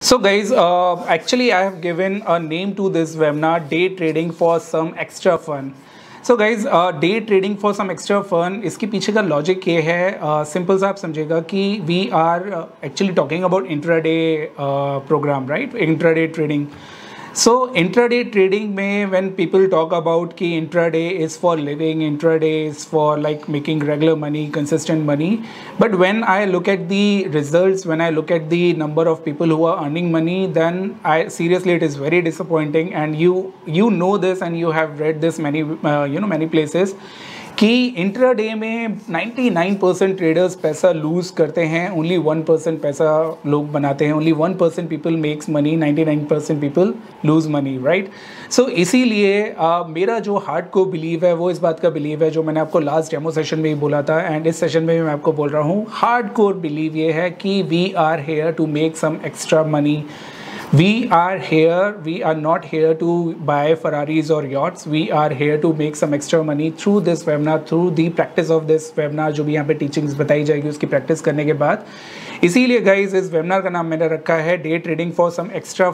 So guys, actually I have given a name to this webinar, Day Trading for Some Extra Fun. So guys, Day Trading for Some Extra Fun, इसके पीछे का logic ये है, simple सा आप समझेगा कि we are actually talking about intraday program, right, intraday trading. So intraday trading में when people talk about कि intraday is for living, intraday is for like making regular money, consistent money. But when I look at the results, when I look at the number of people who are earning money, then seriously it is very disappointing. And you know this and you have read this many places कि intraday में 99% traders पैसा loose करते हैं, only 1% पैसा लोग बनाते हैं, only 1% people makes money, 99% people lose money, right. So इसीलिए मेरा जो हार्ड को बिलीव है वो इस बात का बिलीव है जो मैंने आपको लास्ट डेमो सेशन में ही बोला था, एंड इस सेशन में भी मैं आपको बोल रहा हूँ. हार्ड कोर बिलीव ये है कि we are here to make some extra money. We are not here to buy Ferraris or yachts. We are here to make some extra money through this webinar, through the practice of this webinar. जो भी यहाँ पे teachings बताई जाएगी उसकी practice करने के बाद. इसीलिए गाइज इस वेबिनार का नाम मैंने रखा है day trading for some extra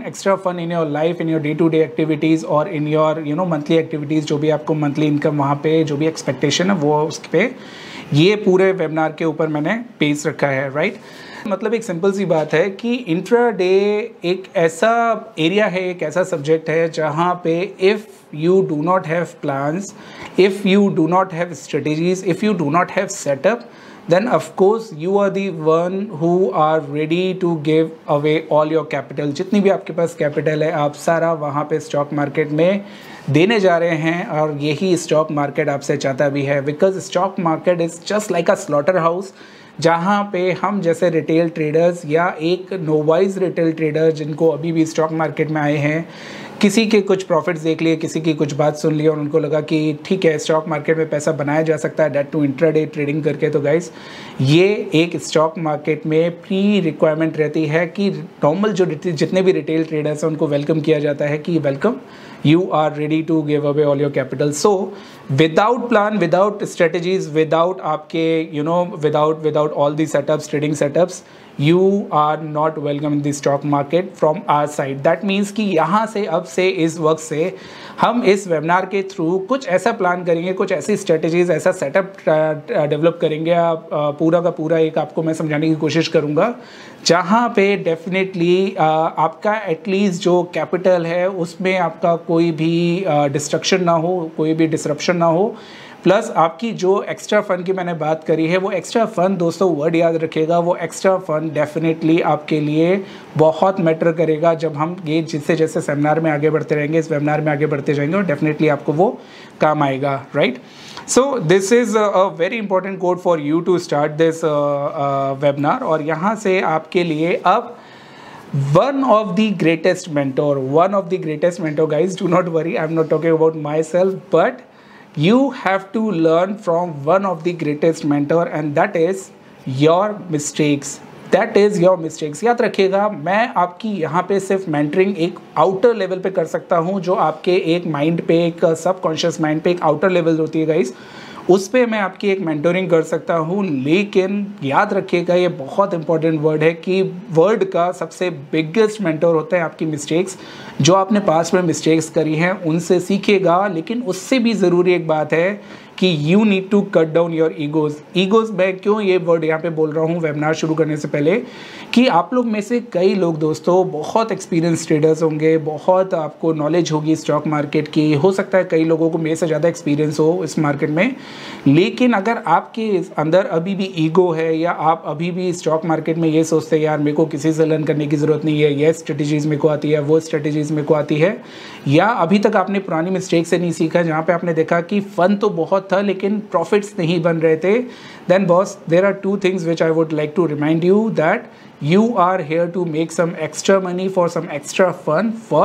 fun in your life, in your day to day activities और इन योर मंथली एक्टिविटीज़. जो भी आपको मंथली इनकम वहाँ पे जो भी एक्सपेक्टेशन है वो उस पर ये पूरे वेबिनार के ऊपर मैंने पेश रखा है, राइट. मतलब एक सिंपल सी बात है कि इंट्राडे एक ऐसा एरिया है, एक ऐसा सब्जेक्ट है जहाँ पे if you do not have plans, if you do not have strategies, if you do not have setup, then of course you are the one who are ready to give away all your capital. जितनी भी आपके पास capital है आप सारा वहाँ पे stock market में देने जा रहे हैं, और यही स्टॉक मार्केट आपसे चाहता भी है. Because stock market is just like a slaughterhouse जहाँ पे हम जैसे रिटेल ट्रेडर्स या एक नोवाइज रिटेल ट्रेडर जिनको अभी भी स्टॉक मार्केट में आए हैं, किसी के कुछ प्रॉफिट्स देख लिए, किसी की कुछ बात सुन ली और उनको लगा कि ठीक है स्टॉक मार्केट में पैसा बनाया जा सकता है, डेट टू इंट्राडे ट्रेडिंग करके. तो गाइस ये एक स्टॉक मार्केट में प्री रिक्वायरमेंट रहती है कि नॉर्मल जो जितने भी रिटेल ट्रेडर्स हैं उनको वेलकम किया जाता है कि welcome, you are ready to give away all your capital. So without plan, without strategies, without आपके without all the setups, trading setups, you are not welcome in the stock market from our side. That means कि यहाँ से अब से इस वक्त से हम इस वेबिनार के थ्रू कुछ ऐसा प्लान करेंगे, कुछ ऐसी स्ट्रेटजीज, ऐसा सेटअप डेवलप करेंगे. पूरा का पूरा एक आपको मैं समझाने की कोशिश करूँगा जहाँ पे डेफिनेटली आपका एटलीस्ट जो कैपिटल है उसमें आपका कोई भी डिस्ट्रक्शन ना हो, कोई भी डिसरप्शन ना हो. प्लस आपकी जो एक्स्ट्रा फन की मैंने बात करी है वो एक्स्ट्रा फन, दोस्तों वर्ड याद रखिएगा, वो एक्स्ट्रा फन डेफिनेटली आपके लिए बहुत मैटर करेगा जब हम ये जैसे जैसे सेमिनार में आगे बढ़ते रहेंगे, इस वेबिनार में आगे बढ़ते जाएंगे और डेफिनेटली आपको वो काम आएगा, right. So this is a very important code for you to start this webinar. और यहाँ से आपके लिए अब one of the greatest mentor, guys, do not worry, I'm not talking about myself, but you have to learn from one of the greatest mentor, and that is your mistakes. याद रखिएगा, मैं आपकी यहाँ पे सिर्फ मेंटरिंग एक outer level पे कर सकता हूँ, जो आपके एक माइंड पे, एक सबकॉन्शियस माइंड पे एक आउटर लेवल होती है गाइस, उस पर मैं आपकी एक मेंटोरिंग कर सकता हूँ. लेकिन याद रखिएगा ये बहुत इंपॉर्टेंट वर्ड है कि वर्ड का सबसे बिगेस्ट मेंटोर होता है आपकी मिस्टेक्स. जो आपने पास्ट में मिस्टेक्स करी हैं उनसे सीखिएगा, लेकिन उससे भी ज़रूरी एक बात है कि you need to cut down your egos. मैं क्यों ये वर्ड यहाँ पे बोल रहा हूँ वेबिनार शुरू करने से पहले, कि आप लोग में से कई लोग दोस्तों बहुत एक्सपीरियंस ट्रेडर्स होंगे, बहुत आपको नॉलेज होगी स्टॉक मार्केट की, हो सकता है कई लोगों को मेरे से ज़्यादा एक्सपीरियंस हो इस मार्केट में. लेकिन अगर आपके अंदर अभी भी ईगो है, या आप अभी भी स्टॉक मार्केट में ये सोचते हैं यार मेरे को किसी से लर्न करने की ज़रूरत नहीं है, ये स्ट्रेटजीज़ मेरे को आती है, वो स्ट्रेटजीज़ मेरे को आती है, या अभी तक आपने पुरानी मिस्टेक से नहीं सीखा जहाँ पे आपने देखा कि फ़न तो बहुत था लेकिन प्रॉफिट्स नहीं बन रहे थे, then boss there are two things which I would like to remind you that you are here to make some extra money for some extra fun first.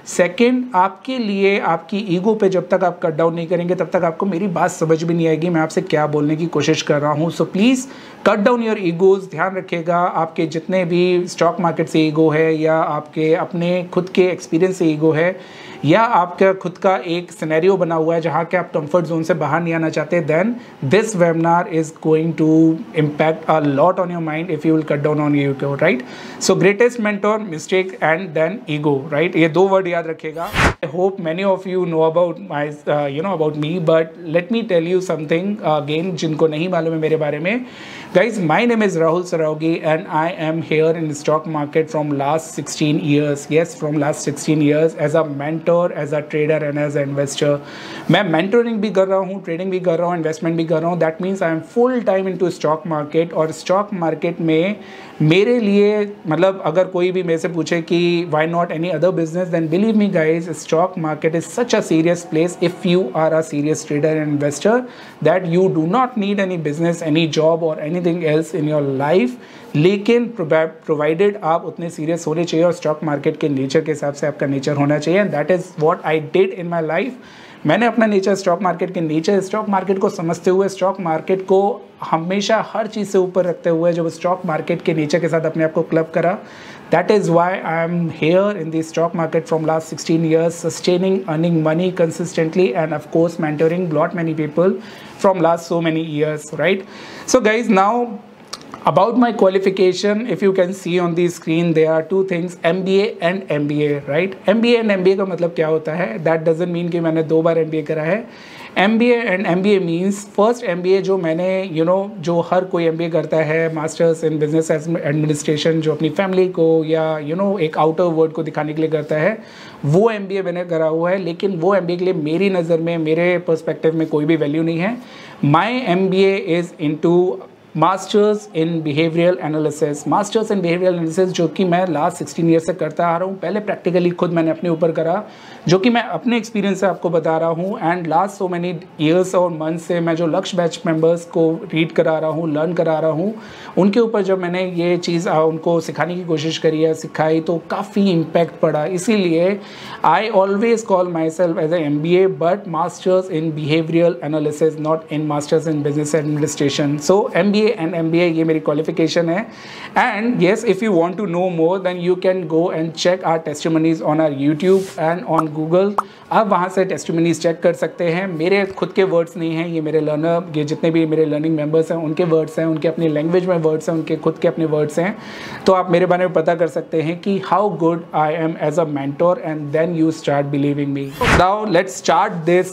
Second, आपके लिए आपकी ईगो पे जब तक आप कट डाउन नहीं करेंगे तब तक आपको मेरी बात समझ भी नहीं आएगी मैं आपसे क्या बोलने की कोशिश कर रहा हूँ। So please cut down your egos. ध्यान रखिएगा, आपके जितने भी स्टॉक मार्केट से ईगो है या आपके अपने खुद के एक्सपीरियंस से ईगो है या आपका खुद का एक सिनेरियो बना हुआ है जहाँ के आप कंफर्ट जोन से बाहर नहीं आना चाहते, then this webinar is going to impact a lot on your mind if you will cut down on ego, right? So greatest mentor, mistake and then ego, right? ये 2 वर्ड याद रखिएगा। I hope many of you know about my about me, but let me tell you something again जिनको नहीं मालूम है मेरे बारे में। Guys, my name is Rahul Saraogi and I am here in the stock market from last 16 years. Yes, from last 16 years as a mentor, as a trader and as an investor. मैं mentoring भी कर रहा हूँ, trading भी कर रहा हूँ, investment भी कर रहा हूँ. That means I am full time into stock market और stock market में मेरे लिए मतलब अगर कोई भी मेरे से पूछे कि why not any other business, then believe me guys, stock market is such a serious place if you are a serious trader and investor that you do not need any business, any job or anything else in your life. लेकिन provided आप उतने serious होने चाहिए और stock market के nature के हिसाब से आपका नेचर होना चाहिए, and that is what I did in my life. मैंने अपना नेचर स्टॉक मार्केट के नेचर, स्टॉक मार्केट को समझते हुए, स्टॉक मार्केट को हमेशा हर चीज़ से ऊपर रखते हुए जब स्टॉक मार्केट के नेचर के साथ अपने आप को क्लब करा, that is why I am here in the stock market from last 16 years, sustaining, earning money consistently, and of course mentoring lot many people from last so many years, right? So guys, now about my qualification, if you can see on the screen, there are 2 things, MBA and MBA, right? MBA and MBA का मतलब क्या होता है? That doesn't mean कि मैंने 2 बार MBA करा है। MBA and MBA means first MBA जो मैंने जो हर कोई MBA करता है, मास्टर्स इन बिजनेस एडमिनिस्ट्रेशन, जो अपनी फैमिली को या एक आउटर वर्ल्ड को दिखाने के लिए करता है, वो MBA मैंने करा हुआ है। लेकिन वो MBA के लिए मेरी नज़र में, मेरे पर्सपेक्टिव में कोई भी वैल्यू नहीं है। My MBA is into masters in behavioural analysis, masters in behavioural analysis जो कि मैं लास्ट 16 ईयर से करता आ रहा हूँ। पहले प्रैक्टिकली खुद मैंने अपने ऊपर करा, जो कि मैं अपने एक्सपीरियंस से आपको बता रहा हूँ, and last so many years और मंथ से मैं जो लक्ष्य बैच मेंबर्स को रीड करा रहा हूँ, लर्न करा रहा हूँ, उनके ऊपर जब मैंने ये चीज़ उनको सिखाने की कोशिश करी है, सिखाई, तो काफ़ी इम्पैक्ट पड़ा। इसीलिए I always call myself as a MBA but masters in behavioural analysis, not in masters in business administration. So MBA and MBA ये मेरी क्वालिफिकेशन है। And yes, if you want to know more then you can go and check our testimonies on our YouTube and on Google. आप वहाँ से testimonies check कर सकते हैं। मेरे खुद के वर्ड्स नहीं हैं, ये मेरे लर्नर, ये जितने भी मेरे लर्निंग मेंबर्स हैं उनके वर्ड्स हैं, उनके अपनी लैंग्वेज में वर्ड्स हैं, उनके खुद के अपने वर्ड्स हैं। तो आप मेरे बारे में पता कर सकते हैं कि how good I am as a mentor, and then you start believing me. Now let's start this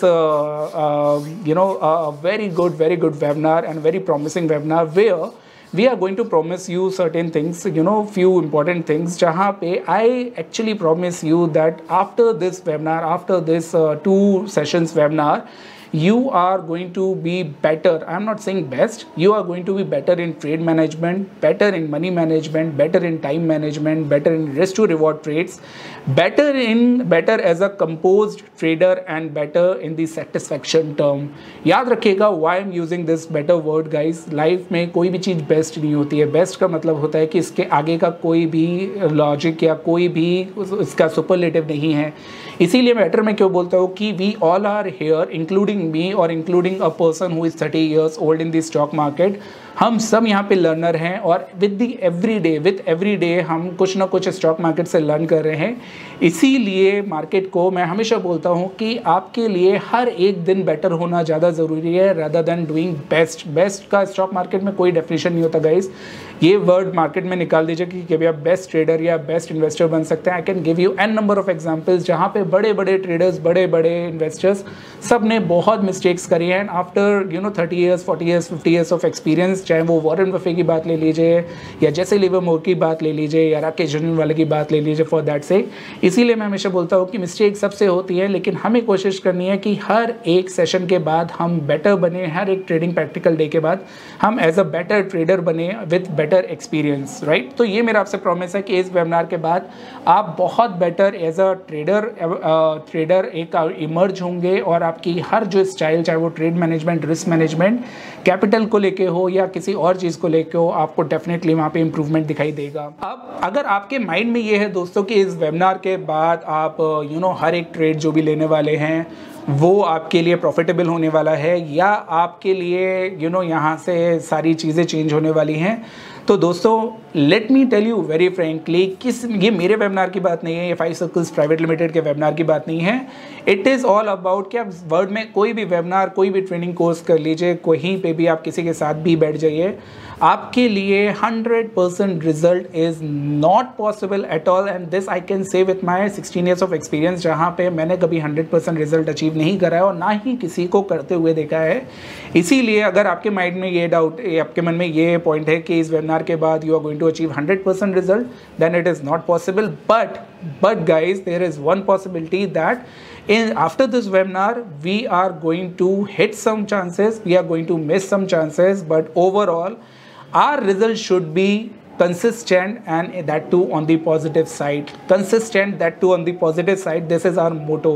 very good webinar and very promising webinar where we are going to promise you certain things, few important things, jahan pe I actually promise you that after this webinar, after this 2 sessions webinar, you are going to be better. I'm not saying best, you are going to be better in trade management, better in money management, better in time management, better in risk to reward trades, better as a composed trader, and better in the satisfaction term. याद रखिएगा why I'm using this better word guys. Life में कोई भी चीज़ best नहीं होती है। Best का मतलब होता है कि इसके आगे का कोई भी लॉजिक या कोई भी इसका सुपरलेटिव नहीं है। इसीलिए बेटर मैं क्यों बोलता हूँ कि we all are here, including me और including a person who is 30 years old in the stock market. हम सब यहाँ पे लर्नर हैं और विद एवरी डे हम कुछ ना कुछ स्टॉक मार्केट से लर्न कर रहे हैं। इसीलिए मार्केट को मैं हमेशा बोलता हूँ कि आपके लिए हर एक दिन बेटर होना ज़्यादा ज़रूरी है rather than doing best. Best का स्टॉक मार्केट में कोई डेफिनेशन नहीं होता गाइस। ये वर्ड मार्केट में निकाल दीजिए कि कभी आप बेस्ट ट्रेडर या बेस्ट इन्वेस्टर बन सकते हैं। I can give you an number of examples जहाँ पे बड़े बड़े ट्रेडर्स, बड़े बड़े इन्वेस्टर्स सब ने बहुत मिस्टेक्स करी हैं। After 30 years, 40 years, 50 years of experience, चाहे वो वॉरेन बफे की बात ले लीजिए या जैसे लिवरमोर की बात ले लीजिए या राकेश झुनझुनवाला की बात ले लीजिए, फॉर दैट से। इसीलिए मैं हमेशा बोलता हूँ कि मिस्टेक सबसे होती है, लेकिन हमें कोशिश करनी है कि हर एक सेशन के बाद हम बेटर बने, हर एक ट्रेडिंग प्रैक्टिकल डे के बाद हम एज अ बेटर ट्रेडर बने with better better experience, right. तो ये मेरा आपसे प्रॉमिस है कि इस वेबिनार के बाद आप बहुत बेटर एज अ ट्रेडर एक इमर्ज होंगे और आपकी हर जो स्टाइल, चाहे वो trade management, risk management, capital को लेके हो या किसी और चीज़ को लेके हो, आपको डेफिनेटली वहाँ पे इम्प्रूवमेंट दिखाई देगा। अब अगर आपके माइंड में ये है दोस्तों कि इस वेबिनार के बाद आप हर एक ट्रेड जो भी लेने वाले हैं वो आपके लिए प्रॉफिटेबल होने वाला है या आपके लिए यहाँ से सारी चीज़ें चेंज होने वाली हैं, तो दोस्तों let me tell you very frankly, ये मेरे वेबिनार की बात नहीं है, ये 5 सर्कल्स प्राइवेट लिमिटेड के वेबिनार की बात नहीं है। इट इज़ ऑल अबाउट कि आप वर्ल्ड में कोई भी वेबिनार, कोई भी ट्रेनिंग कोर्स कर लीजिए, कहीं पे भी आप किसी के साथ भी बैठ जाइए, आपके लिए 100% result is not possible at all. And this I can say with my 16 years of experience, जहाँ पे मैंने कभी 100% रिजल्ट अचीव नहीं करा है और ना ही किसी को करते हुए देखा है। इसीलिए अगर आपके माइंड में ये डाउट, आपके मन में ये पॉइंट है कि इस वेबिनार के बाद you are going to achieve 100% result, then it is not possible. But guys, there is one possibility that after this webinar we are going to hit some chances, we are going to miss some chances, but overall our result should be consistent and that too on the positive side. Consistent, that too on the positive side, this is our motto.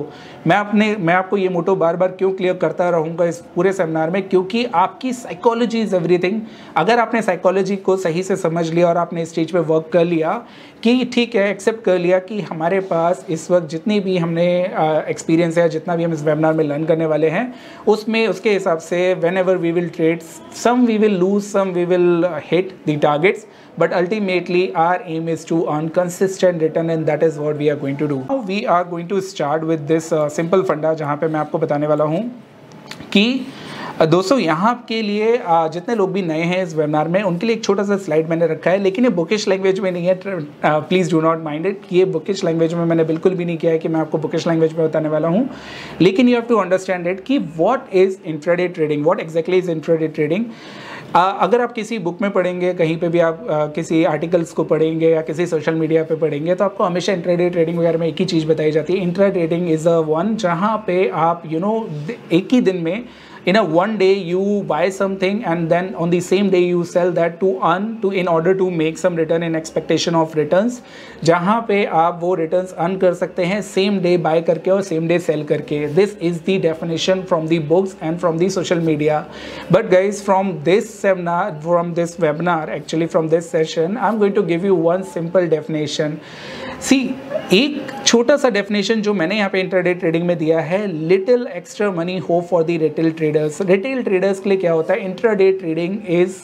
मैं आपको ये मोटो बार बार क्यों clear करता रहूँगा इस पूरे seminar में, क्योंकि आपकी साइकोलॉजी इज़ एवरीथिंग। अगर आपने साइकोलॉजी को सही से समझ लिया और आपने स्टेज पे वर्क कर लिया कि ठीक है, एक्सेप्ट कर लिया कि हमारे पास इस वक्त जितनी भी हमने एक्सपीरियंस है, जितना भी हम इस वेबिनार में लर्न करने वाले हैं, उसमें उसके हिसाब से whenever we will trade, some we will lose, some we will hit the targets, but ultimately our aim is to earn consistent return and that is what we are going to do. Now we are going to start with this simple funda, जहाँ पे मैं आपको बताने वाला हूँ कि दोस्तों यहाँ के लिए जितने लोग भी नए हैं इस वेबिनार में, उनके लिए एक छोटा सा स्लाइड मैंने रखा है, लेकिन ये बुकिश लैंग्वेज में नहीं है, please do not mind it. ये बुकिश लैंग्वेज में मैंने बिल्कुल भी नहीं किया है कि मैं आपको बुकिश लैंग्वेज में बताने वाला हूँ, लेकिन you have to understand it कि what is intraday trading, what exactly is intraday trading. अगर आप किसी बुक में पढ़ेंगे, कहीं पे भी आप किसी आर्टिकल्स को पढ़ेंगे या किसी सोशल मीडिया पे पढ़ेंगे, तो आपको हमेशा इंट्राडे ट्रेडिंग वगैरह में एक ही चीज़ बताई जाती है। Intra trading is a one जहाँ पे आप एक ही दिन में in a one day you buy something and then on the same day you sell that to earn in order to make some return in expectation of returns, जहाँ पे आप वो returns earn कर सकते हैं same day buy करके और same day sell करके। This is the definition from the books and from the social media. But guys, from this seminar, from this webinar, actually from this session, I'm going to give you one simple definition. See, एक छोटा सा definition जो मैंने यहाँ पे intraday trading में दिया है, little extra money hope for the retail traders. Retail traders के लिए क्या होता है? Intraday trading is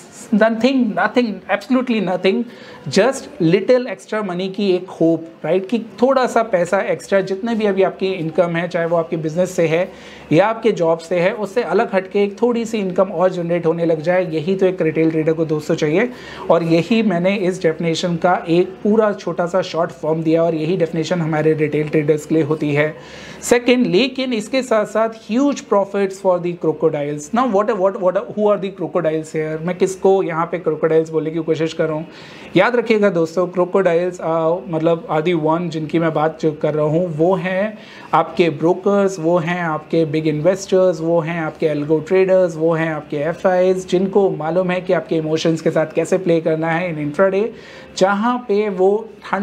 nothing, absolutely nothing, just little extra money की एक होप, राइट, कि थोड़ा सा पैसा एक्स्ट्रा, जितने भी अभी आपकी इनकम है, चाहे वो आपके बिजनेस से है या आपके जॉब से है, उससे अलग हटके एक थोड़ी सी इनकम और जनरेट होने लग जाए। यही तो एक रिटेल ट्रेडर को दोस्तों चाहिए, और यही मैंने इस डेफिनेशन का एक पूरा छोटा सा शॉर्ट फॉर्म दिया, और यही डेफिनेशन हमारे रिटेल ट्रेडर्स के लिए होती है। सेकेंड, लेकिन इसके साथ साथ huge profits for the crocodiles. Now what who are the crocodiles here? मैं किसको यहाँ पे क्रोकोडाइल्स बोलने की कोशिश कर रहा हूँ? याद रखिएगा दोस्तों, क्रोकोडाइल्स मतलब आदि वन जिनकी मैं बात जो कर रहा हूँ, वो हैं आपके ब्रोकर्स, वो हैं आपके बिग इन्वेस्टर्स, वो हैं आपके एल्गो ट्रेडर्स, वो हैं आपके एफआईज, जिनको मालूम है कि आपके इमोशंस के साथ कैसे प्ले करना है इन इंट्राडे, जहाँ पे वो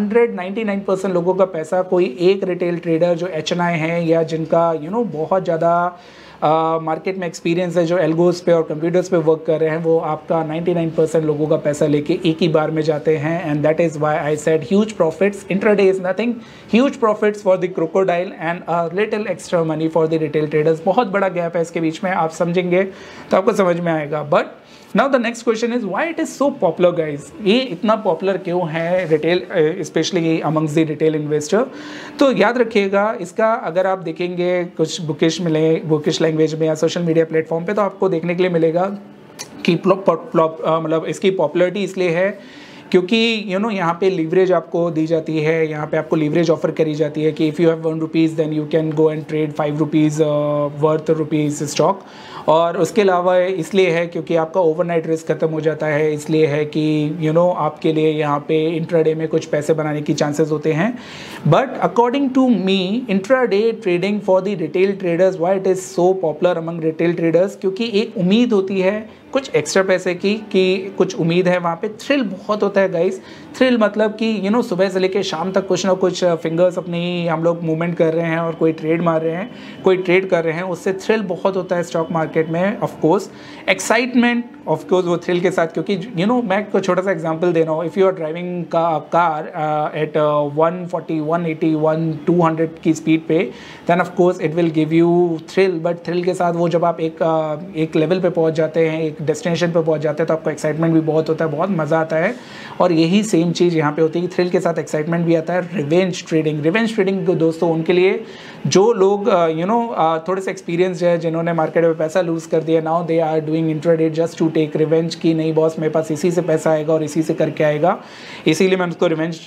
199% लोगों का पैसा कोई एक रिटेल ट्रेडर जो एचएनआई है या जिनका बहुत ज़्यादा मार्केट में एक्सपीरियंस है, जो एल्गोस पे और कंप्यूटर्स पे वर्क कर रहे हैं, वो आपका 99% लोगों का पैसा लेके एक ही बार में जाते हैं। And that is why I said huge profits, intraday is nothing, huge profits for the crocodile and a little extra money for the retail traders. बहुत बड़ा गैप है इसके बीच में, आप समझेंगे तो आपको समझ में आएगा। But now the next question is why it is so popular guys? ये इतना पॉपुलर क्यों है retail, specially amongst the retail investor? तो याद रखिएगा, इसका अगर आप देखेंगे कुछ बुकिश लैंग्वेज में या सोशल मीडिया प्लेटफॉर्म पे, तो आपको देखने के लिए मिलेगा कि मतलब इसकी पॉपुलरिटी इसलिए है क्योंकि यहाँ पे लीवरेज आपको दी जाती है, यहाँ पे आपको लीवरेज ऑफर करी जाती है कि if you have 1 rupees then you can go and trade 5 rupees worth rupees stock. और उसके अलावा इसलिए है क्योंकि आपका ओवरनाइट रिस्क खत्म हो जाता है, इसलिए है कि आपके लिए यहाँ पे इंट्राडे में कुछ पैसे बनाने की चांसेस होते हैं। But according to me intraday trading for the retail traders, why it is so popular among retail traders, क्योंकि एक उम्मीद होती है कुछ एक्स्ट्रा पैसे की, कि कुछ उम्मीद है, वहाँ पे थ्रिल बहुत होता है गाइस। थ्रिल मतलब कि सुबह से लेके शाम तक कुछ ना कुछ फिंगर्स अपनी हम लोग मूवमेंट कर रहे हैं और कोई ट्रेड मार रहे हैं, कोई ट्रेड कर रहे हैं, उससे थ्रिल बहुत होता है स्टॉक मार्केट में। Of course excitement of course वो थ्रिल के साथ, क्योंकि मैं को छोटा सा एग्जांपल दे रहा हूँ। If you are driving car at 140 180 200 की स्पीड पे, then of course it will give you thrill. But thrill के साथ वो जब आप एक लेवल पे पहुँच जाते हैं, एक डेस्टिनेशन पे पहुंच जाते हैं, तो आपको एक्साइटमेंट भी बहुत होता है, बहुत मज़ा आता है। और यही सेम चीज़ यहाँ पे होती है कि थ्रिल के साथ एक्साइटमेंट भी आता है। रिवेंज ट्रेडिंग दोस्तों उनके लिए जो लोग थोड़े से एक्सपीरियंस है, जिन्होंने मार्केट में पैसा लूज़ कर दिया, now they are doing intraday just to take revenge की नहीं बॉस मेरे पास इसी से पैसा आएगा और इसी से करके आएगा, इसीलिए मैंने उसको रिवेंज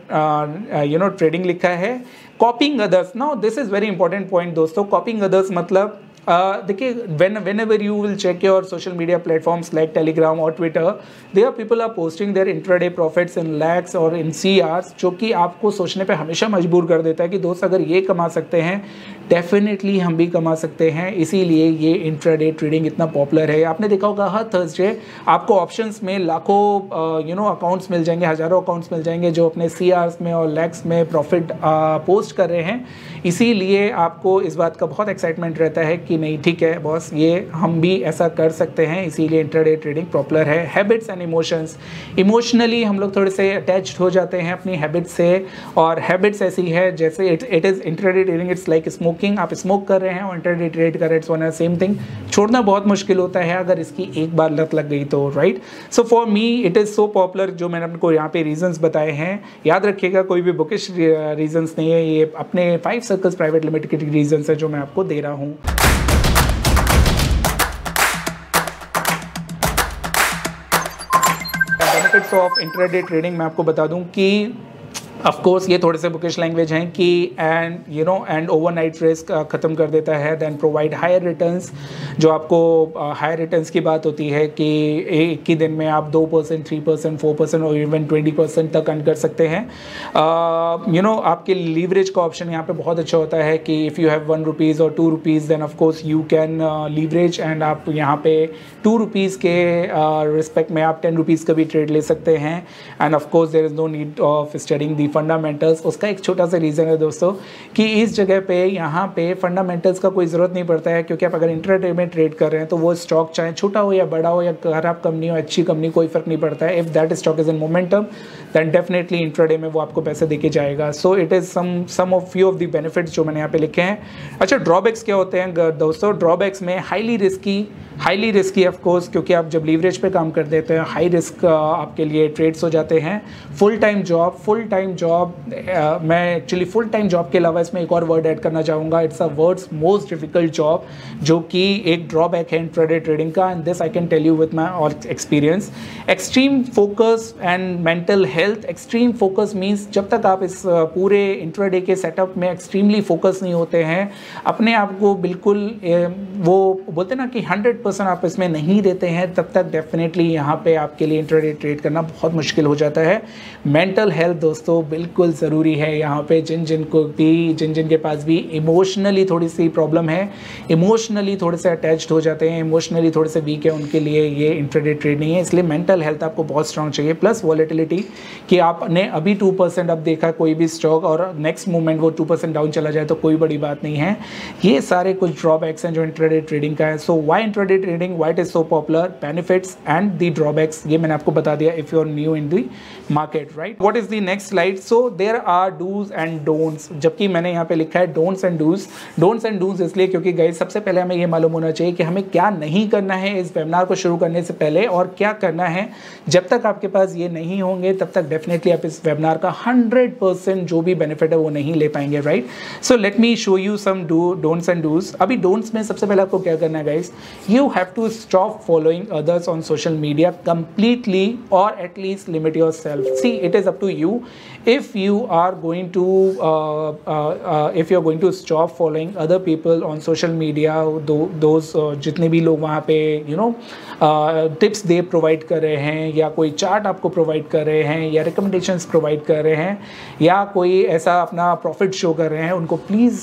ट्रेडिंग लिखा है। Copying others, now this is very important point दोस्तों। कॉपिंग अदर्स मतलब देखिए whenever you will check your social media platforms like Telegram और Twitter, there people are posting their intraday profits in lakhs और in CRs, जो कि आपको सोचने पे हमेशा मजबूर कर देता है कि दोस्त अगर ये कमा सकते हैं डेफिनेटली हम भी कमा सकते हैं। इसीलिए ये इंट्राडे ट्रेडिंग इतना पॉपुलर है। आपने देखा होगा हर थर्सडे आपको ऑप्शंस में लाखों अकाउंट्स मिल जाएंगे, हज़ारों अकाउंट्स मिल जाएंगे जो अपने CRs में और लैक्स में प्रॉफिट पोस्ट कर रहे हैं। इसीलिए आपको इस बात का बहुत एक्साइटमेंट रहता है कि नहीं ठीक है बॉस, ये हम भी ऐसा कर सकते हैं। इसीलिए इंट्राडे ट्रेडिंग पॉपुलर है। हैबिट्स एंड इमोशंस, इमोशनली हम लोग थोड़े से अटैच्ड हो जाते हैं अपनी हैबिट्स से, और हैबिट्स ऐसी है जैसे it is intraday trading it's like smoking. आप स्मोक कर रहे हैं और इंट्राडे ट्रेड कर रहे हैं, it's one and same thing. छोड़ना बहुत मुश्किल होता है अगर इसकी एक बार लत लग गई तो, right. So for me it is so popular. जो मैंने आपको यहाँ पे रीजंस बताए हैं, याद रखिएगा कोई भी बुकिश रीजंस नहीं है, ये अपने 5 सर्कल्स प्राइवेट लिमिटेड के रीजंस है जो मैं आपको दे रहा हूँ। बेनिफिट्स ऑफ इंट्राडे ट्रेडिंग मैं आपको बता दूं कि ऑफ कोर्स ये थोड़े से बुकिश लैंग्वेज हैं कि एंड ओवरनाइट रिस्क ख़त्म कर देता है, देन प्रोवाइड हायर रिटर्न्स। जो आपको हायर रिटर्न्स की बात होती है कि एक ही दिन में आप 2%, 3%, 4% और इवन 20% तक अर्न कर सकते हैं। आपके लीवरेज का ऑप्शन यहाँ पे बहुत अच्छा होता है कि इफ़ यू हैव 1 रुपीज़ और 2 rupees then of course you can leverage, and आप यहाँ पे 2 रुपीज़ के रिस्पेक्ट में आप 10 रुपीज़ का भी ट्रेड ले सकते हैं। And of course there is no need of studying the fundamentals. उसका एक छोटा सा रीज़न है दोस्तों कि इस जगह पे यहाँ पे फंडामेंटल्स का कोई ज़रूरत नहीं पड़ता है, क्योंकि आप अगर इंट्राडे में ट्रेड कर रहे हैं तो वो स्टॉक चाहे छोटा हो या बड़ा हो या खराब कंपनी हो अच्छी कंपनी, कोई फ़र्क नहीं पड़ता है। If that stock is in momentum than definitely intraday में वो आपको पैसे देके जाएगा। So it is some of few of the benefits जो मैंने यहाँ पे लिखे हैं। अच्छा, ड्रॉबैक्स क्या होते हैं दोस्तों? ड्रॉबैक्स में हाईली रिस्की ऑफ कोर्स, क्योंकि आप जब लीवरेज पे काम कर देते हैं हाई रिस्क आपके लिए ट्रेड्स हो जाते हैं। फुल टाइम जॉब मैं एक्चुअली फुल टाइम जॉब के अलावा इसमें एक और वर्ड ऐड करना चाहूँगा, it's a words most difficult job, जो कि एक ड्रॉबैक है इंट्राडे ट्रेडिंग का। And this I can tell you with my और experience. Extreme focus and mental health. Extreme focus means जब तक आप इस पूरे इंट्राडे के सेटअप में एक्सट्रीमली फोकस नहीं होते हैं, अपने आप को बिल्कुल वो बोलते हैं ना कि 100% आप इसमें नहीं देते हैं, तब तक डेफिनेटली यहाँ पे आपके लिए इंट्राडे ट्रेड करना बहुत मुश्किल हो जाता है। मेंटल हेल्थ दोस्तों बिल्कुल ज़रूरी है यहाँ पे। जिन के पास भी इमोशनली थोड़ी सी प्रॉब्लम है, इमोशनली थोड़े से अटैच्ड हो जाते हैं, इमोशनली थोड़े से वीक है, उनके लिए ये इंट्राडे ट्रेड नहीं है। इसलिए मेंटल हेल्थ आपको बहुत स्ट्रांग चाहिए। प्लस वॉलेटिलिटी, कि आपने अभी 2% अब देखा कोई भी स्टॉक और नेक्स्ट मूवमेंट वो 2% डाउन चला जाए तो कोई बड़ी बात नहीं है। ये सारे कुछ ड्रॉबैक्स हैं जो इंट्राडे ट्रेडिंग का है। So why intraday trading, why it is so popular, benefits and the drawbacks, ये मैंने आपको बता दिया if you are new in the market, right. What is the next slide? Right. So there are dos and don'ts, जबकि मैंने यहाँ पे लिखा है don'ts and dos. Don'ts and dos इसलिए क्योंकि गाइस सबसे पहले हमें ये मालूम होना चाहिए कि हमें क्या नहीं करना है इस वेबिनार को शुरू करने से पहले, और क्या करना है। जब तक आपके पास ये नहीं होंगे तब तक डेफिनेटली आप इस वेबिनार का 100% जो भी बेनिफिट है वो नहीं ले पाएंगे, right. So let me show you some don'ts and dos. अभी डोंट्स में सबसे पहले आपको क्या करना है guys, you have to stop following others on social media completely, or at least limit yourself. See, it is up to you. If you are going to stop following other people on social media, those जितने भी लोग वहाँ पे tips they provide कर रहे हैं, या कोई चार्ट आपको प्रोवाइड कर रहे हैं, या रिकमेंडेशंस प्रोवाइड कर रहे हैं, या कोई ऐसा अपना प्रॉफिट शो कर रहे हैं, उनको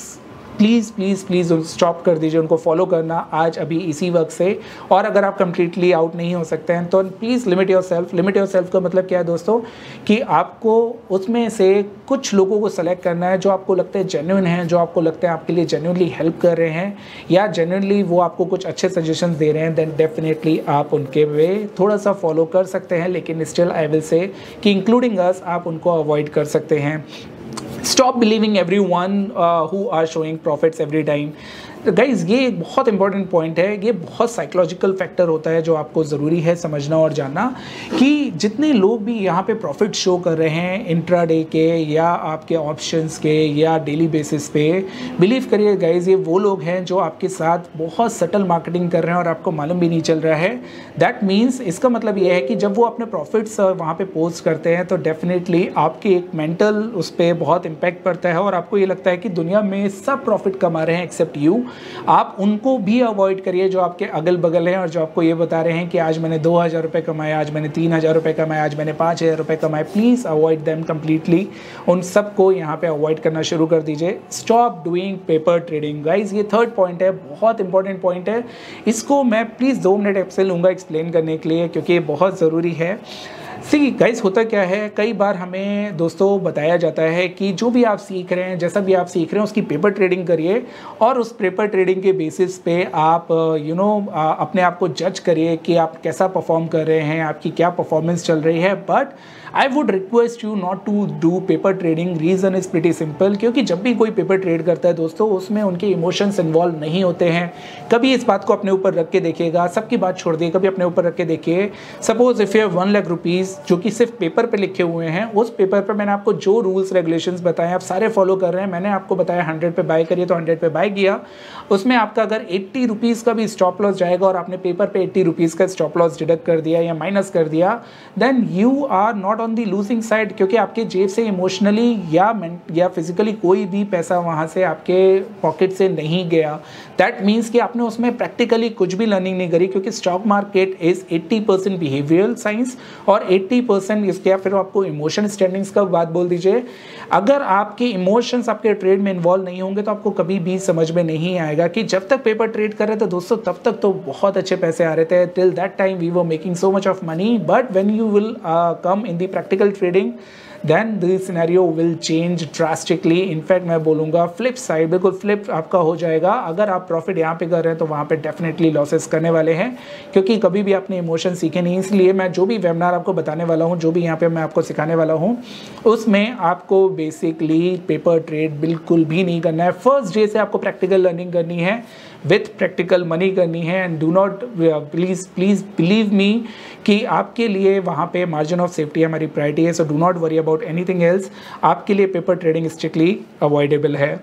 प्लीज़ स्टॉप कर दीजिए, उनको फॉलो करना आज अभी इसी वक्त से। और अगर आप कंप्लीटली आउट नहीं हो सकते हैं तो please limit yourself. Limit yourself का मतलब क्या है दोस्तों, कि आपको उसमें से कुछ लोगों को सेलेक्ट करना है जो आपको लगता है जेन्युइन है, जो आपको लगता है आपके लिए जेन्युइनली हेल्प कर रहे हैं, या जेन्युइनली वो आपको कुछ अच्छे सजेशंस दे रहे हैं, देन डेफिनेटली आप उनके वे थोड़ा सा फॉलो कर सकते हैं। लेकिन स्टिल आई विल से कि इंक्लूडिंग अस आप उनको अवॉइड कर सकते हैं। Stop believing everyone who are showing profits every time. Guys ये एक बहुत इंपॉर्टेंट पॉइंट है, ये बहुत साइकोलॉजिकल फैक्टर होता है जो आपको ज़रूरी है समझना और जानना, कि जितने लोग भी यहाँ पे प्रॉफिट शो कर रहे हैं इंट्राडे के या आपके ऑप्शंस के या डेली बेसिस पे, बिलीव करिए गाइज ये वो लोग हैं जो आपके साथ बहुत सटल मार्केटिंग कर रहे हैं और आपको मालूम भी नहीं चल रहा है। दैट मीन्स इसका मतलब ये है कि जब वो अपने प्रॉफिट्स वहाँ पे पोस्ट करते हैं तो डेफिनेटली आपकी एक मेंटल उस पर बहुत इम्पैक्ट पड़ता है, और आपको ये लगता है कि दुनिया में सब प्रॉफिट कमा रहे हैं एक्सेप्ट यू। आप उनको भी अवॉइड करिए जो आपके अगल बगल हैं और जो आपको ये बता रहे हैं कि आज मैंने 2000 रुपये कमाए, आज मैंने 3000 रुपये कमाए, आज मैंने 5000 रुपये कमाए। Please avoid them completely. उन सबको यहाँ पे अवॉइड करना शुरू कर दीजिए। Stop doing paper trading. Guys ये थर्ड पॉइंट है, बहुत इंपॉर्टेंट पॉइंट है। इसको मैं प्लीज़ 2 मिनट आपसे लूँगा एक्सप्लेन करने के लिए, क्योंकि ये बहुत ज़रूरी है। सी गाइस होता क्या है, कई बार हमें दोस्तों बताया जाता है कि जो भी आप सीख रहे हैं, जैसा भी आप सीख रहे हैं उसकी पेपर ट्रेडिंग करिए, और उस पेपर ट्रेडिंग के बेसिस पे आप अपने आप को जज करिए कि आप कैसा परफॉर्म कर रहे हैं, आपकी क्या परफॉर्मेंस चल रही है। But I would request you not to do paper trading. Reason is pretty simple, क्योंकि जब भी कोई पेपर ट्रेड करता है दोस्तों उसमें उनके इमोशंस इन्वॉल्व नहीं होते हैं। कभी इस बात को अपने ऊपर रख के देखिएगा, सबकी बात छोड़ दिए, कभी अपने ऊपर रख के देखिए। Suppose if you have 1 lakh rupees जो कि सिर्फ पेपर पे लिखे हुए हैं, उस पेपर पे मैंने आपको जो रूल्स रेगुलेशंस बताए आप सारे फॉलो कर रहे हैं। मैंने आपको बताया 100 पे बाय करिए तो 100 पे बाय किया। उसमें आपका अगर 80 रुपीज़ का भी स्टॉप लॉस जाएगा और आपने पेपर पे 80 रुपीज़ का स्टॉप लॉस डिडक्ट कर दिया या माइनस कर दिया, then you are not on the losing side, क्योंकि आपके जेब से इमोशनली या फिजिकली कोई भी पैसा वहाँ से आपके पॉकेट से नहीं गया। दैट मीन्स कि आपने उसमें प्रैक्टिकली कुछ भी लर्निंग नहीं करी, क्योंकि stock market is 80% behavioural science और 80% इसके, या फिर आपको इमोशन स्टैंडिंग्स का बात बोल दीजिए। अगर आपके इमोशंस आपके ट्रेड में इन्वॉल्व नहीं होंगे तो आपको कभी भी समझ में नहीं आएगा कि जब तक पेपर ट्रेड कर रहे थे दोस्तों तब तक तो बहुत अच्छे पैसे आ रहे थे। Till that time we were making so much of money, but when you will come in the practical trading then the scenario will change drastically. In fact मैं बोलूँगा फ्लिप साइड, बिल्कुल फ्लिप आपका हो जाएगा। अगर आप प्रॉफिट यहाँ पे कर रहे हैं तो वहाँ पे डेफिनेटली लॉसेस करने वाले हैं, क्योंकि कभी भी आपने इमोशन सीखे नहीं। इसलिए मैं जो भी वेबिनार आपको बताने वाला हूँ, जो भी यहाँ पे मैं आपको सिखाने वाला हूँ, उसमें आपको बेसिकली पेपर ट्रेड बिल्कुल भी नहीं करना है। फर्स्ट डे से आपको प्रैक्टिकल लर्निंग करनी है, विथ प्रैक्टिकल मनी करनी है। And do not please believe me कि आपके लिए वहाँ पे मार्जिन ऑफ सेफ्टी हमारी प्रायोरिटी है। So do not worry about anything else. आपके लिए पेपर ट्रेडिंग स्ट्रिक्टली अवॉइडेबल है।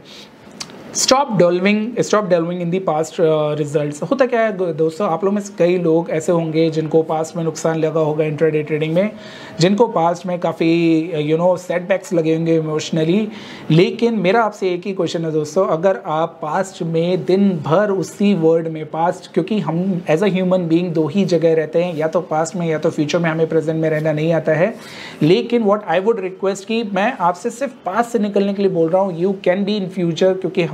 Stop delving in the past results. होता क्या है दोस्तों, आप लोग में कई लोग ऐसे होंगे जिनको पास्ट में नुकसान लगा होगा इंट्राडे ट्रेडिंग में, जिनको पास्ट में काफ़ी सेटबैक्स लगे होंगे इमोशनली। लेकिन मेरा आपसे एक ही क्वेश्चन है दोस्तों, अगर आप पास्ट में दिन भर उसी वर्ड में, पास्ट, क्योंकि हम एज अ ह्यूमन बीइंग 2 ही जगह रहते हैं, या तो पास्ट में या तो फ्यूचर में, हमें प्रेजेंट में रहना नहीं आता है। लेकिन व्हाट आई वुड रिक्वेस्ट कि मैं आपसे सिर्फ पास्ट से निकलने के लिए बोल रहा हूँ, you can be in future, क्योंकि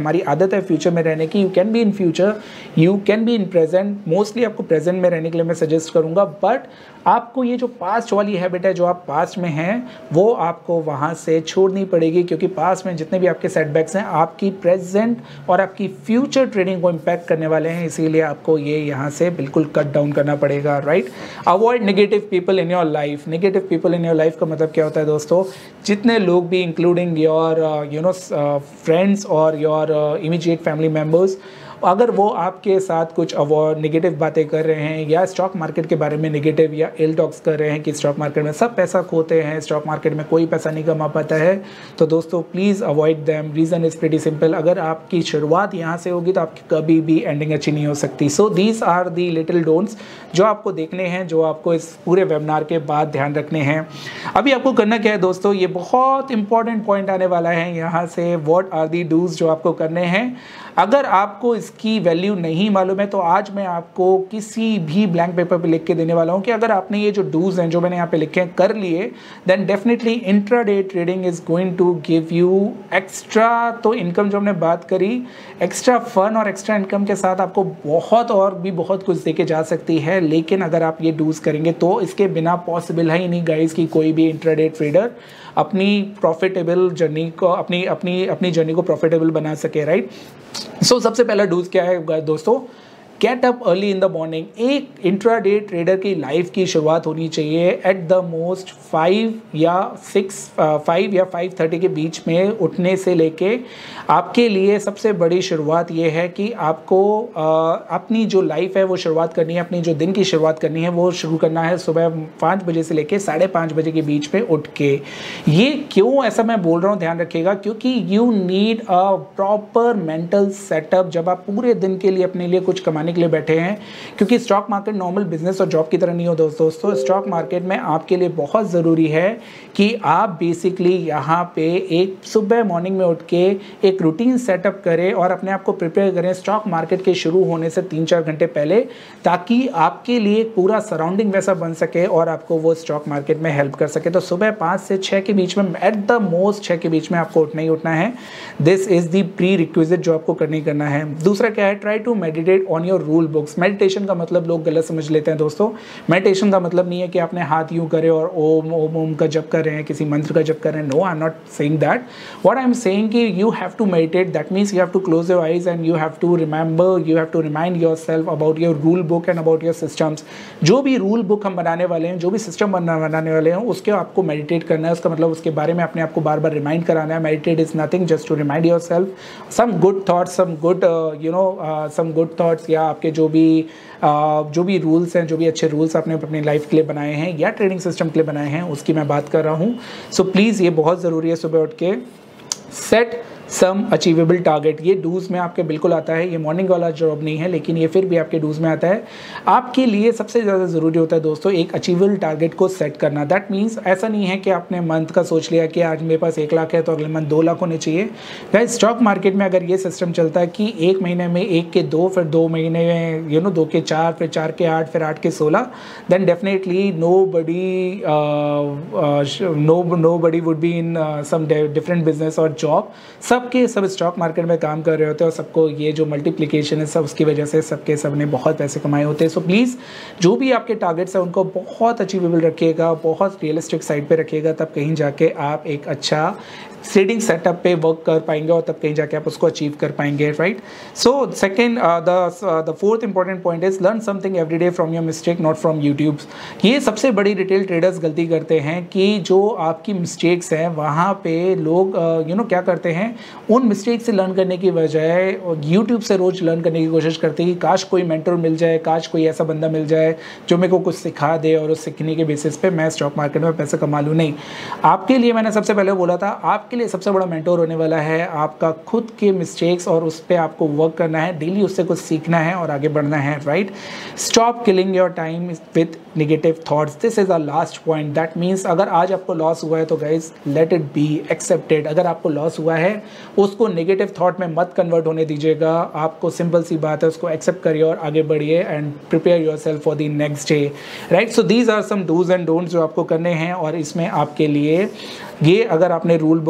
हमारी आदत है फ्यूचर में रहने की। You can be in future, you can be in present, mostly आपको प्रेजेंट में रहने के लिए मैं सजेस्ट करूँगा, बट आपको ये जो पास्ट वाली हैबिट है, जो आप पास्ट में हैं, वो आपको वहाँ से छोड़नी पड़ेगी, क्योंकि पास्ट में जितने भी आपके सेटबैक्स हैं आपकी प्रेजेंट और आपकी फ्यूचर ट्रेडिंग को इम्पैक्ट करने वाले हैं, इसीलिए आपको ये यहाँ से बिल्कुल कट डाउन करना पड़ेगा, right. Avoid negative people in your life. Negative people in your life का मतलब क्या होता है दोस्तों, जितने लोग भी इंक्लूडिंग योर फ्रेंड्स और योर इमीडिएट फैमिली मेम्बर्स, अगर वो आपके साथ कुछ नेगेटिव बातें कर रहे हैं या स्टॉक मार्केट के बारे में नेगेटिव या इल टॉक्स कर रहे हैं कि स्टॉक मार्केट में सब पैसा खोते हैं, स्टॉक मार्केट में कोई पैसा नहीं कमा पाता है, तो दोस्तों please avoid them. Reason is pretty simple, अगर आपकी शुरुआत यहाँ से होगी तो आपकी कभी भी एंडिंग अच्छी नहीं हो सकती। So these are the little don'ts जो आपको देखने हैं, जो आपको इस पूरे वेबिनार के बाद ध्यान रखने हैं। अभी आपको करना क्या है दोस्तों, ये बहुत इंपॉर्टेंट पॉइंट आने वाला है यहाँ से, व्हाट आर दी डूज जो आपको करने हैं। अगर आपको इसकी वैल्यू नहीं मालूम है तो आज मैं आपको किसी भी ब्लैंक पेपर पे लिख के देने वाला हूँ कि अगर आपने ये जो डूज हैं जो मैंने यहाँ पे लिखे हैं कर लिए, then definitely intraday trading is going to give you extra, तो इनकम जो हमने बात करी, एक्स्ट्रा फन और एक्स्ट्रा इनकम के साथ आपको बहुत और भी बहुत कुछ देके जा सकती है। लेकिन अगर आप ये डूज करेंगे तो इसके बिना पॉसिबल है ही नहीं गाइस कि कोई भी इंट्राडे ट्रेडर अपनी प्रॉफिटेबल जर्नी को अपनी जर्नी को प्रॉफिटेबल बना सके, राइट। सो सबसे पहला डूज क्या है दोस्तों, get up early in the morning. एक इंट्राडे ट्रेडर की लाइफ की शुरुआत होनी चाहिए एट द मोस्ट 5 या 5:30 के बीच में उठने से लेके आपके लिए सबसे बड़ी शुरुआत ये है कि आपको अपनी जो लाइफ है वो शुरुआत करनी है, अपनी जो दिन की शुरुआत करनी है वो शुरू करना है सुबह 5 बजे से लेके 5:30 बजे के बीच में उठ के। ये क्यों ऐसा मैं बोल रहा हूँ ध्यान रखिएगा, क्योंकि you need a proper mental setup जब आप पूरे दिन के लिए अपने लिए कुछ कमाने के लिए बैठे हैं, क्योंकि स्टॉक मार्केट नॉर्मल बिजनेस और जॉब की तरह नहीं हो दोस्तों। स्टॉक मार्केट में आपके लिए बहुत ज़रूरी है कि आप बेसिकली यहाँ पे एक सुबह मॉर्निंग में उठ के एक रूटीन सेटअप करें और अपने आप को प्रिपेयर करें स्टॉक मार्केट के शुरू होने से 3-4 घंटे पहले, ताकि आपके लिए पूरा सराउंडिंग वैसा बन सके और आपको वो स्टॉक मार्केट में हेल्प कर सके। तो सुबह 5 से 6 के बीच में, एट द मोस्ट 6 के बीच में आपको उठना ही उठना है। This is the prerequisite जो आपको करना है। दूसरा क्या है, try to meditate on your rule books. Meditation का मतलब लोग गलत समझ लेते हैं दोस्तों। मेडिटेशन का मतलब नहीं है कि आपने हाथ यूं करे और ओम ओम ओम का जप कर रहे हैं, किसी मंत्र का जप कर रहे हैं। No, I am not saying that. What I am saying कि you have to meditate, that means you have to close your eyes and you have to remember, you have to remind yourself about your rule book and about your systems. जो भी rule book हम बनाने वाले हैं, जो भी system बनाने वाले हैं, उसके आपको मेडिटेट करना है। उसका मतलब उसके बारे में अपने आप को बार बार रिमाइंड कराना है। Meditate is nothing, just to remind yourself some good thoughts, some good thoughts, या आपके जो भी रूल्स हैं, जो भी अच्छे रूल्स आपने अपनी लाइफ के लिए बनाए हैं या ट्रेडिंग सिस्टम के लिए बनाए हैं, उसकी मैं बात कर रहा हूँ। सो प्लीज़ ये बहुत ज़रूरी है सुबह उठ के सेट सम अचीवेबल टारगेट। ये डूज में आपके बिल्कुल आता है, ये मॉर्निंग वाला जॉब नहीं है, लेकिन ये फिर भी आपके डूज में आता है। आपके लिए सबसे ज़्यादा ज़रूरी होता है दोस्तों एक अचीवेबल टारगेट को सेट करना। दैट मीन्स ऐसा नहीं है कि आपने मंथ का सोच लिया कि आज मेरे पास 1 लाख है तो अगले मंथ 2 लाख होने चाहिए। गाइस, स्टॉक मार्केट में अगर ये सिस्टम चलता है कि 1 महीने में 1 के 2, फिर 2 महीने में 2 के 4, फिर 4 के 8, फिर 8 के 16, then definitely nobody would be in some different business और जॉब। सबके सब स्टॉक मार्केट में काम कर रहे होते हैं और सबको ये जो मल्टीप्लिकेशन है सब उसकी वजह से सब ने बहुत पैसे कमाए होते हैं। सो प्लीज़ जो भी आपके टारगेट्स हैं उनको बहुत अचीवेबल रखिएगा, बहुत रियलिस्टिक साइड पे रखिएगा, तब कहीं जाके आप एक अच्छा ट्रेडिंग सेटअप पे वर्क कर पाएंगे और तब कहीं जाके आप उसको अचीव कर पाएंगे, right. So second, the fourth important point is learn something every day from your mistake, not from YouTube. ये सबसे बड़ी रिटेल ट्रेडर्स गलती करते हैं कि जो आपकी मिस्टेक्स हैं वहाँ पे लोग क्या करते हैं, उन मिस्टेक से लर्न करने की बजाय यूट्यूब से रोज़ लर्न करने की कोशिश करते हैं कि काश कोई मेंटर मिल जाए, काश कोई ऐसा बंदा मिल जाए जो मेरे को कुछ सिखा दे और उस सीखने के बेसिस पे मैं स्टॉक मार्केट में पैसा कमा लूँ। नहीं, आपके लिए मैंने सबसे पहले बोला था, आपके लिए सबसे बड़ा मेंटोर होने वाला है आपका खुद के मिस्टेक्स, और उस पर आपको वर्क करना है, डेली उससे कुछ सीखना है और आगे बढ़ना है, right. Stop killing your time with negative thoughts. This is a last point. That means अगर आज आपको लॉस हुआ है तो guys let it be accepted. अगर आपको लॉस हुआ है उसको नेगेटिव थॉट में मत कन्वर्ट होने दीजिएगा। आपको सिंपल सी बात है, उसको एक्सेप्ट करिए और आगे बढ़िए and prepare yourself for the next day, right. So these are some dos and don'ts जो आपको करने हैं, और इसमें आपके लिए ये अगर आपने रूल बुक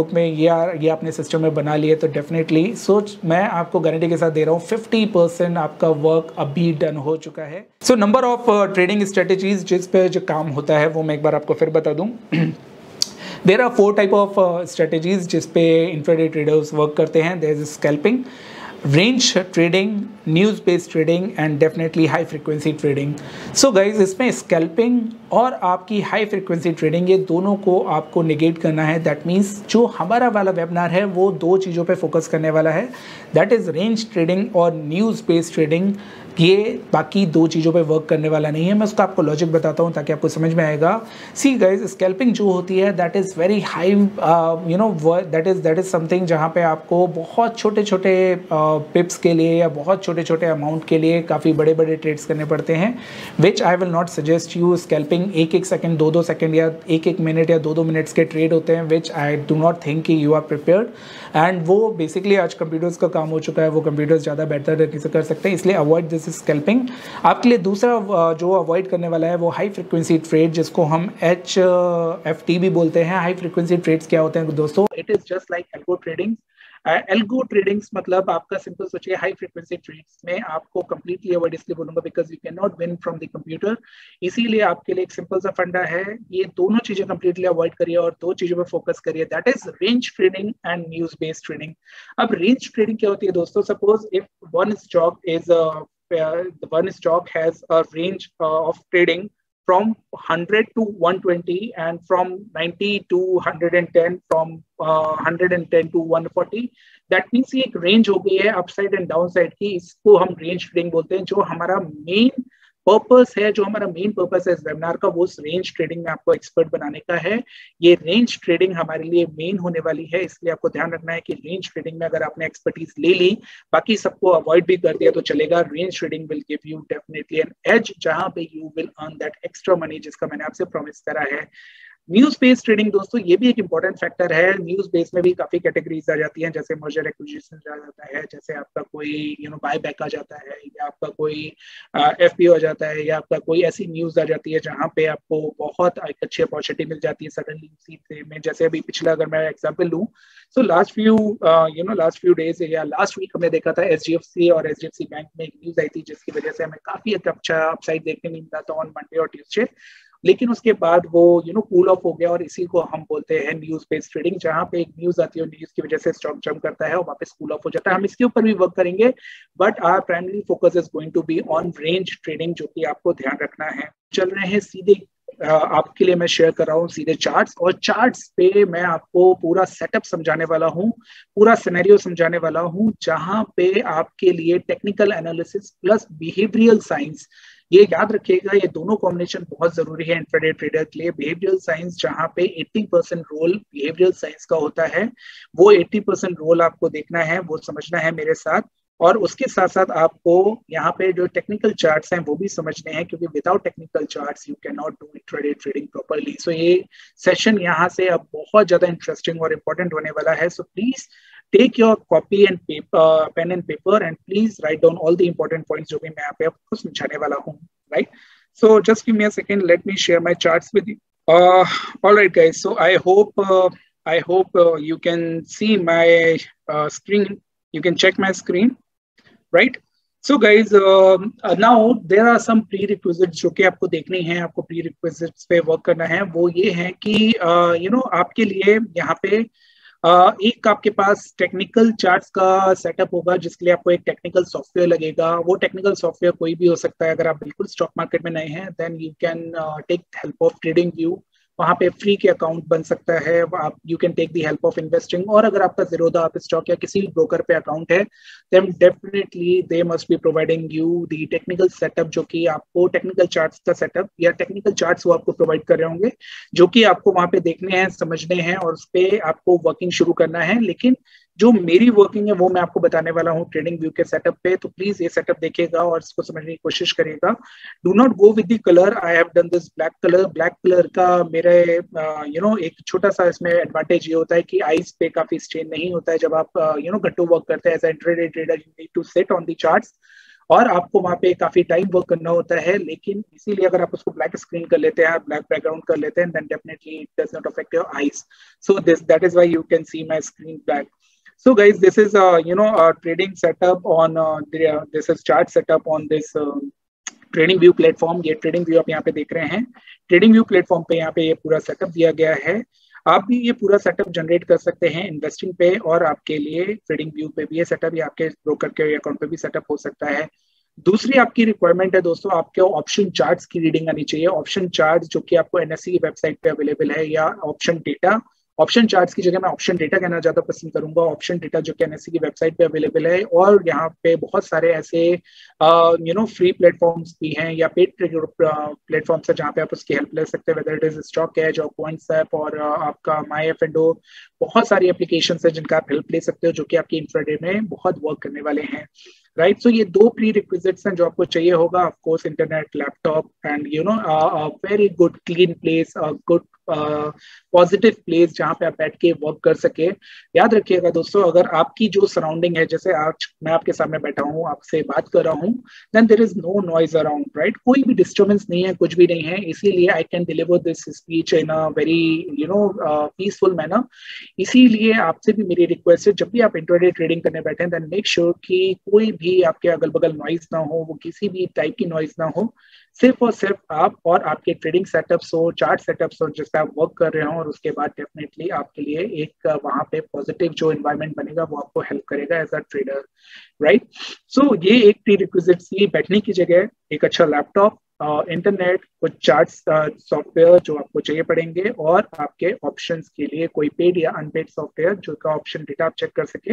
ग्रुप में ये आपने सिस्टम में बना लिए तो डेफिनेटली मैं आपको गारंटी के साथ दे रहा हूँ 50% आपका वर्क अभी डन हो चुका है। So number of trading strategies जिस पे जो काम होता है वो मैं एक बार आपको फिर बता दूँ। There are 4 type of strategies जिस पे इंट्राडे ट्रेडर्स वर्क करते हैं। There is scalping, range trading, news based trading and definitely high frequency trading. So guys इसमें स्कैल्पिंग और आपकी हाई फ्रीक्वेंसी ट्रेडिंग ये दोनों को आपको निगेट करना है। दैट मीन्स जो हमारा वाला वेबिनार है वो 2 चीज़ों पे फोकस करने वाला है, दैट इज़ रेंज ट्रेडिंग और न्यूज़ बेस्ड ट्रेडिंग। ये बाकी 2 चीज़ों पे वर्क करने वाला नहीं है। मैं उसका आपको लॉजिक बताता हूँ ताकि आपको समझ में आएगा। सी गाइज स्कैल्पिंग जो होती है that is very high that is something जहाँ पे आपको बहुत छोटे छोटे पिप्स के लिए या बहुत छोटे छोटे अमाउंट के लिए काफ़ी बड़े बड़े ट्रेड्स करने पड़ते हैं, which I will not suggest you. Scalping 1-1 second 2-2 second या 1-1 मिनट या 2-2 मिनट्स के ट्रेड होते हैं, which I do not think कि यू आर प्रिपेयर्ड। एंड वो बेसिकली आज कंप्यूटर्स का काम हो चुका है, वो कंप्यूटर्स ज़्यादा बेहतर तरीके से कर सकते हैं, इसलिए अवॉइड दिस स्कैल्पिंग। आपके लिए दूसरा जो अवॉइड करने वाला है वो हाई फ्रीक्वेंसी ट्रेड, जिसको हम HFT भी बोलते हैं। हाई फ्रीक्वेंसी ट्रेड्स क्या होते हैं दोस्तों? It is just like algo trading. Algo tradings मतलब आपका सिंपल सोचिए, हाई फ्रीक्वेंसी ट्रेड्स में आपको कंप्लीटली अवॉइड इसलिए बोलूंगा because you can not win from the computer. इसीलिए आपके लिए एक सिंपल सा फंडा है, ये दोनों चीजें कंप्लीटली अवॉइड करिए और 2 चीजों पर फोकस करिए, that is range trading and news based trading. अब रेंज ट्रेडिंग क्या होती है दोस्तों? Suppose if one stock has a range of trading from 100 to 120 and from 90 to 110, from 110 to 140। That means ये एक रेंज हो गई है अपसाइड एंड डाउन साइड की, इसको हम रेंज ट्रेडिंग बोलते हैं। जो हमारा मेन पर्पस है, जो हमारा मेन पर्पस है इस वेबिनार का, वो रेंज ट्रेडिंग में आपको एक्सपर्ट बनाने का है। ये रेंज ट्रेडिंग हमारे लिए मेन होने वाली है, इसलिए आपको ध्यान रखना है कि रेंज ट्रेडिंग में अगर आपने एक्सपर्टीज ले ली, बाकी सबको अवॉइड भी कर दिया तो चलेगा, range trading will give you definitely an edge, जहां पे you will earn that extra money जिसका मैंने आपसे प्रॉमिस करा है। न्यूज बेस्ड ट्रेडिंग दोस्तों ये भी एक इंपॉर्टेंट फैक्टर है। न्यूज बेस में भी काफी कैटेगरीज आ जाती हैं, जैसे मर्जर एक्विजिशन आ जाता है, जैसे आपका कोई बाय बैक आ जाता है, या आपका कोई FPO आ जाता है, या आपका कोई ऐसी न्यूज आ जाती है जहां पे आपको बहुत अच्छी अपॉर्चुनिटी मिल जाती है सडनली उसी में। जैसे अभी पिछला अगर मैं एग्जाम्पल लूँ, सो लास्ट फ्यू डेज या लास्ट वीक हमने देखा था SGFC और HDFC बैंक में एक न्यूज आई थी जिसकी वजह से हमें काफी अच्छा अपसाइड देखने में मिला था ऑन मंडे और ट्यूसडे। लेकिन उसके बाद वो कूल ऑफ हो गया, और इसी को हम बोलते हैं न्यूज बेस्ड ट्रेडिंग, जहां पे एक न्यूज आती है और न्यूज की वजह से स्टॉक जंप करता है और वापस कूल ऑफ हो जाता है। हम इसके ऊपर भी वर्क करेंगे, but our primary focus is going to be on range trading, जो कि आपको ध्यान रखना है। चल रहे हैं सीधे आपके लिए मैं शेयर कर रहा हूँ सीधे चार्ट्स, और चार्ट्स पे मैं आपको पूरा सेटअप समझाने वाला हूँ, पूरा सिनेरियो समझाने वाला हूँ, जहां पे आपके लिए technical analysis plus behavioural science, ये याद रखिएगा, ये दोनों कॉम्बिनेशन बहुत जरूरी है इंट्राडे ट्रेडर के लिए। बिहेवियरल साइंस जहां पे 80% रोल बिहेवियरल साइंस का होता है, वो 80% रोल आपको देखना है, वो समझना है मेरे साथ, और उसके साथ साथ आपको यहाँ पे जो टेक्निकल चार्ट्स हैं वो भी समझने हैं, क्योंकि without technical charts you can not do intraday trading properly. So ये सेशन यहाँ से अब बहुत ज्यादा इंटरेस्टिंग और इम्पोर्टेंट होने वाला है। So please take your copy and paper, pen and paper, and please write down all the important points जो भी मैं यहाँ पे आपको समझाने वाला हूँ, right? So just give me a second, let me share my charts with you. All right, guys. So I hope you can see my screen. You can check my screen, right? So guys, now there are some prerequisites जो कि आपको देखनी है, आपको prerequisites पे work करना है। वो ये है कि आपके लिए यहाँ पे एक आपके पास टेक्निकल चार्ट्स का सेटअप होगा, जिसके लिए आपको एक टेक्निकल सॉफ्टवेयर लगेगा। वो टेक्निकल सॉफ्टवेयर कोई भी हो सकता है। अगर आप बिल्कुल स्टॉक मार्केट में नए हैं, then you can take help of trading view, वहाँ पे फ्री के अकाउंट बन सकता है। आप you can take the help of investing, और अगर आपका ज़ीरोधा आप स्टॉक या किसी भी ब्रोकर पे अकाउंट है, then definitely they must be providing you the technical setup, जो कि आपको टेक्निकल चार्ट्स का सेटअप या टेक्निकल चार्ट्स वो आपको प्रोवाइड कर रहे होंगे, जो कि आपको वहाँ पे देखने हैं, समझने हैं, और उस पर आपको वर्किंग शुरू करना है। लेकिन जो मेरी वर्किंग है वो मैं आपको बताने वाला हूँ ट्रेडिंग व्यू के सेटअप पे, तो प्लीज ये सेटअप देखिएगा और इसको समझने की कोशिश करिएगा। Do not go with the colour, I have done this black colour. Black colour का मेरे एक छोटा सा इसमें एडवांटेज ये होता है कि आईज पे काफी स्ट्रेन नहीं होता है जब आप गट्टू वर्क करते हैं। As intraday trader you need to sit on the charts, और आपको वहाँ पे काफी टाइम वर्क करना होता है, लेकिन इसीलिए अगर आप उसको ब्लैक स्क्रीन कर लेते हैं, ब्लैक बैकग्राउंड कर लेते हैं, then definitely it does not affect your eyes. So that is why you can see my screen black. So guys, this is a trading setup on this is chart setup on this trading view platform. ये trading view आप यहाँ पे देख रहे हैं. Trading view platform पे यहाँ पे ये पूरा सेटअप दिया गया है. आप भी ये पूरा सेटअप जनरेट कर सकते हैं इन्वेस्टिंग पे, और आपके लिए ट्रेडिंग व्यू पे भी ये सेटअप, या आपके ब्रोकर के अकाउंट पे भी सेटअप हो सकता है. दूसरी आपकी रिक्वायरमेंट है दोस्तों, आपके ऑप्शन चार्ट्स की रीडिंग आनी चाहिए. ऑप्शन चार्ट जो कि आपको एनएससी की वेबसाइट पे अवेलेबल है, या ऑप्शन डेटा. ऑप्शन चार्ट्स की जगह मैं ऑप्शन डेटा कहना ज्यादा पसंद करूंगा. ऑप्शन डेटा जो कि एनएससी की वेबसाइट पे अवेलेबल है, और यहाँ पे बहुत सारे ऐसे फ्री प्लेटफॉर्म्स भी हैं या पेड प्लेटफॉर्म्स है जहाँ पे आप उसकी हेल्प ले सकते हैं, whether it is stock edge और पॉइंट्सएप और आपका माई एफ एंड ओ. बहुत सारी एप्लीकेशन है जिनका आप हेल्प ले सकते हो, जो कि आपकी इंफ्राडे में बहुत वर्क करने वाले हैं. राइट. सो ये दो प्री रिक्विजिट्स हैं जो आपको चाहिए होगा. Of course internet, laptop, and very good clean place, good positive place जहाँ पे आप बैठ के वर्क कर सके. याद रखिएगा दोस्तों, अगर आपकी जो सराउंडिंग है, जैसे आज मैं आपके सामने बैठा हूँ, आपसे बात कर रहा हूँ, then there is no noise around. Right. कोई भी डिस्टर्बेंस नहीं है, कुछ भी नहीं है. इसीलिए I can deliver this speech in a very peaceful manner. इसीलिए आपसे भी मेरी रिक्वेस्ट है, जब भी आप इंट्राडे ट्रेडिंग करने बैठे हैं, देन मेक श्योर कि कोई भी आपके अगल बगल नॉइज ना हो, वो किसी भी टाइप की नॉइज ना हो. सिर्फ और सिर्फ आप और आपके ट्रेडिंग सेटअप्स हो, चार्ट सेटअप्स हो, जिससे आप वर्क कर रहे हो, और उसके बाद डेफिनेटली आपके लिए एक वहां पे पॉजिटिव जो एनवायरनमेंट बनेगा वो आपको हेल्प करेगा as a trader. Right. So ये एक प्री रिक्विजिट थी. बैठने की जगह एक अच्छा लैपटॉप, इंटरनेट, कुछ चार्ट सॉफ्टवेयर जो आपको चाहिए पड़ेंगे, और आपके ऑप्शंस के लिए कोई पेड या अनपेड सॉफ्टवेयर जो का ऑप्शन डेटा आप चेक कर सके.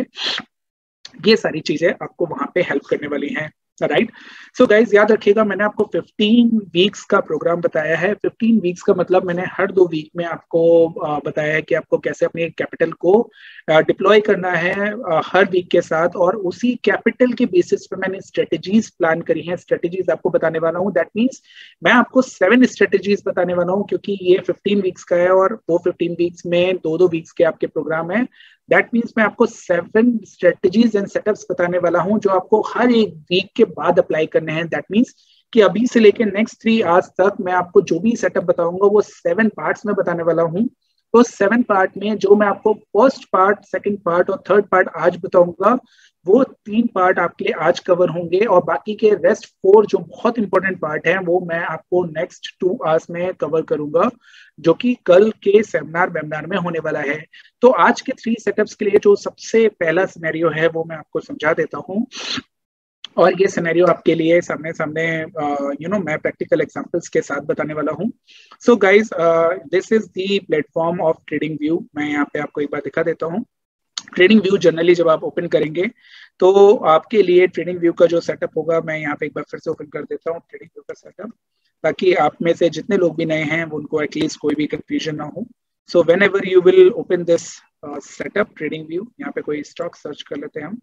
ये सारी चीजें आपको वहां पे हेल्प करने वाली हैं. राइट. सो गाइज, याद रखिएगा, मैंने आपको 15 वीक्स का प्रोग्राम बताया है. 15 वीक्स का मतलब मैंने हर 2 वीक में आपको बताया है कि आपको कैसे अपने कैपिटल को डिप्लॉय करना है हर वीक के साथ, और उसी कैपिटल के बेसिस पे मैंने स्ट्रेटेजीज प्लान करी हैं. स्ट्रेटेजीज आपको बताने वाला हूँ. दैट मीन्स मैं आपको 7 स्ट्रेटेजीज बताने वाला हूँ, क्योंकि ये 15 वीक्स का है, और वो 15 वीक्स में 2-2 वीक्स के आपके प्रोग्राम है. दैट मीन्स मैं आपको 7 स्ट्रेटेजीज एंड सेटअप्स बताने वाला हूं, जो आपको हर एक वीक के बाद अप्लाई करने हैं. दैट मीन्स कि अभी से लेकर नेक्स्ट 3 आवर्स तक मैं आपको जो भी सेटअप बताऊंगा वो 7 पार्ट्स में बताने वाला हूं. तो 7 पार्ट में जो मैं आपको फर्स्ट पार्ट, सेकंड पार्ट और थर्ड पार्ट आज बताऊंगा, वो 3 पार्ट आपके लिए आज कवर होंगे, और बाकी के रेस्ट 4 जो बहुत इंपॉर्टेंट पार्ट हैं वो मैं आपको नेक्स्ट 2 आवर्स में कवर करूंगा, जो कि कल के वेबिनार में होने वाला है. तो आज के 3 सेटअप्स के लिए जो सबसे पहला सिनेरियो है वो मैं आपको समझा देता हूँ, और ये सिनेरियो आपके लिए सामने सामने मैं प्रैक्टिकल एग्जांपल्स के साथ बताने वाला हूँ. So guys, this is the platform of trading view. मैं यहाँ पे आपको एक बार दिखा देता हूँ. ट्रेडिंग व्यू जनरली जब आप ओपन करेंगे तो आपके लिए ट्रेडिंग व्यू का जो सेटअप होगा, मैं यहाँ पे एक बार फिर से ओपन कर देता हूँ ट्रेडिंग व्यू का सेटअप, ताकि आप में से जितने लोग भी नए हैं उनको एटलीस्ट कोई भी कंफ्यूजन ना हो. So whenever you will open this setup trading view, यहाँ पे कोई स्टॉक सर्च कर लेते हैं हम,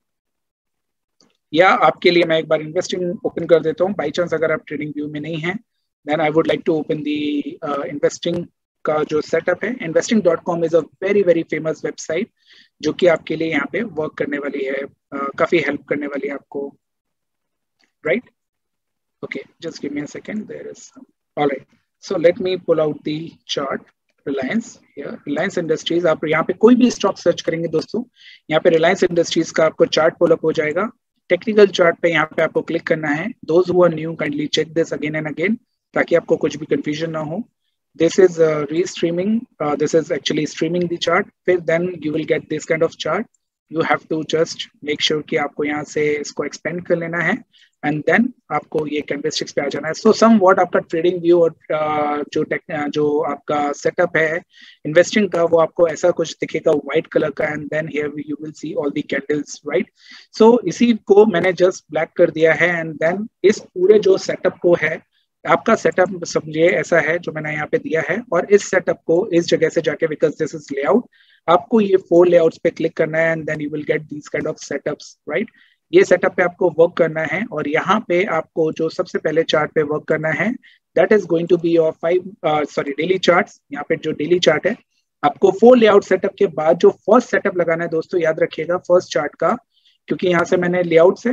या आपके लिए मैं एक बार इन्वेस्टिंग ओपन कर देता हूँ. बाई चांस अगर आप ट्रेडिंग व्यू में नहीं हैं, then I would like to open the investing का जो सेटअप है. investing.com is a very very famous website, जो कि आपके लिए यहाँ पे वर्क करने वाली है, काफी हेल्प करने वाली है आपको. Right. Okay, just give me a second. There is alright. So let me pull out the chart. Reliance Industries, आप यहाँ पे कोई भी स्टॉक सर्च करेंगे दोस्तों, यहाँ पे रिलायंस इंडस्ट्रीज का आपको चार्ट पुल अप हो जाएगा. टेक्निकल चार्ट पे यहाँ पे आपको क्लिक करना है. Those who are new, kindly check this again and again, ताकि आपको कुछ भी कंफ्यूजन ना हो. This is restreaming. This is actually streaming the chart. Then you will get this kind of chart. You have to just make sure कि आपको यहाँ से इसको expand कर लेना है, and then आपको ये candlesticks पे आ जाना है. So somewhat आपका trading view और जो आपका setup है investing का, वो आपको ऐसा कुछ दिखेगा white color का, and then here you will see all the candles, right? So इसी को मैंने just black कर दिया है, and then इस पूरे जो setup को है, आपका सेटअप समझिए ऐसा है जो मैंने यहाँ पे दिया है, और इस सेटअप को इस जगह से जाके, बिकॉज दिस इज लेआउट, आपको ये 4 लेआउट्स पे क्लिक करना है, and then you will get these kind of setups. Right. ये सेटअप पे आपको वर्क करना है, और यहाँ पे आपको जो सबसे पहले चार्ट पे वर्क करना है, that is going to be your daily charts. यहाँ पे जो डेली चार्ट है, आपको 4 लेआउट सेटअप के बाद जो फर्स्ट सेटअप लगाना है दोस्तों, याद रखिएगा फर्स्ट चार्ट का, क्योंकि यहाँ से मैंने लेआउट से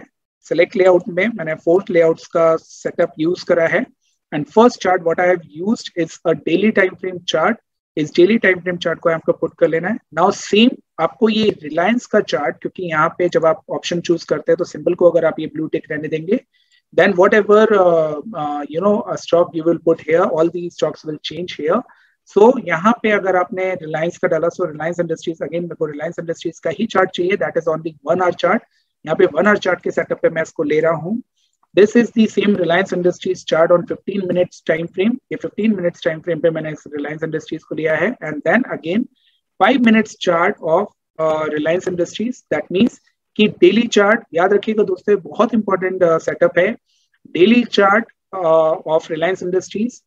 select layout में मैंने 4 layouts का setup use करा है. And first chart what I have used is a daily time frame chart. इस डेली टाइम फ्रेम चार्ट को आपको पुट कर लेना है. नाउ सेम आपको ये रिलायंस का चार्ट, क्योंकि यहाँ पे जब आप ऑप्शन चूज करते हैं तो सिंबल को अगर आप ये ब्लू टिक रहने देंगे, then whatever stock you will put here, all the stocks will change here. So यहाँ पे अगर आपने रिलायंस का डाला, सो रिलायंस इंडस्ट्रीज, अगेन मेरे को रिलायंस इंडस्ट्रीज का ही चार्ट चाहिए, that is on the 1 hour chart. यहाँ पे 1 आवर चार्ट के सेटअप पे मैं इसको ले रहा हूँ. This is the same Reliance Industries chart on 15 minutes time frame. ये 15 minutes time frame पे मैंने Reliance Industries को लिया है. And then again 5 minutes chart of Reliance Industries. That means कि daily chart, याद रखिएगा दोस्तों, बहुत important setup है. Daily chart of Reliance Industries,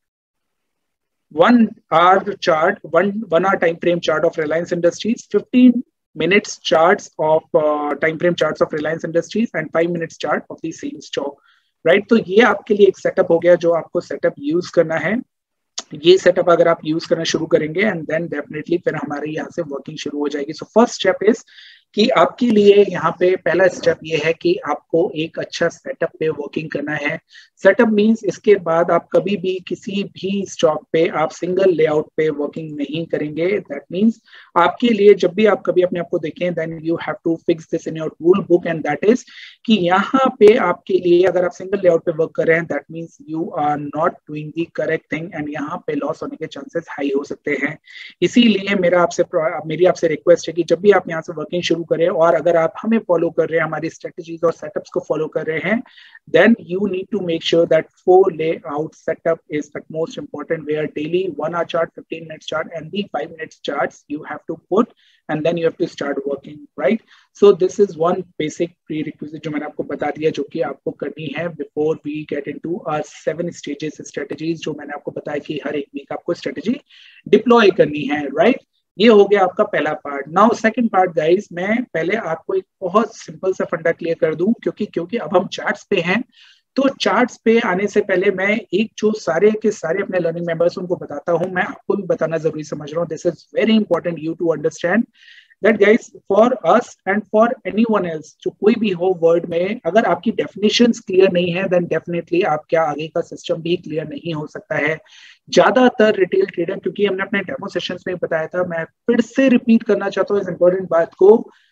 1 hour chart, one hour time frame chart of Reliance Industries, 15 minutes charts of time frame charts of Reliance Industries, and 5 minutes chart of the same stock. Right, तो ये आपके लिए एक setup हो गया जो आपको setup use करना है. ये सेटअप अगर आप यूज करना शुरू करेंगे एंड देन डेफिनेटली फिर हमारे यहाँ से वर्किंग शुरू हो जाएगी. सो फर्स्ट स्टेप इज कि आपके लिए यहाँ पे पहला स्टेप ये है कि आपको एक अच्छा सेटअप पे वर्किंग करना है. सेटअप मींस इसके बाद आप कभी भी किसी भी स्टॉक पे आप सिंगल लेआउट पे वर्किंग नहीं करेंगे. दैट मींस आपके लिए जब भी आप कभी अपने आप को देखें, then you have to fix this in your rule book, and that is कि यहाँ पे आपके लिए अगर आप सिंगल लेआउट पे वर्क कर रहे हैं, that means you are not doing the correct thing, and यहाँ पे लॉस होने के चांसेस हाई हो सकते हैं. इसीलिए मेरी आपसे रिक्वेस्ट है कि जब भी आप यहाँ से वर्किंग शुरू करें, और अगर आप हमें फॉलो कर रहे हैं, हमारी स्ट्रेटजीज और सेटअप्स को फॉलो कर रहे हैं, then you need to make sure that 4 layout setup is at most important, where daily 1 hour chart, 15 minutes chart, and the 5 minutes charts you have to put, and then you have to start working, right? So this is one basic prerequisite जो मैंने आपको बता दिया, जो कि आपको करनी है before we get into our 7 stages strategies, जो मैंने आपको बताया कि हर एक वीक आपको स्ट्रेटेजी डिप्लॉय करनी है, right? ये हो गया आपका पहला part. Now second part guys, मैं पहले आपको एक बहुत सिंपल सा फंडा क्लियर कर दूं, क्योंकि अब हम चार्ट्स पे हैं. तो चार्ट्स पे आने से पहले मैं एक जो सारे के सारे अपने लर्निंग मेंबर्स उनको बताता हूं, मैं आपको भी बताना जरूरी समझ रहा हूं. This is very important you to understand that guys, for us and for anyone else, जो कोई भी हो वर्ल्ड में, अगर आपकी डेफिनेशंस क्लियर नहीं है, देन डेफिनेटली आपका आगे का सिस्टम भी क्लियर नहीं हो सकता है. ज्यादातर रिटेल ट्रेडर, क्योंकि हमने अपने डेमो सेशंस में बताया था, मैं फिर से रिपीट करना चाहता हूँ इस इंपॉर्टेंट बात को,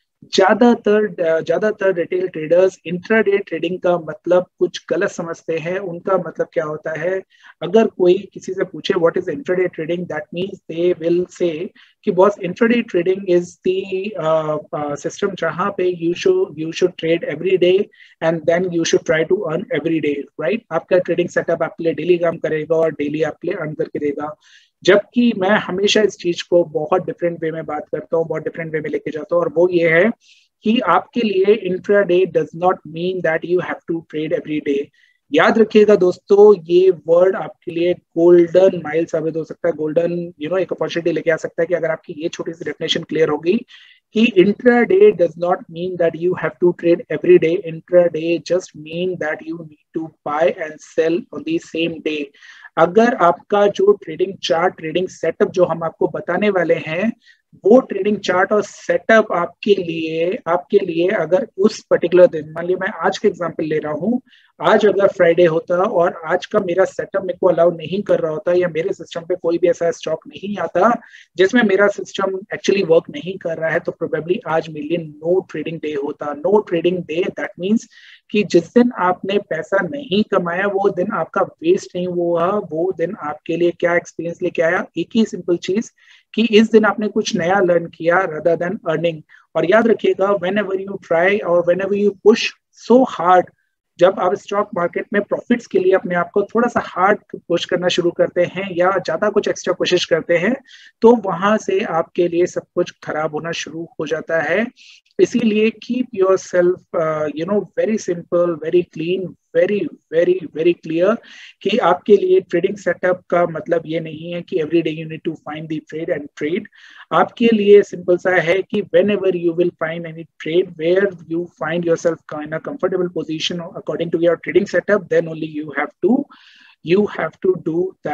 ज्यादातर रिटेल ट्रेडर्स इंट्राडे ट्रेडिंग का मतलब कुछ गलत समझते हैं. उनका मतलब क्या होता है, अगर कोई किसी से पूछे what is intraday trading, that means they will say कि boss intraday trading is the system जहां पे you should trade every day and then you should try to earn every day, right? आपका ट्रेडिंग सेटअप आपके लिए daily काम करेगा और daily आपके लिए अर्न करके देगा. जबकि मैं हमेशा इस चीज को बहुत डिफरेंट वे में बात करता हूँ, बहुत डिफरेंट वे में लेके जाता हूँ, और वो ये है कि आपके लिए intraday does not mean that you have to trade every day. याद रखिएगा दोस्तों, ये वर्ड आपके लिए गोल्डन माइल साबित हो सकता है, गोल्डन एक अपॉर्चुनिटी लेके आ सकता है कि अगर आपकी ये छोटी सी डेफिनेशन क्लियर होगी कि intraday does not mean that you have to trade every day. Intraday just mean that you need to buy and sell on the same day. अगर आपका जो ट्रेडिंग चार्ट, ट्रेडिंग सेटअप जो हम आपको बताने वाले हैं, वो ट्रेडिंग चार्ट और सेटअप आपके लिए अगर उस पर्टिकुलर दिन, मान लिया मैं आज का एग्जांपल ले रहा हूँ, आज अगर फ्राइडे होता और आज का मेरा सेटअप मेरे को अलाउ नहीं कर रहा होता, या मेरे सिस्टम पे कोई भी ऐसा स्टॉक नहीं आता जिसमें मेरा सिस्टम एक्चुअली वर्क नहीं कर रहा है, तो प्रोबेबली आज मेरे लिए नो ट्रेडिंग डे होता. No trading day that means कि जिस दिन आपने पैसा नहीं कमाया, वो दिन आपका वेस्ट नहीं हुआ, वो दिन आपके लिए क्या एक्सपीरियंस लेके आया, एक ही सिंपल चीज कि इस दिन आपने कुछ नया लर्न किया rather than अर्निंग. और याद रखिएगा, whenever you try और whenever you push so hard, जब आप स्टॉक मार्केट में प्रॉफिट्स के लिए अपने आप को थोड़ा सा हार्ड पुश करना शुरू करते हैं या ज्यादा कुछ एक्स्ट्रा कोशिश करते हैं, तो वहां से आपके लिए सब कुछ खराब होना शुरू हो जाता है. इसीलिए keep yourself very simple, very clean, very very very clear कि आपके लिए ट्रेडिंग सेटअप का मतलब ये नहीं है कि every day you need to find the trade and trade. आपके लिए सिंपल सा है कि whenever you will find any trade where you find yourself in a comfortable position according to your trading setup, then only you have to do that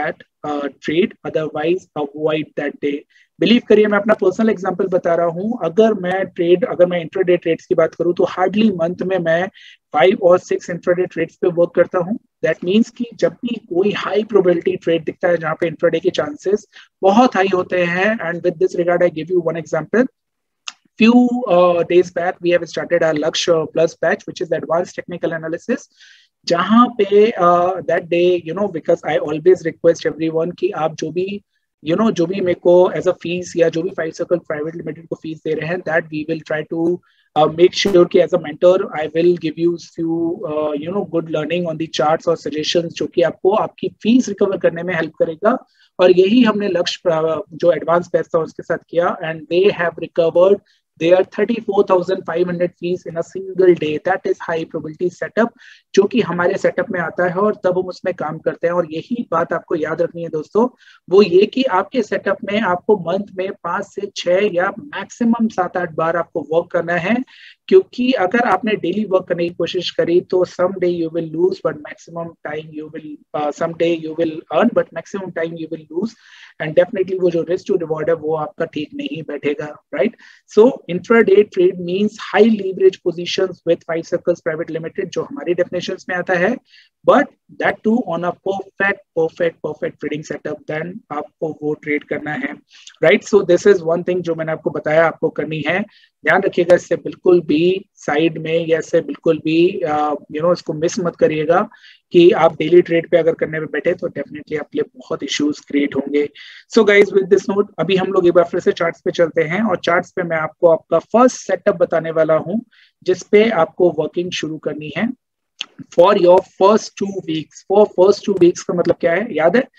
trade, otherwise avoid that day. Believe करिए, मैं अपना personal example बता रहा हूँ, अगर मैं intraday trades की बात करूँ तो हार्डली मंथ में मैं 5 और 6 इंट्राडे ट्रेड्स पे वर्क करता हूँ। दैट मीन्स कि जब भी कोई हाई प्रोबेबिलिटी ट्रेड दिखता है जहाँ पे इंट्राडे के चांसेस बहुत हाई होते हैं, and with this regard I give you one example. Few days back we have started our Laksh Plus batch, which is the advanced technical analysis, जहाँ पे that day, because I always request everyone कि आप जो भी मेरे को as a fees या जो भी 5 सर्कल प्राइवेट लिमिटेड को फीस दे रहे हैं, that we will try to make sure कि as a mentor I will give you few good learning on the charts और सजेशंस, जो कि आपको आपकी फीस रिकवर करने में हेल्प करेगा। और यही हमने लक्ष्य जो एडवांस बैच था उसके साथ किया, and they have recovered their 34,500 fees in a single day. That is high probability setup, जो कि हमारे सेटअप में आता है और तब हम उसमें काम करते हैं। और यही बात आपको याद रखनी है दोस्तों, वो ये कि आपके सेटअप में आपको मंथ में 5 से 6 या मैक्सिमम 7-8 बार आपको वर्क करना है, क्योंकि अगर आपने डेली वर्क करने की कोशिश करी तो some day you will lose but maximum time you will some day you will earn but maximum time you will lose, and definitely वो जो रिस्क टू रिवॉर्ड है वो आपका ठीक नहीं बैठेगा, right. So intraday trade means high leverage positions with 5 circles private limited, जो हमारी डेफिनेशंस में आता है, but that too on a perfect trading setup, then आपको वो ट्रेड करना है, right. So this is one thing जो मैंने आपको बताया आपको करनी है। ध्यान रखिएगा, इससे बिल्कुल भी साइड में या इससे बिल्कुल भी इसको मिस मत करिएगा कि आप डेली ट्रेड पे अगर करने में बैठे तो डेफिनेटली आपके लिए बहुत इश्यूज क्रिएट होंगे। So guys, with this note अभी हम लोग एक बार फिर से चार्ट्स पे चलते हैं, और चार्ट्स पे मैं आपको आपका फर्स्ट सेटअप बताने वाला हूं जिसपे आपको वर्किंग शुरू करनी है for your first 2 weeks. For first 2 weeks का मतलब क्या है, याद है?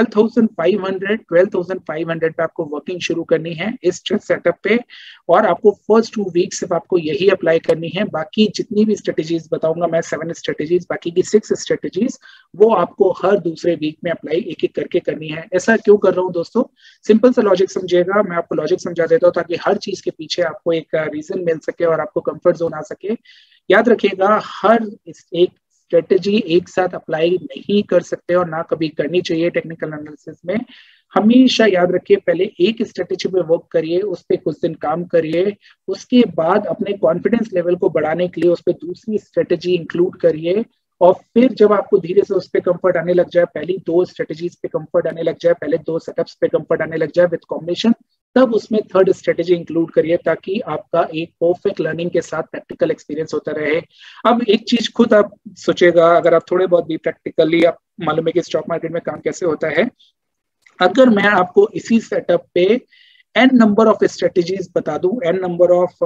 12,500 पे आपको वर्किंग शुरू करनी है इस सेटअप पे, और आपको फर्स्ट 2 वीक सिर्फ आपको यही अप्लाई करनी है। बाकी जितनी भी स्ट्रेटेजीज बताऊंगा मैं, 7 स्ट्रेटेजीज, बाकी की 6 स्ट्रेटेजीज वो आपको हर दूसरे वीक में अप्लाई एक एक करके करनी है। ऐसा क्यों कर रहा हूँ दोस्तों? सिंपल सा लॉजिक समझिएगा, मैं आपको लॉजिक समझा देता हूँ ताकि हर चीज के पीछे आपको एक रीजन मिल सके और आपको कंफर्ट जोन आ सके। याद रखिएगा, हर एक स्ट्रेटेजी एक साथ अप्लाई नहीं कर सकते और ना कभी करनी चाहिए टेक्निकल एनालिसिस में। हमेशा याद रखिए, पहले एक स्ट्रेटेजी पे वर्क करिए, उस पर कुछ दिन काम करिए, उसके बाद अपने कॉन्फिडेंस लेवल को बढ़ाने के लिए उस पर दूसरी स्ट्रेटेजी इंक्लूड करिए, और फिर जब आपको धीरे से उस पर कंफर्ट आने लग जाए, पहली 2 स्ट्रेटेजीज पे कंफर्ट आने लग जाए, पहले 2 सेटअप्स पे कंफर्ट आने लग जाए विद कॉम्बिनेशन, तब उसमें थर्ड स्ट्रेटेजी इंक्लूड करिए, ताकि आपका एक परफेक्ट लर्निंग के साथ प्रैक्टिकल एक्सपीरियंस होता रहे। अब एक चीज खुद आप सोचेगा, अगर आप थोड़े बहुत भी प्रैक्टिकली आप मालूम है कि स्टॉक मार्केट में काम कैसे होता है, अगर मैं आपको इसी सेटअप पे n नंबर ऑफ स्ट्रेटेजीज बता दूं, n नंबर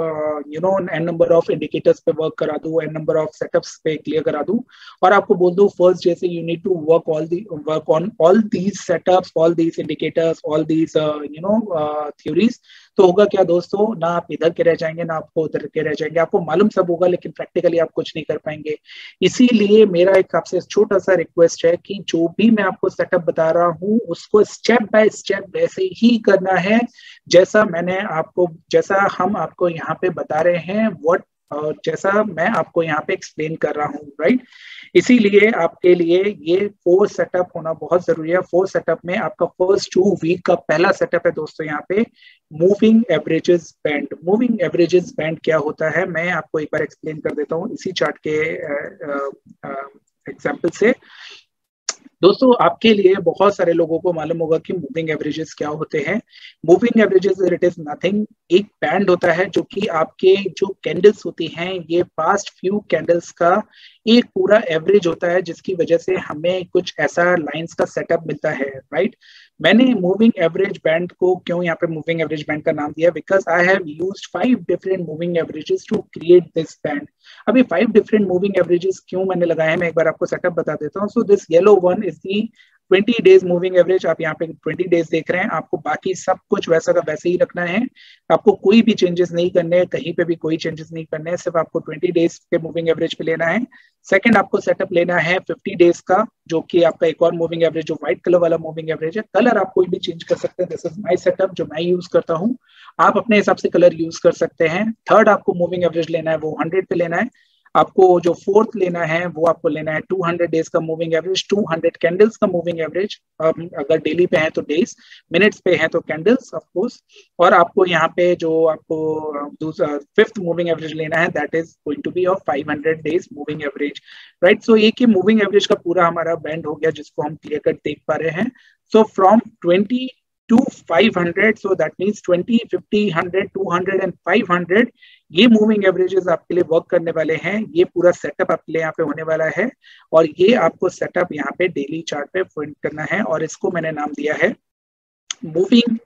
ऑफ इंडिकेटर्स पे वर्क करा दूं, n नंबर ऑफ सेटअप्स पे क्लियर करा दूं, और आपको बोल दूं फर्स्ट जैसे you need to work on all these setups, all these indicators, all these theories, तो होगा क्या दोस्तों? ना आप इधर के रह जाएंगे ना आपको उधर के रह जाएंगे। आपको मालूम सब होगा लेकिन प्रैक्टिकली आप कुछ नहीं कर पाएंगे। इसीलिए मेरा एक आपसे छोटा सा रिक्वेस्ट है कि जो भी मैं आपको सेटअप बता रहा हूँ उसको स्टेप बाय स्टेप वैसे ही करना है जैसा हम आपको यहाँ पे बता रहे हैं, जैसा मैं आपको यहाँ पे एक्सप्लेन कर रहा हूँ, राइट। इसीलिए आपके लिए ये 4 सेटअप होना बहुत जरूरी है। 4 सेटअप में आपका फर्स्ट 2 वीक का पहला सेटअप है दोस्तों यहाँ पे moving averages band. Moving averages band क्या होता है मैं आपको एक बार एक्सप्लेन कर देता हूँ इसी चार्ट के एग्जाम्पल से। दोस्तों, आपके लिए बहुत सारे लोगों को मालूम होगा कि मूविंग एवरेजेस क्या होते हैं। Moving averages it is nothing, एक बैंड होता है जो कि आपके जो कैंडल्स होती हैं, ये पास्ट फ्यू कैंडल्स का एक पूरा एवरेज होता है, जिसकी वजह से हमें कुछ ऐसा लाइंस का सेटअप मिलता है, राइट। मैंने मूविंग एवरेज बैंड को क्यों यहाँ पे मूविंग एवरेज बैंड का नाम दिया? Because I have used 5 different moving averages to create this band. अभी 5 डिफरेंट मूविंग एवरेजेस क्यों मैंने लगाए हैं मैं एक बार आपको सेटअप बता देता हूँ। So this yellow one is the 20 days moving average. आप यहाँ पे 20 डेज देख रहे हैं, आपको बाकी सब कुछ वैसा का वैसे ही रखना है, आपको कोई भी चेंजेस नहीं करने हैं, कहीं पे भी कोई चेंजेस नहीं करने हैं, सिर्फ आपको 20 डेज के मूविंग एवरेज पे लेना है। सेकंड, आपको सेटअप लेना है 50 डेज का, जो कि आपका एक और मूविंग एवरेज जो व्हाइट कलर वाला मूविंग एवरेज है। कलर आप कोई भी चेंज कर सकते हैं, दिस इज माय सेटअप जो मैं यूज करता हूँ, आप अपने हिसाब से कलर यूज कर सकते हैं। थर्ड, आपको मूविंग एवरेज लेना है वो 100 पे लेना है। आपको जो फोर्थ लेना है वो आपको लेना है 200 डेज का मूविंग एवरेज, 200 कैंडल्स का मूविंग एवरेज। अगर डेली पे है तो डेज, मिनट्स पे है तो कैंडल्स ऑफ कोर्स। और आपको यहाँ पे जो आपको दूसरा फिफ्थ मूविंग एवरेज लेना है that is going to be of 500 days moving average, right. So एक ही मूविंग एवरेज का पूरा हमारा बैंड हो गया जिसको हम क्लियर कट देख पा रहे हैं। So from 20 to 500, so that means 20, 50, 100, 200 and 500 ये मूविंग एवरेजेस आपके लिए वर्क करने वाले हैं। ये पूरा सेटअप आपके लिए यहाँ पे होने वाला है और ये आपको सेटअप यहाँ पे डेली चार्ट पे प्रिंट करना है और इसको मैंने नाम दिया है मूविंग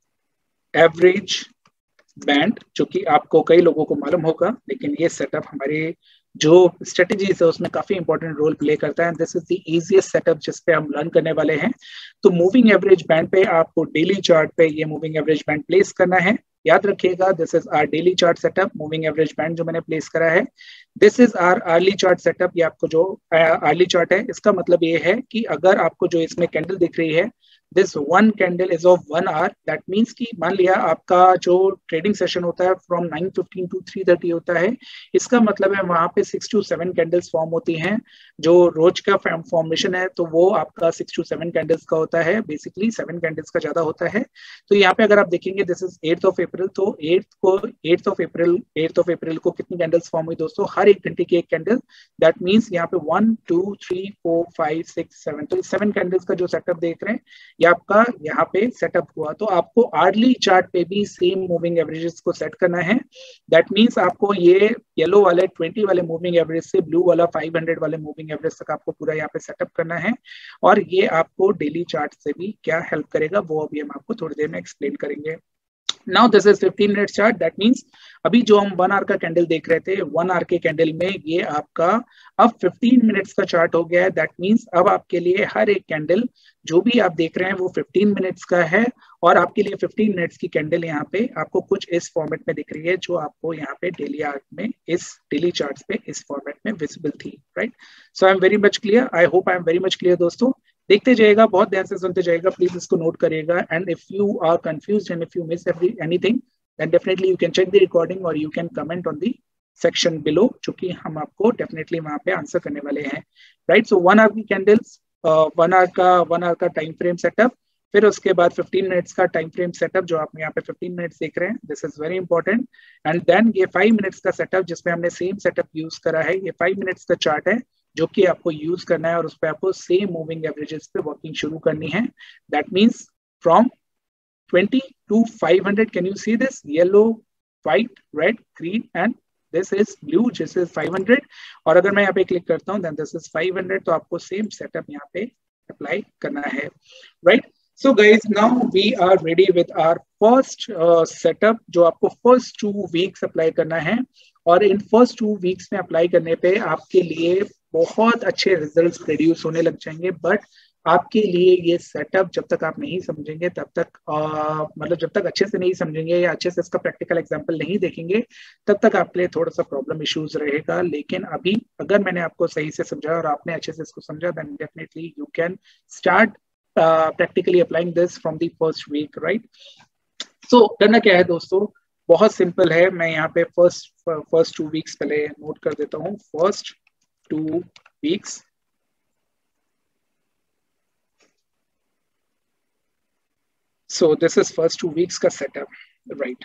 एवरेज बैंड, जो कि आपको कई लोगों को मालूम होगा, लेकिन ये सेटअप हमारे जो स्ट्रेटेजीज है उसमें काफी इंपॉर्टेंट रोल प्ले करता है। This is the easiest setup जिस पे हम लर्न करने वाले हैं। तो मूविंग एवरेज बैंड पे आपको डेली चार्ट पे ये मूविंग एवरेज बैंड प्लेस करना है। याद रखिएगा this is our daily chart setup, moving average band जो मैंने प्लेस करा है। This is our hourly chart setup. ये आपको जो अर्ली चार्ट है इसका मतलब ये है कि अगर आपको जो इसमें कैंडल दिख रही है this one candle is of 1 hour, that means कि मान लिया आपका जो ट्रेडिंग सेशन होता है फ्रॉम 9:15 to 3:30 होता है, इसका मतलब है वहां पे 6 to 7 कैंडल्स फॉर्म होती हैं। जो रोज का फॉर्मेशन है तो वो आपका 6 to 7 कैंडल्स का होता है, बेसिकली 7 कैंडल्स का ज्यादा होता है। तो यहाँ पे अगर आप देखेंगे this is 8th of April, तो 8th of April को कितनी कैंडल्स फॉर्म हुई दोस्तों? हर एक घंटे की एक कैंडल। दैट मीन्स यहाँ पे 1 2 3 4 5 6 7, तो 7 कैंडल्स का जो सेटअप देख रहे हैं ये आपका यहाँ पे सेटअप हुआ। तो आपको अर्ली चार्ट पे भी सेम मूविंग एवरेजेस को सेट करना है। दैट मीन्स आपको ये येलो वाले 20 वाले मूविंग एवरेज से ब्लू वाला 500 वाले मूविंग एवरेज तक आपको पूरा यहाँ पे सेटअप करना है। और ये आपको डेली चार्ट से भी क्या हेल्प करेगा वो अभी हम आपको थोड़ी देर में एक्सप्लेन करेंगे। Now this is 15 minute chart. That means अभी जो हम 1 आवर का कैंडल देख रहे थे, 1 आवर के कैंडल में ये आपका अब 15 मिनट्स का चार्ट हो गया है। दैट मीन्स अब आपके लिए हर एक कैंडल जो भी आप देख रहे हैं वो 15 मिनट्स का है और आपके लिए 15 मिनट्स की कैंडल यहाँ पे आपको कुछ इस फॉर्मेट में दिख रही है जो आपको यहाँ पे डेली आर्ट में इस डेली चार्ट पे इस फॉर्मेट में विजिबल थी, right. So I am very much clear, I hope I am very much clear दोस्तों। देखते जाइएगा, बहुत ध्यान से सुनते जाइएगा, प्लीज इसको नोट करिएगा। And if you are confused and if you miss anything then definitely you can check the recording or you can comment on the section below, जो कि हम आपको डेफिनेटली वहां पे आंसर करने वाले हैं, राइट। सो 1 आवर की कैंडल्स, 1 आवर का टाइम फ्रेम सेटअप, फिर उसके बाद 15 मिनट्स का टाइम फ्रेम सेटअप जो आप यहाँ पे 15 मिनट्स देख रहे हैं, this is very important. And then ये 5 मिनट्स का सेटअप जिसमें हमने सेम सेटअप यूज करा है। ये 5 मिनट्स का चार्ट है जो कि आपको यूज करना है और उस पर आपको सेम मूविंग एवरेजेस पे वर्किंग शुरू करनी है। That means from 20 to 500, can you see this? Yellow, white, red, green and this is blue, this is 500। और अगर मैं यहाँ पे क्लिक करता हूँ then this is 500, तो आपको सेम सेटअप यहाँ पे अप्लाई करना है, right. So guys, now we are ready with our first setup जो आपको first 2 weeks अप्लाई करना है। और इन फर्स्ट 2 वीक्स में अप्लाई करने पे आपके लिए बहुत अच्छे रिजल्ट्स प्रोड्यूस होने लग जाएंगे। बट आपके लिए ये सेटअप जब तक आप नहीं समझेंगे तब तक मतलब जब तक अच्छे से नहीं समझेंगे या अच्छे से इसका प्रैक्टिकल एग्जांपल नहीं देखेंगे तब तक आपके लिए थोड़ा सा प्रॉब्लम इश्यूज रहेगा। लेकिन अभी अगर मैंने आपको सही से समझा और आपने अच्छे से इसको समझा then definitely you can start practically applying this from the first week, right. So करना क्या है दोस्तों, बहुत सिंपल है। मैं यहाँ पे फर्स्ट 2 वीक्स पहले नोट कर देता हूँ। First 2 weeks, so this is first 2 weeks का setup, right।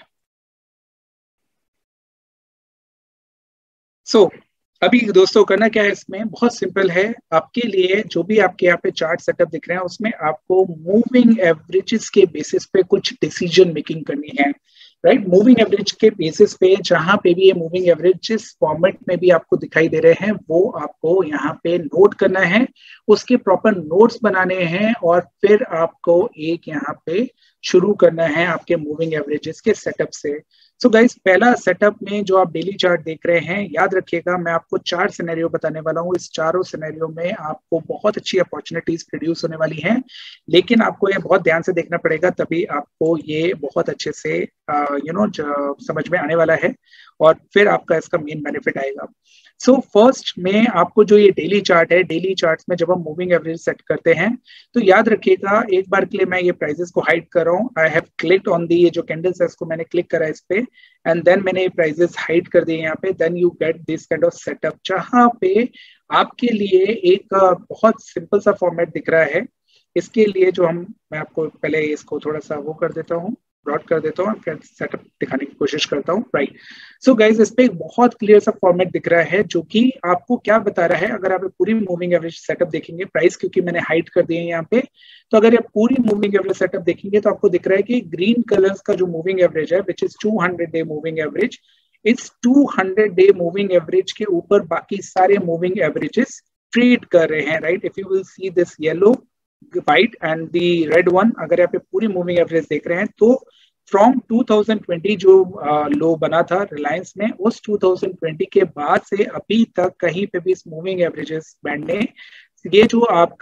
so अभी दोस्तों करना क्या है, इसमें बहुत सिंपल है। आपके लिए जो भी आपके यहाँ पे चार्ट सेटअप दिख रहे हैं उसमें आपको मूविंग एवरेजेस के बेसिस पे कुछ डिसीजन मेकिंग करनी है, राइट। मूविंग एवरेज के बेसिस पे जहां पे भी ये मूविंग एवरेज जिस फॉर्मेट में भी आपको दिखाई दे रहे हैं वो आपको यहाँ पे नोट करना है, उसके प्रॉपर नोट्स बनाने हैं और फिर आपको एक यहाँ पे शुरू करना है आपके मूविंग एवरेजेस के सेटअप से। सो गाइस, पहला सेटअप में जो आप डेली चार्ट देख रहे हैं, याद रखिएगा मैं आपको 4 सिनेरियो बताने वाला हूँ। इस चारों सिनेरियो में आपको बहुत अच्छी अपॉर्चुनिटीज प्रोड्यूस होने वाली हैं, लेकिन आपको ये बहुत ध्यान से देखना पड़ेगा, तभी आपको ये बहुत अच्छे से समझ में आने वाला है। और फिर आपका इसका मेन बेनिफिट आएगा। सो फर्स्ट में आपको जो ये डेली चार्ट है, डेली चार्ट्स में जब हम मूविंग एवरेज सेट करते हैं तो याद रखिएगा, एक बार के लिए मैं ये प्राइजेस को हाइड कर रहा हूँ। I have clicked on the, ये जो कैंडल्स है इसको मैंने क्लिक करा इस पे एंड देन मैंने ये प्राइजेस हाइड कर दिए यहाँ पे। Then you get this kind of setup जहाँ पे आपके लिए एक बहुत सिंपल सा फॉर्मेट दिख रहा है। इसके लिए जो मैं आपको पहले इसको थोड़ा सा वो कर देता हूँ, ब्रॉड कर देता हूँ, फिर सेटअप दिखाने की कोशिश करता हूँ। राइट, सो गाइज इस पे एक बहुत क्लियर सा फॉर्मेट दिख रहा है जो कि आपको क्या बता रहा है। अगर आप पूरी मूविंग एवरेज सेटअप देखेंगे, प्राइस क्योंकि मैंने हाइड कर दिए यहाँ पे, तो अगर आप पूरी मूविंग एवरेज सेटअप देखेंगे तो आपको दिख रहा है कि ग्रीन कलर्स का जो मूविंग एवरेज है which is 200 day moving average, इस 200 डे मूविंग एवरेज के ऊपर बाकी सारे मूविंग एवरेजेस ट्रेड कर रहे हैं। Right, if you will see this yellow, white and the red one, अगर यहाँ पे पूरी मूविंग एवरेज देख रहे हैं तो फ्रॉम 2020 जो लो बना था रिलायंस में, उस 2020 के बाद से अभी तक कहीं पे भी इस मूविंग एवरेजेस बैंड ने ये जो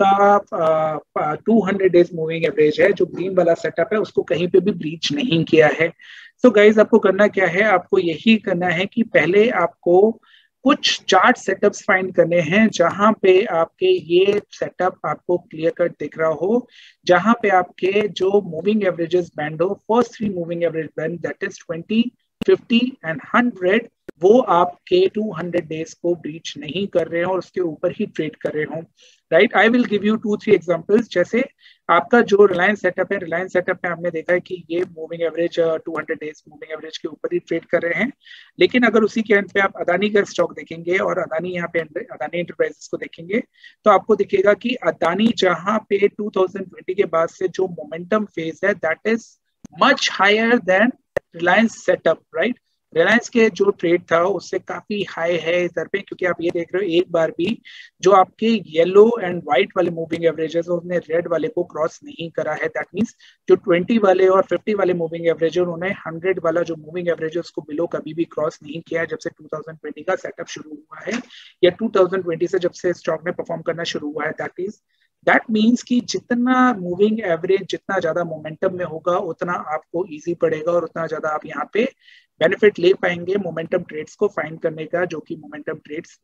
आपका 200 डेज मूविंग एवरेज है, जो ग्रीन वाला सेटअप है, उसको कहीं पे भी ब्रीच नहीं किया है। सो गाइज आपको करना क्या है, आपको यही करना है कि पहले आपको कुछ चार्ट सेटअप्स फाइंड करने हैं जहां पे आपके ये सेटअप आपको क्लियर कट दिख रहा हो, जहां पे आपके जो मूविंग एवरेजेस बैंड हो, first 3 moving average band that is 20, 50 and 100, वो आपके 200 डेज को ब्रीच नहीं कर रहे हो और उसके ऊपर ही ट्रेड कर रहे हो। Right, I will give you 2-3 examples. जैसे आपका जो रिलायंस सेटअप है, रिलायंस सेटअप में आपने देखा है कि ये moving average 200 days moving average के ऊपर ही ट्रेड कर रहे हैं। लेकिन अगर उसी के एंड पे आप अदानी का स्टॉक देखेंगे और अदानी यहाँ पे अदानी एंटरप्राइजेस को देखेंगे तो आपको दिखेगा कि अदानी जहां पे 2020 के बाद से जो मोमेंटम फेज है that is much higher than Reliance setup. Right, Reliance के जो ट्रेड था उससे काफी हाई है इधर पे, क्योंकि आप ये देख रहे हो एक बार भी जो आपके येलो एंड व्हाइट वाले मूविंग एवरेजेस उसने रेड वाले को क्रॉस नहीं करा है। दैट मींस जो 20 वाले और 50 वाले मूविंग एवरेज है उन्होंने 100 वाला जो मूविंग एवरेज है उसको बिलो कभी भी क्रॉस नहीं किया जब से 2020 का सेटअप शुरू हुआ है, या 2020 से जब से स्टॉक में परफॉर्म करना शुरू हुआ है। दैट मीन्स कि जितना मूविंग एवरेज जितना ज्यादा मोमेंटम में होगा उतना आपको इजी पड़ेगा और उतना ज्यादा आप यहाँ पे बेनिफिट ले पाएंगे मोमेंटम ट्रेड्स को फाइंड करने का, जो कि momentum trades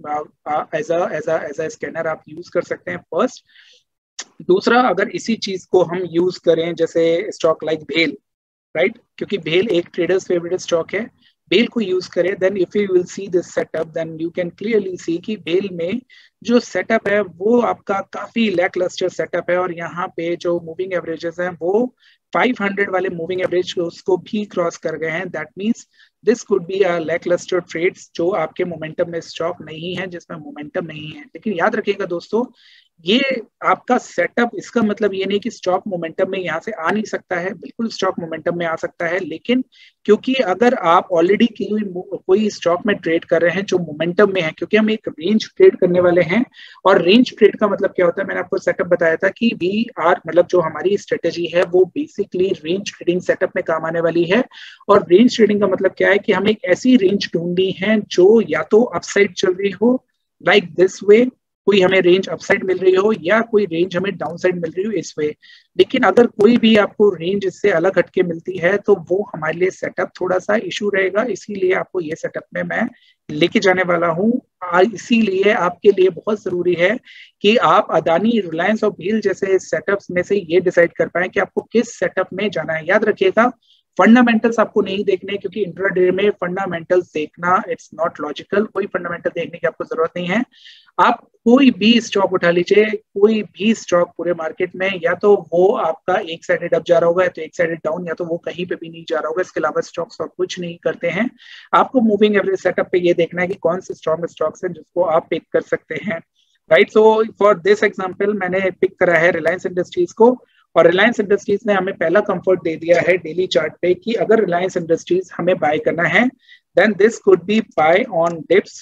as a scanner आप यूज कर सकते हैं फर्स्ट। दूसरा, अगर इसी चीज को हम यूज करें जैसे स्टॉक लाइक भेल, राइट, क्योंकि भेल एक ट्रेडर्स फेवरेट स्टॉक है, भेल को यूज करें, then if you will see this setup then you can clearly see कि भेल में जो सेटअप है वो आपका काफी लैकलस्टर सेटअप है और यहाँ पे जो मूविंग एवरेजेस हैं वो 500 वाले मूविंग एवरेज उसको भी क्रॉस कर गए हैं। That means this could be a lacklustre trades जो आपके मोमेंटम में स्टॉक नहीं है, जिसमें मोमेंटम नहीं है। लेकिन याद रखिएगा दोस्तों, ये आपका सेटअप, इसका मतलब ये नहीं कि स्टॉक मोमेंटम में यहाँ से आ नहीं सकता है, बिल्कुल स्टॉक मोमेंटम में आ सकता है। लेकिन क्योंकि अगर आप ऑलरेडी कोई स्टॉक में ट्रेड कर रहे हैं जो मोमेंटम में है, क्योंकि हम एक रेंज ट्रेड करने वाले हैं, और रेंज ट्रेड का मतलब क्या होता है, मैंने आपको सेटअप बताया था कि वी आर मतलब जो हमारी स्ट्रेटेजी है वो बेसिकली रेंज ट्रेडिंग सेटअप में काम आने वाली है। और रेंज ट्रेडिंग का मतलब क्या है कि हम एक ऐसी रेंज ढूंढनी है जो या तो अपसाइड चल रही हो लाइक दिस वे, कोई हमें रेंज अपसाइड मिल रही हो, या कोई रेंज हमें डाउनसाइड मिल रही हो इस वे। लेकिन अगर कोई भी आपको रेंज इससे अलग हटके मिलती है तो वो हमारे लिए सेटअप थोड़ा सा इशू रहेगा, इसीलिए आपको ये सेटअप में मैं लेके जाने वाला हूँ। इसीलिए आपके लिए बहुत जरूरी है कि आप अदानी, रिलायंस और भेल जैसे सेटअप्स में से ये डिसाइड कर पाए कि आपको किस सेटअप में जाना है। याद रखिएगा, फंडामेंटल्स आपको नहीं देखने, क्योंकि इंट्राडे में फंडामेंटल्स देखना इट्स नॉट लॉजिकल। कोई फंडामेंटल देखने की आपको जरूरत नहीं है। आप कोई भी स्टॉक उठा लीजिए, कोई भी स्टॉक पूरे मार्केट में, या तो वो आपका एक साइडेड अप जा रहा होगा या तो एक साइडेड डाउन, या तो वो कहीं पे भी नहीं जा रहा होगा। इसके अलावा स्टॉक्स आप कुछ नहीं करते हैं। आपको मूविंग एवरेज सेटअप पे ये देखना है कि कौन से स्टॉक्स हैं जिसको आप पिक कर सकते हैं। Right, so for this example मैंने पिक करा है रिलायंस इंडस्ट्रीज को, और रिलायंस इंडस्ट्रीज ने हमें पहला कंफर्ट दे दिया है डेली चार्ट पे कि अगर रिलायंस इंडस्ट्रीज हमें बाय करना है then this could be buy on dips,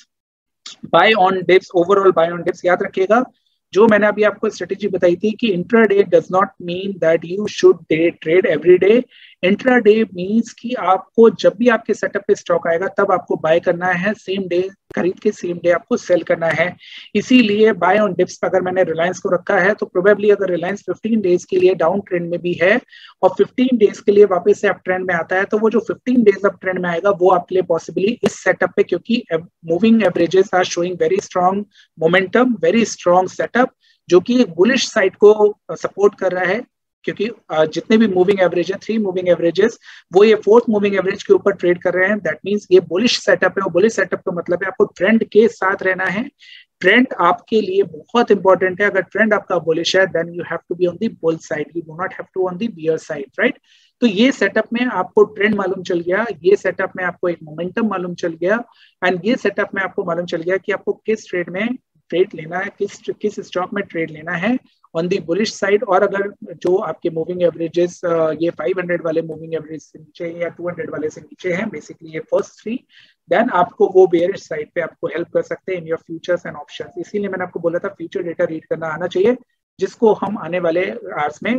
overall buy on dips. याद रखिएगा, जो मैंने अभी आपको स्ट्रेटेजी बताई थी कि intraday does not mean that you should day trade every day. Intraday means कि आपको जब भी आपके सेटअप पे स्टॉक आएगा तब आपको बाय करना है, सेम डे खरीद के सेम डे आपको सेल करना है। इसीलिए बाय ऑन डिप्स अगर मैंने रिलायंस को रखा है तो प्रोबेबली अगर रिलायंस 15 डेज के लिए डाउन ट्रेंड में भी है और 15 डेज के लिए वापस से अप ट्रेंड में आता है, तो वो जो 15 डेज अप ट्रेंड में आएगा वो आपके लिए पॉसिबली इस सेटअप पे, क्योंकि moving averages are showing very strong momentum, very strong setup, जो कि एक बुलिश साइड को सपोर्ट कर रहा है। क्योंकि जितने भी मूविंग एवरेज है, 3 मूविंग एवरेजेस, वो ये 4th मूविंग एवरेज के ऊपर ट्रेड कर रहे हैं। दैट मींस ये बुलिश सेटअप है, और बुलिश सेटअप का मतलब है आपको ट्रेंड के साथ रहना है। ट्रेंड आपके लिए बहुत इंपॉर्टेंट है। अगर ट्रेंड आपका बुलिश है then you have to be on the bull side, you do not have to on the bear side, right. तो ये सेटअप में आपको ट्रेंड मालूम चल गया, ये सेटअप में आपको एक मोमेंटम मालूम चल गया, एंड ये सेटअप में आपको मालूम चल गया कि आपको किस ट्रेड में ट्रेड लेना है, किस स्टॉक में ट्रेड लेना है ऑन दी बुलिश साइड। और अगर जो आपके मूविंग एवरेजेस ये 500 वाले मूविंग एवरेज से नीचे या 200 वाले से नीचे हैं, बेसिकली ये फर्स्ट 3, देन आपको वो बेयरिश साइड पे आपको हेल्प कर सकते हैं in your futures and options. इसीलिए मैंने आपको बोला था फ्यूचर डेटा रीड करना आना चाहिए, जिसको हम आने वाले आवर्स में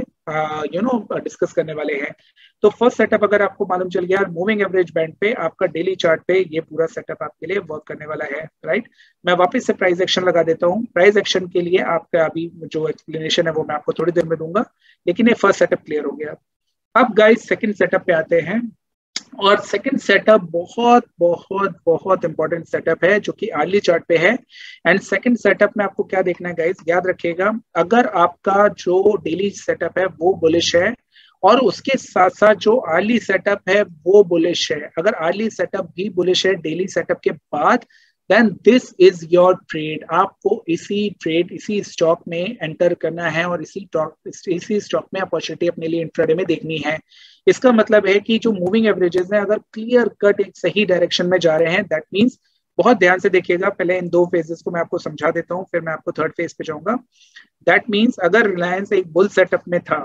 डिस्कस करने वाले हैं। तो फर्स्ट सेटअप अगर आपको मालूम चल गया, मूविंग एवरेज बैंड पे आपका डेली चार्ट पे ये पूरा सेटअप आपके लिए वर्क करने वाला है, राइट। मैं वापस से प्राइस एक्शन लगा देता हूँ। प्राइस एक्शन के लिए आपका अभी जो एक्सप्लेनेशन है वो मैं आपको थोड़ी देर में दूंगा, लेकिन ये फर्स्ट सेटअप क्लियर हो गया। अब गाइस सेकंड सेटअप पे आते हैं, और सेकंड सेटअप बहुत बहुत बहुत इंपॉर्टेंट सेटअप है जो कि अर्ली चार्ट पे है। एंड सेकंड सेटअप में आपको क्या देखना है गाइस, याद रखिएगा, अगर आपका जो डेली सेटअप है वो बुलिश है और उसके साथ साथ जो अर्ली सेटअप है वो बुलिश है, अगर अर्ली सेटअप भी बुलिश है डेली सेटअप के बाद, then this is your trade. आपको इसी स्टॉक में एंटर करना है और इसी स्टॉक में अपॉर्चुनिटी अपने लिए इंट्राडे में देखनी है। इसका मतलब है कि जो मूविंग एवरेजेस हैं अगर क्लियर कट एक सही डायरेक्शन में जा रहे हैं, दैट मींस, बहुत ध्यान से देखिएगा, पहले इन 2 फेजेस को मैं आपको समझा देता हूं, फिर मैं आपको थर्ड फेज पे जाऊंगा। दैट मींस अगर रिलायंस एक बुल सेटअप में था,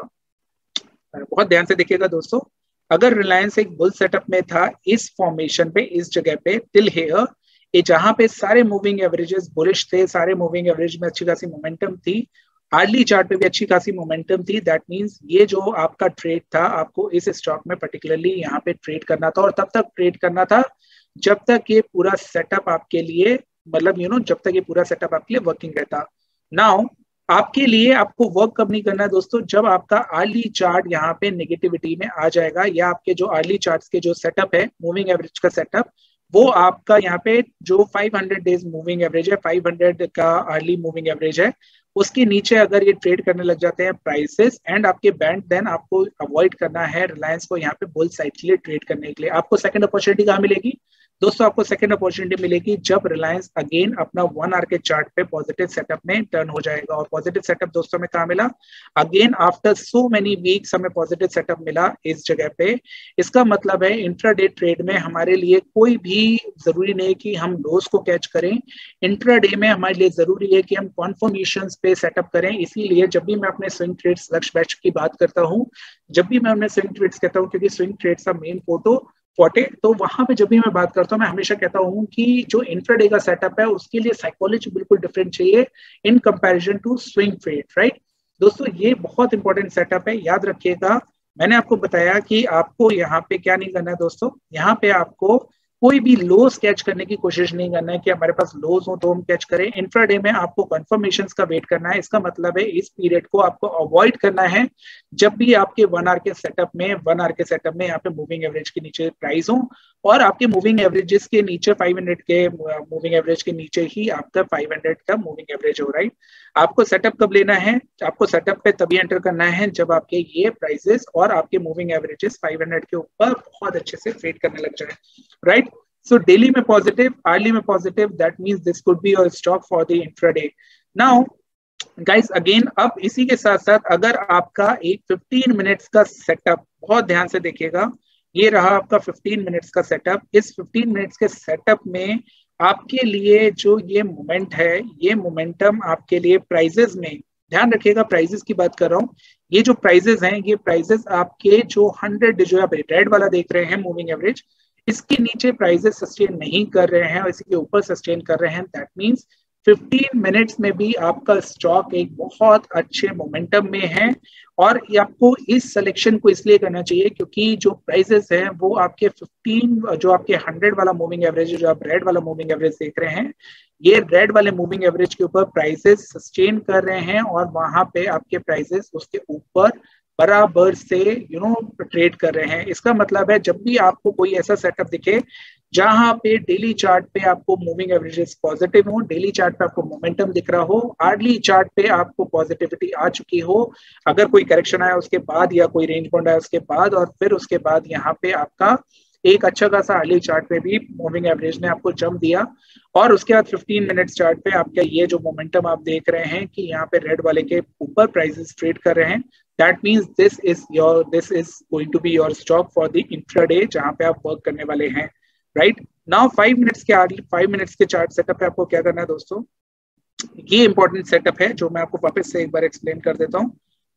बहुत ध्यान से देखिएगा दोस्तों, अगर रिलायंस एक बुल सेटअप में था इस फॉर्मेशन पे, इस जगह पे टिल हेयर, ये जहां पे सारे मूविंग एवरेजेस बुलिश थे, सारे मूविंग एवरेज में अच्छी खासी मोमेंटम थी, अर्ली चार्ट पे भी अच्छी खासी मोमेंटम थी, दैट मींस ये जो आपका ट्रेड था आपको इस स्टॉक में पर्टिकुलरली यहाँ पे ट्रेड करना था, और तब तक ट्रेड करना था जब तक ये पूरा सेटअप आपके लिए, मतलब जब तक ये पूरा सेटअप आपके लिए वर्किंग रहता। नाउ आपके लिए आपको वर्क कब नहीं करना है दोस्तों, जब आपका अर्ली चार्ट यहाँ पे नेगेटिविटी में आ जाएगा, या आपके जो अर्ली चार्ट्स के जो सेटअप है मूविंग एवरेज का सेटअप, वो आपका यहाँ पे जो 500 डेज मूविंग एवरेज है, 500 का अर्ली मूविंग एवरेज है, उसके नीचे अगर ये ट्रेड करने लग जाते हैं प्राइसेस एंड आपके बैंड, देन आपको अवॉइड करना है रिलायंस को यहाँ पे बुल साइड के लिए ट्रेड करने के लिए। आपको सेकंड अपॉर्चुनिटी कहाँ मिलेगी दोस्तों, आपको सेकंड अपॉर्चुनिटी मिलेगी जब रिलायंस अगेन अपना 1 आवर के चार्ट पे पॉजिटिव सेटअप में टर्न हो जाएगा। और पॉजिटिव सेटअप दोस्तों में कहाँ मिला, again after so many weeks हमें पॉजिटिव सेटअप मिला इस जगह पे। इसका मतलब है इंट्राडे ट्रेड में हमारे लिए कोई भी जरूरी नहीं कि हम लोस को कैच करें, इंट्राडे में हमारे लिए जरूरी है कि हम कॉन्फर्मेशंस पे सेटअप करें। इसीलिए जब भी मैं अपने स्विंग ट्रेड्स लक्ष्य बैच की बात करता हूँ, जब भी मैं अपने स्विंग ट्रेड्स कहता हूँ, क्योंकि स्विंग ट्रेड्स का मेन फोटे, तो वहां पे जब भी मैं बात करता हूँ मैं हमेशा कहता हूँ कि जो इंट्राडे का सेटअप है उसके लिए साइकोलॉजी बिल्कुल डिफरेंट चाहिए in comparison to swing trade, right दोस्तों। ये बहुत इंपॉर्टेंट सेटअप है, याद रखिएगा। मैंने आपको बताया कि आपको यहाँ पे क्या नहीं करना है दोस्तों, यहाँ पे आपको कोई भी लोस कैच करने की कोशिश नहीं करना है कि हमारे पास लोस हो तो हम कैच करें। इंट्राडे में आपको कंफर्मेशंस का वेट करना है। इसका मतलब है इस पीरियड को आपको अवॉइड करना है जब भी आपके 1 आवर के सेटअप में यहाँ पे मूविंग एवरेज के नीचे प्राइस हो, और आपके मूविंग एवरेजेस के नीचे 500 के मूविंग एवरेज के नीचे ही आपका 500 का मूविंग एवरेज हो, राइट। आपको सेटअप कब लेना है, आपको सेटअप पे तभी एंटर करना है जब आपके ये प्राइसेस और आपके मूविंग एवरेजेस 500 के ऊपर बहुत अच्छे से ट्रेड करने लग जाए, राइट। So daily में पॉजिटिव, अर्ली में पॉजिटिव, that means this could be your stock for the intraday. Now guys again, अब इसी के साथ साथ अगर आपका एक 15 मिनट्स का सेटअप, बहुत ध्यान से देखिएगा, ये रहा आपका 15 मिनट्स का सेटअप। इस 15 मिनट्स के सेटअप में आपके लिए जो ये मोमेंट है, ये मोमेंटम आपके लिए प्राइजेस में, ध्यान रखिएगा प्राइजेस की बात कर रहा हूँ, ये जो प्राइजेस हैं ये प्राइजेस आपके जो 100 जो आप रेड वाला देख रहे हैं मूविंग एवरेज, इसके नीचे प्राइजेस सस्टेन नहीं कर रहे हैं और इसके ऊपर सस्टेन कर रहे हैं। दैट मींस 15 मिनट्स में भी आपका स्टॉक एक बहुत अच्छे मोमेंटम में है। और ये आपको इस सिलेक्शन को इसलिए करना चाहिए क्योंकि जो प्राइसेस हैं वो आपके 15 जो आपके 100 वाला मूविंग एवरेज, जो आप रेड वाला मूविंग एवरेज देख रहे हैं, ये रेड वाले मूविंग एवरेज के ऊपर प्राइसेस सस्टेन कर रहे हैं और वहां पे आपके प्राइसेस उसके ऊपर बराबर से ट्रेड कर रहे हैं। इसका मतलब है जब भी आपको कोई ऐसा सेटअप दिखे जहां पे डेली चार्ट पे आपको मूविंग एवरेजेस पॉजिटिव हो, डेली चार्ट पे आपको मोमेंटम दिख रहा हो, आर्ली चार्ट पे आपको पॉजिटिविटी आ चुकी हो, अगर कोई करेक्शन आया उसके बाद या कोई रेंज बाउंड आया उसके बाद, और फिर उसके बाद यहाँ पे आपका एक अच्छा खासा अर्ली चार्ट पे भी मूविंग एवरेज ने आपको जंप दिया, और उसके बाद 15 मिनट्स चार्ट पे आपका ये जो मोमेंटम आप देख रहे हैं कि यहाँ पे रेड वाले के ऊपर प्राइसेस ट्रेड कर रहे हैं, that means this is going to be your stock for the intraday जहां पे आप वर्क करने वाले हैं। राइट नाउ 5 मिनट्स के चार्ट सेटअप पे आपको क्या करना है दोस्तों, ये इंपॉर्टेंट सेटअप है जो मैं आपको वापस से एक बार एक्सप्लेन कर देता हूँ।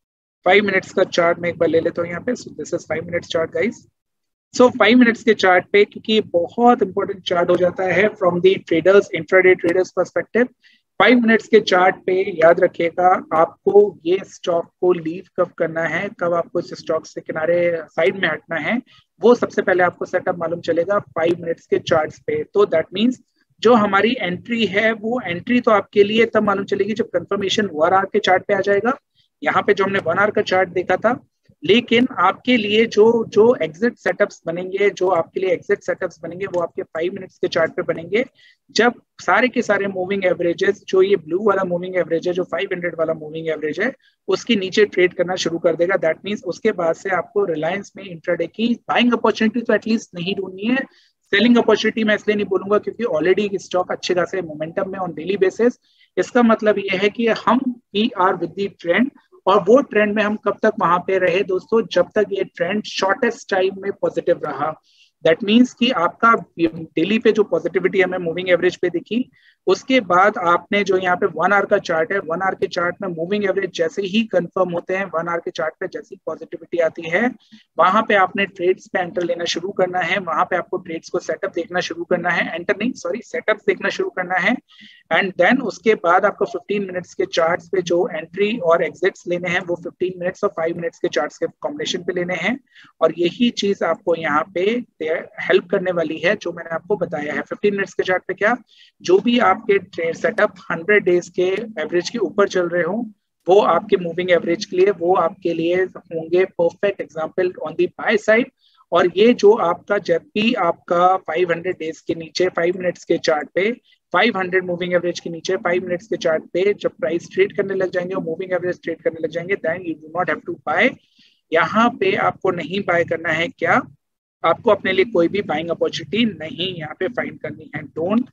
5 मिनट्स का चार्ट मैं एक बार ले लेता हूँ यहाँ पे। So this is 5 minutes chart guys. So 5 minutes के चार्ट पे, क्योंकि बहुत इंपॉर्टेंट चार्ट हो जाता है from the traders, intraday traders perspective, 5 minutes के चार्ट पे याद रखिएगा आपको ये स्टॉक को लीव कब करना है, कब आपको इस स्टॉक से किनारे साइड में हटना है, वो सबसे पहले आपको सेटअप मालूम चलेगा 5 मिनट्स के चार्ट्स पे। तो दैट मींस जो हमारी एंट्री है वो एंट्री तो आपके लिए तब मालूम चलेगी जब कंफर्मेशन 1 आवर के चार्ट पे आ जाएगा। यहाँ पे जो हमने 1 आवर का चार्ट देखा था, लेकिन आपके लिए जो जो एग्जिट सेटअप्स बनेंगे, जो आपके लिए एग्जिट सेटअप्स बनेंगे वो आपके 5 मिनट्स के चार्ट पे बनेंगे, जब सारे के सारे मूविंग एवरेजेस, जो ये ब्लू वाला मूविंग एवरेज है, जो 500 वाला मूविंग एवरेज है, उसके नीचे ट्रेड करना शुरू कर देगा। दैट मींस उसके बाद से आपको रिलायंस में इंट्राडे की बाइंग अपॉर्चुनिटी तो एटलीस्ट नहीं ढूंढनी है। सेलिंग अपॉर्चुनिटी मैं इसलिए नहीं बोलूंगा क्योंकि ऑलरेडी स्टॉक अच्छे खासे मोमेंटम में ऑन डेली बेसिस। इसका मतलब यह है कि हम we are with the trend, और वो ट्रेंड में हम कब तक वहां पे रहे दोस्तों, जब तक ये ट्रेंड शॉर्टेस्ट टाइम में पॉजिटिव रहा। दैट मीन्स कि आपका डेली पे जो पॉजिटिविटी हमें मूविंग एवरेज पे दिखी, उसके बाद आपने जो यहाँ पे 1 आवर का चार्ट है, 1 आवर के चार्ट में मूविंग एवरेज जैसे ही कंफर्म होते हैं, 1 आवर के चार्ट पे जैसी पॉजिटिविटी आती है, वहां पे आपने ट्रेड्स पे एंटर लेना शुरू करना है, वहां पे आपको ट्रेड्स को सेटअप देखना शुरू करना है, एंटर नहीं सॉरी सेटअप देखना शुरू करना है। एंड देन उसके बाद आपको 15 मिनट्स के चार्ट्स पे जो एंट्री और एग्जिट्स लेने हैं वो 15 मिनट्स और 5 मिनट्स के चार्ट्स के कॉम्बिनेशन पे लेने हैं, और यही चीज आपको यहाँ पे हेल्प करने वाली है जो मैंने आपको बताया है। 15 मिनट्स के चार्ट पे क्या, जो भी आपके ट्रेड सेटअप 100 डेज के एवरेज के ऊपर चल रहे हो, वो आपके मूविंग एवरेज के लिए, वो आपके लिए होंगे perfect example on the buy side. और ये जो आपका जब भी आपका 500 डेज के नीचे 5 मिनट्स के चार्ट पे 500 मूविंग एवरेज के नीचे 5 मिनट्स के चार्ट पे जब प्राइस ट्रेड करने लग जाएंगे और मूविंग एवरेज ट्रेड करने लग जाएंगे, then you do not have to buy. यहाँ पे आपको नहीं बाय करना है, क्या आपको अपने लिए कोई भी बाइंग अपॉर्चुनिटी नहीं यहाँ पे फाइंड करनी है। Don't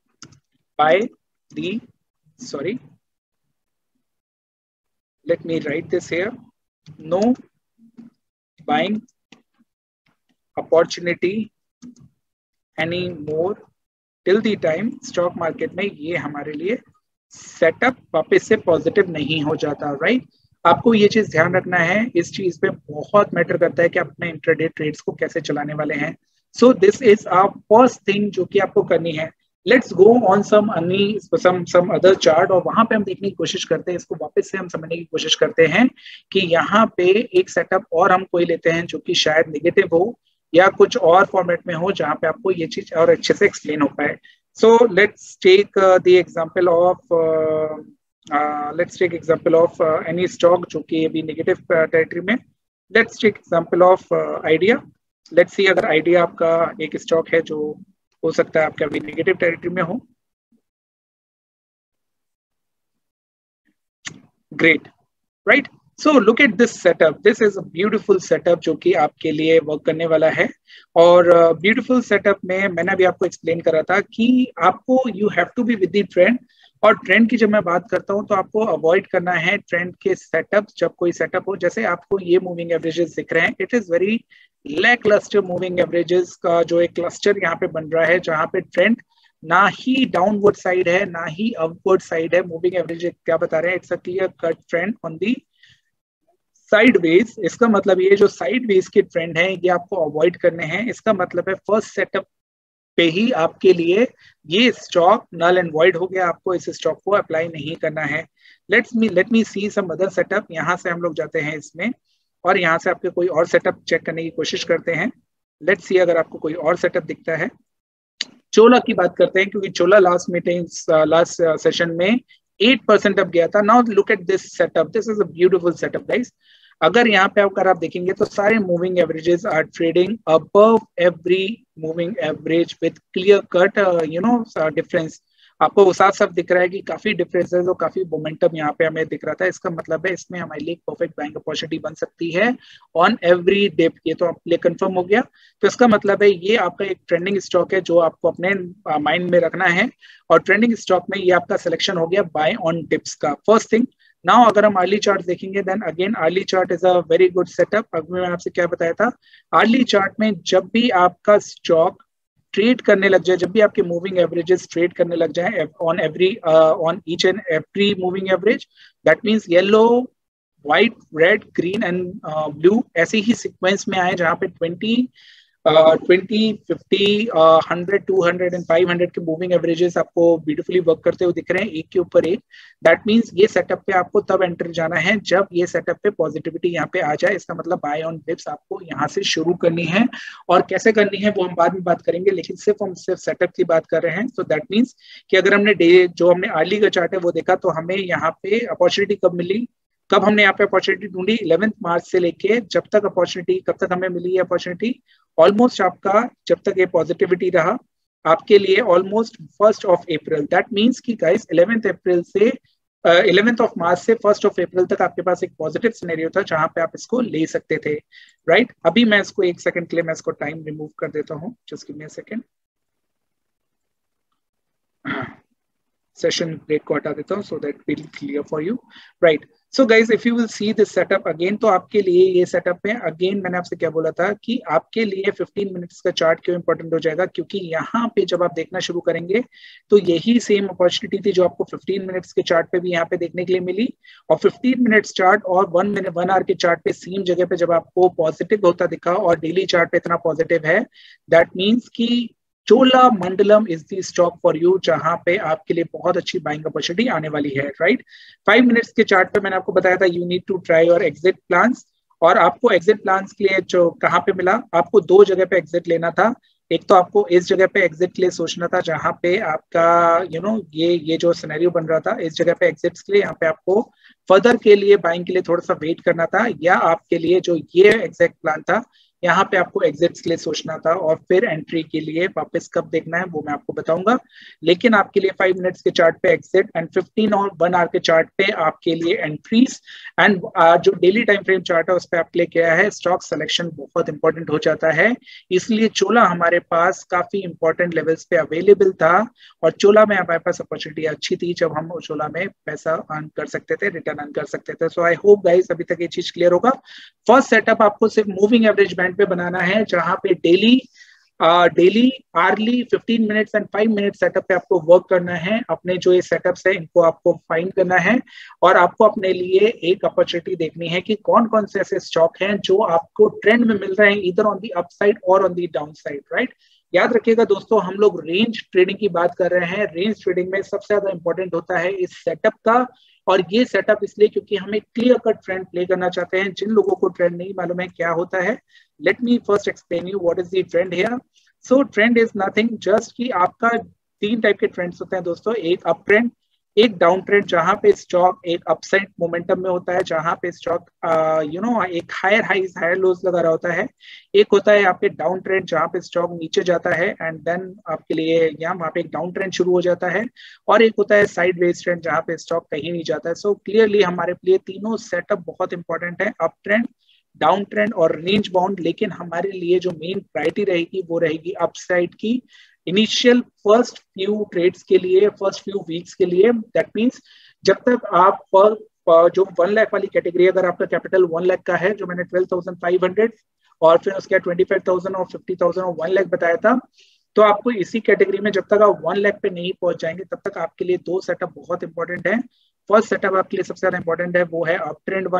buy the sorry let me write this here, no buying opportunity anymore till the time stock market में ये हमारे लिए सेटअप वापस से पॉजिटिव नहीं हो जाता। राइट आपको ये चीज ध्यान रखना है, इस चीज पे बहुत मैटर करता है कि आप अपने इंट्राडे ट्रेड्स को कैसे चलाने वाले हैं। So this is our first thing जो कि आपको करनी है। Let's go on some other chart, और वहां पे हम देखने की कोशिश करते हैं, इसको वापस से हम समझने की कोशिश करते हैं कि यहाँ पे एक सेटअप और हम कोई लेते हैं जो कि शायद नेगेटिव हो या कुछ और फॉर्मेट में हो जहाँ पे आपको ये चीज और अच्छे से एक्सप्लेन हो पाए। So let's take the example of any stock जो कि अभी नेगेटिव टेरिटरी में। Let's take example of Idea. Let's see अगर आइडिया आपका एक स्टॉक है जो हो सकता है आपका अभी नेगेटिव टेरिटरी में हो। Great right, so look at this setup, this is a beautiful setup जो कि आपके लिए वर्क करने वाला है। और ब्यूटीफुल सेटअप में मैंने अभी आपको एक्सप्लेन करा था कि आपको you have to be with the trend, और ट्रेंड की जब मैं बात करता हूं तो आपको अवॉइड करना है ट्रेंड के सेटअप। जब कोई सेटअप हो, जैसे आपको ये मूविंग एवरेजेस दिख रहे हैं, it is very lack cluster moving averages का जो एक क्लस्टर यहाँ पे बन रहा है, जहाँ पे ट्रेंड ना ही डाउनवर्ड साइड है ना ही अपवर्ड साइड है। मूविंग एवरेज क्या बता रहे हैं, it's a clear cut trend on the sideways. इसका मतलब ये जो साइडवेज के ट्रेंड है ये आपको अवॉइड करने हैं। इसका मतलब है फर्स्ट सेटअप पे ही आपके लिए ये स्टॉक नल एंड वॉइड हो गया, आपको इस स्टॉक को अप्लाई नहीं करना है। Let me see some other setup. यहाँ से हम लोग जाते हैं इसमें और यहाँ से आपके कोई और सेटअप चेक करने की कोशिश करते हैं। लेट्स सी अगर आपको कोई और सेटअप दिखता है। चोला की बात करते हैं क्योंकि चोला लास्ट सेशन में 8% अप गया था। Now look at this setup, this is a beautiful setup guys. अगर यहाँ पे अगर आप देखेंगे तो सारे moving averages are trading above every moving average with clear cut difference. आपको साफ साफ दिख रहा है कि काफी डिफरेंसेस और काफी मोमेंटम यहाँ पे हमें दिख रहा था। इसका मतलब है इसमें हमारे लिए परफेक्ट बाइंग अपॉर्चुनिटी बन सकती है ऑन एवरी डिप। ये तो आपके लिए कंफर्म हो गया। तो इसका मतलब है ये आपका एक ट्रेंडिंग स्टॉक है जो आपको अपने माइंड में रखना है, और ट्रेंडिंग स्टॉक में ये आपका सिलेक्शन हो गया बाय ऑन डिप्स का। फर्स्ट थिंग, नाउ अगर हम अर्ली चार्ट देखेंगे then again hourly chart is a very good setup. अभी मैं आपसे क्या बताया था, अर्ली चार्ट में जब भी आपका स्टॉक ट्रेड करने लग जाए, जब भी आपके मूविंग एवरेजेस ट्रेड करने लग जाए on each and every moving average, that means yellow, white, red, green and blue ऐसे ही सीक्वेंस में आए जहां पे 20, 50, 100, 200 एंड 500 के मूविंग एवरेजेस आपको ब्यूटीफुली वर्क करते हुए दिख रहे हैं एक के ऊपर एक। दैट मींस ये सेटअप पे आपको तब एंटर जाना है जब ये सेटअप पे पॉजिटिविटी यहाँ पे आ जाए। इसका मतलब बाय ऑन डिप्स आपको यहाँ से शुरू करनी है, और कैसे करनी है वो हम बाद में बात करेंगे, लेकिन हम सिर्फ सेटअप की बात कर रहे हैं। सो दैट मीन्स कि अगर हमने हमने अर्ली का चार्ट है वो देखा तो हमें यहाँ पे अपॉर्चुनिटी कब मिली, कब हमने यहाँ पे अपॉर्चुनिटी ढूंढी, 11 मार्च से लेके जब तक अपॉर्चुनिटी, कब तक हमें मिली ये अपॉर्चुनिटी, ऑलमोस्ट आपका जब तक ये पॉजिटिविटी रहा आपके लिए ऑलमोस्ट 1 अप्रैल। दैट मीन्स कि गाइस 11 मार्च से 1 अप्रैल तक आपके पास एक पॉजिटिव सिनेरियो था जहां पे आप इसको ले सकते थे, राइट। अभी मैं इसको 1 सेकंड के लिए मैं इसको टाइम रिमूव कर देता हूँ, just give me a second, session break को हटा देता हूँ so that will clear for you, right. So guys if you will see this setup again, तो आपके लिए ये सेटअप में अगेन मैंने आपसे क्या बोला था कि आपके लिए 15 मिनट्स का चार्ट क्यों इंपॉर्टेंट हो जाएगा, क्योंकि यहाँ पे जब आप देखना शुरू करेंगे तो यही सेम अपॉर्चुनिटी थी जो आपको 15 मिनट्स के चार्ट पे भी यहाँ पे देखने के लिए मिली, और 15 मिनट्स चार्ट और 1 आवर के चार्ट पे सेम जगह पे जब आपको पॉजिटिव होता दिखा और डेली चार्ट पे इतना पॉजिटिव है, दैट मीन्स की Cholamandalam is the stock for you, जहां पे आपके लिए बहुत अच्छी बाइंग अपॉर्चुनिटी आने वाली है, राइट। 5 मिनट्स के चार्ट पे मैंने आपको बताया था you need to try your exit plans, और आपको एग्जिट प्लान्स के लिए जो कहाँ पे मिला, आपको 2 जगह पे एग्जिट लेना था। एक तो आपको इस जगह पे एग्जिट के लिए सोचना था जहां पे आपका ये जो सिनेरियो बन रहा था, इस जगह पे एग्जिट्स के लिए यहाँ पे आपको फर्दर के लिए बाइंग के लिए थोड़ा सा वेट करना था, या आपके लिए जो ये एग्जैक्ट प्लान था यहाँ पे आपको एग्जिट्स के लिए सोचना था और फिर एंट्री के लिए वापस कब देखना है वो मैं आपको बताऊंगा। लेकिन आपके लिए 5 मिनट्स के चार्ट पे एग्जिट एंड 15 और 1 आवर के चार्ट पे आपके लिए एंट्रीज, एंड जो डेली टाइम फ्रेम चार्ट है उस पर आपके लिए क्या है, स्टॉक सिलेक्शन बहुत इंपॉर्टेंट हो जाता है। इसलिए चोला हमारे पास काफी इंपॉर्टेंट लेवल्स पे अवेलेबल था, और चोला में हमारे पास अपॉर्चुनिटी अच्छी थी जब हम चोला में पैसा अर्न कर सकते थे, रिटर्न अर्न कर सकते थे। सो आई होप गाइस अभी तक ये चीज क्लियर होगा। फर्स्ट सेटअप आपको सिर्फ मूविंग एवरेज बैंड पे बनाना है, जहां पे daily hourly 15 minutes and 5 minute setup पे आपको वर्क करना है। अपने जो ये सेटअप्स है इनको आपको फाइंड करना है, और आपको अपने लिए एक अपॉर्चुनिटी देखनी है कि कौन कौन से ऐसे स्टॉक हैं जो आपको ट्रेंड में मिल रहे हैं, इधर ऑन दी अपसाइड और on the down side, right. याद रखिएगा दोस्तों, हम लोग रेंज ट्रेडिंग की बात कर रहे हैं। रेंज ट्रेडिंग में सबसे ज्यादा इंपॉर्टेंट होता है इस सेटअप का, और ये सेटअप इसलिए क्योंकि हमें क्लियर कट ट्रेंड प्ले करना चाहते हैं। जिन लोगों को ट्रेंड नहीं मालूम है क्या होता है, let me first explain you what is the trend here. So trend is nothing just कि आपका 3 टाइप के ट्रेंड्स होते हैं दोस्तों, एक अप ट्रेंड, एक डाउन ट्रेंड जहां पे स्टॉक एक अपसाइड मोमेंटम में होता है, जहां पे स्टॉक एक हायर हाइज हायर लोज लगा रहा होता है। एक होता है आपके डाउन ट्रेंड जहां पे स्टॉक नीचे जाता है एंड देन आपके लिए यहाँ वहां पे एक डाउन ट्रेंड शुरू हो जाता है, और एक होता है साइड वेज ट्रेंड जहां पे स्टॉक कहीं नहीं जाता है। सो क्लियरली हमारे लिए तीनों सेटअप बहुत इंपॉर्टेंट है, अप ट्रेंड, डाउन ट्रेंड और रेंज बाउंड। लेकिन हमारे लिए जो मेन प्रायोरिटी रहेगी वो रहेगी अपसाइड की इनिशियल फर्स्ट फ्यू ट्रेड्स के लिए, फर्स्ट फ्यू वीक्स के लिए। दैट मीन्स जब तक आप जो 1 लाख वाली कैटेगरी, अगर आपका कैपिटल 1 लाख का है, जो मैंने 12,500 और फिर उसके 25,000 और 50,000 और 1 लाख बताया था, तो आपको इसी कैटेगरी में जब तक आप 1 लाख पे नहीं पहुंच जाएंगे तब तक आपके लिए 2 सेटअप बहुत इंपॉर्टेंट है। फर्स्ट सेटअप आपके लिए सबसे ज्यादा इंपॉर्टेंट है, वो है अप ट्रेंड वाला,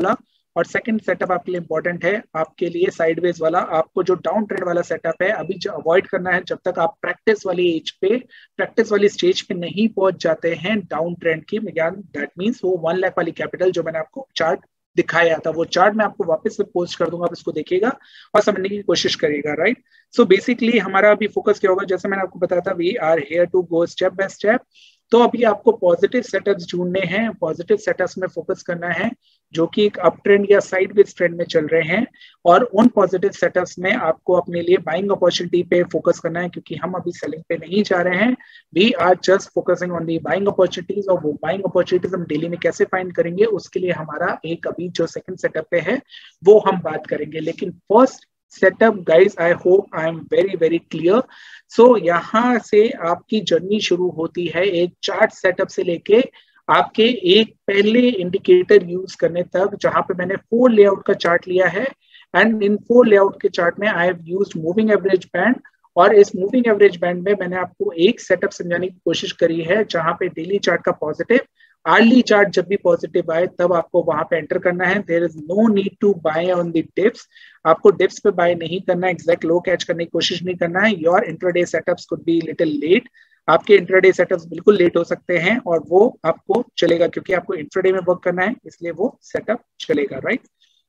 और सेकंड सेटअप आपके लिए इंपॉर्टेंट है, आपके लिए साइडवेज वाला। आपको जो डाउन ट्रेंड वाला सेटअप है अभी जो अवॉइड करना है जब तक आप प्रैक्टिस वाली एज पे, प्रैक्टिस वाली स्टेज पे नहीं पहुंच जाते हैं डाउन ट्रेंड की। दैट मीन्स वो 1 लाख वाली कैपिटल जो मैंने आपको चार्ट दिखाया था, वो चार्ट मैं आपको वापस से पोस्ट कर दूंगा, आप इसको देखिएगा और समझने की कोशिश करिएगा, राइट। सो बेसिकली हमारा अभी फोकस क्या होगा, जैसे मैंने आपको बताया था, we are here to go step by step. तो अभी आपको पॉजिटिव सेटअप्स ढूंढने हैं, पॉजिटिव सेटअप्स में फोकस करना है जो कि एक अप ट्रेंड या साइडवेज ट्रेंड में चल रहे हैं, और उन पॉजिटिव सेटअप्स में आपको अपने लिए बाइंग अपॉर्चुनिटी पे फोकस करना है, क्योंकि हम अभी सेलिंग पे नहीं जा रहे हैं। We are just focusing on the buying opportunities, और वो बाइंग अपॉर्चुनिटीज हम डेली में कैसे फाइंड करेंगे उसके लिए हमारा एक अभी जो सेकंड सेटअप पे है वो हम बात करेंगे। लेकिन first setup guys, I hope I am very very clear. So यहाँ से आपकी जर्नी शुरू होती है एक चार्ट सेटअप से लेके आपके एक पहले इंडिकेटर यूज करने तक, जहां पे मैंने 4 लेआउट का चार्ट लिया है। एंड इन 4 लेआउट के चार्ट में I have used moving average band, और इस मूविंग एवरेज बैंड में मैंने आपको एक सेटअप समझाने की कोशिश करी है जहां पे डेली चार्ट का पॉजिटिव, अर्ली चार्ट जब भी पॉजिटिव आए तब आपको वहां पे एंटर करना है। There is no need to buy on the dips, आपको डिप्स पे बाय नहीं करना है, एग्जैक्ट लो कैच करने की कोशिश नहीं करना है। Your intraday setups could be little late, आपके इंट्राडे सेटअप्स बिल्कुल लेट हो सकते हैं और वो आपको चलेगा, क्योंकि आपको इंट्राडे में वर्क करना है इसलिए वो सेटअप चलेगा, राइट।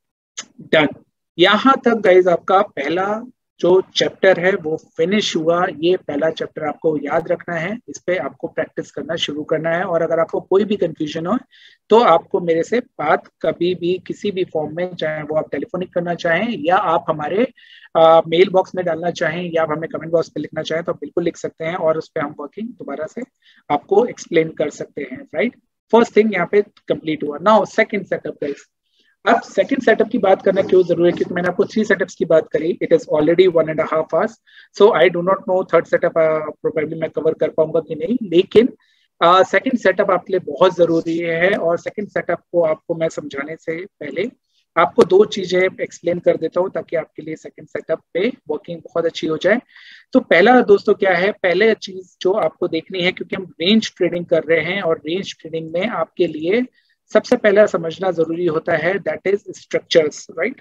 डन। यहां तक गाइज आपका पहला जो चैप्टर है वो फिनिश हुआ। ये पहला चैप्टर आपको याद रखना है, इस पे आपको प्रैक्टिस करना शुरू करना है, और अगर आपको कोई भी कंफ्यूजन हो तो आपको मेरे से बात कभी भी किसी भी फॉर्म में, चाहे वो आप टेलीफोनिक करना चाहें या आप हमारे मेल बॉक्स में डालना चाहें या आप हमें कमेंट बॉक्स पे लिखना चाहें तो आप बिल्कुल लिख सकते हैं, और उस पर हम वर्किंग दोबारा से आपको एक्सप्लेन कर सकते हैं, राइट। फर्स्ट थिंग यहाँ पे कंप्लीट हुआ। नाउ सेकंड सेटअप गाइस, अब सेकंड सेटअप की बात करना क्यों जरूरी है, क्योंकि मैंने आपको 3 सेटअप्स की बात करी, it is already 1.5 hours, so I do not know third setup probably मैं कवर कर पाऊंगा कि नहीं, लेकिन सेकंड सेटअप आपके लिए बहुत जरूरी है। और सेकंड सेटअप को आपको मैं समझाने से पहले आपको 2 चीजें एक्सप्लेन कर देता हूं ताकि आपके लिए सेकंड सेटअप पे वर्किंग बहुत अच्छी हो जाए। तो पहला दोस्तों क्या है, पहले चीज जो आपको देखनी है, क्योंकि हम रेंज ट्रेडिंग कर रहे हैं और रेंज ट्रेडिंग में आपके लिए सबसे पहला समझना जरूरी होता है, that is structures, right.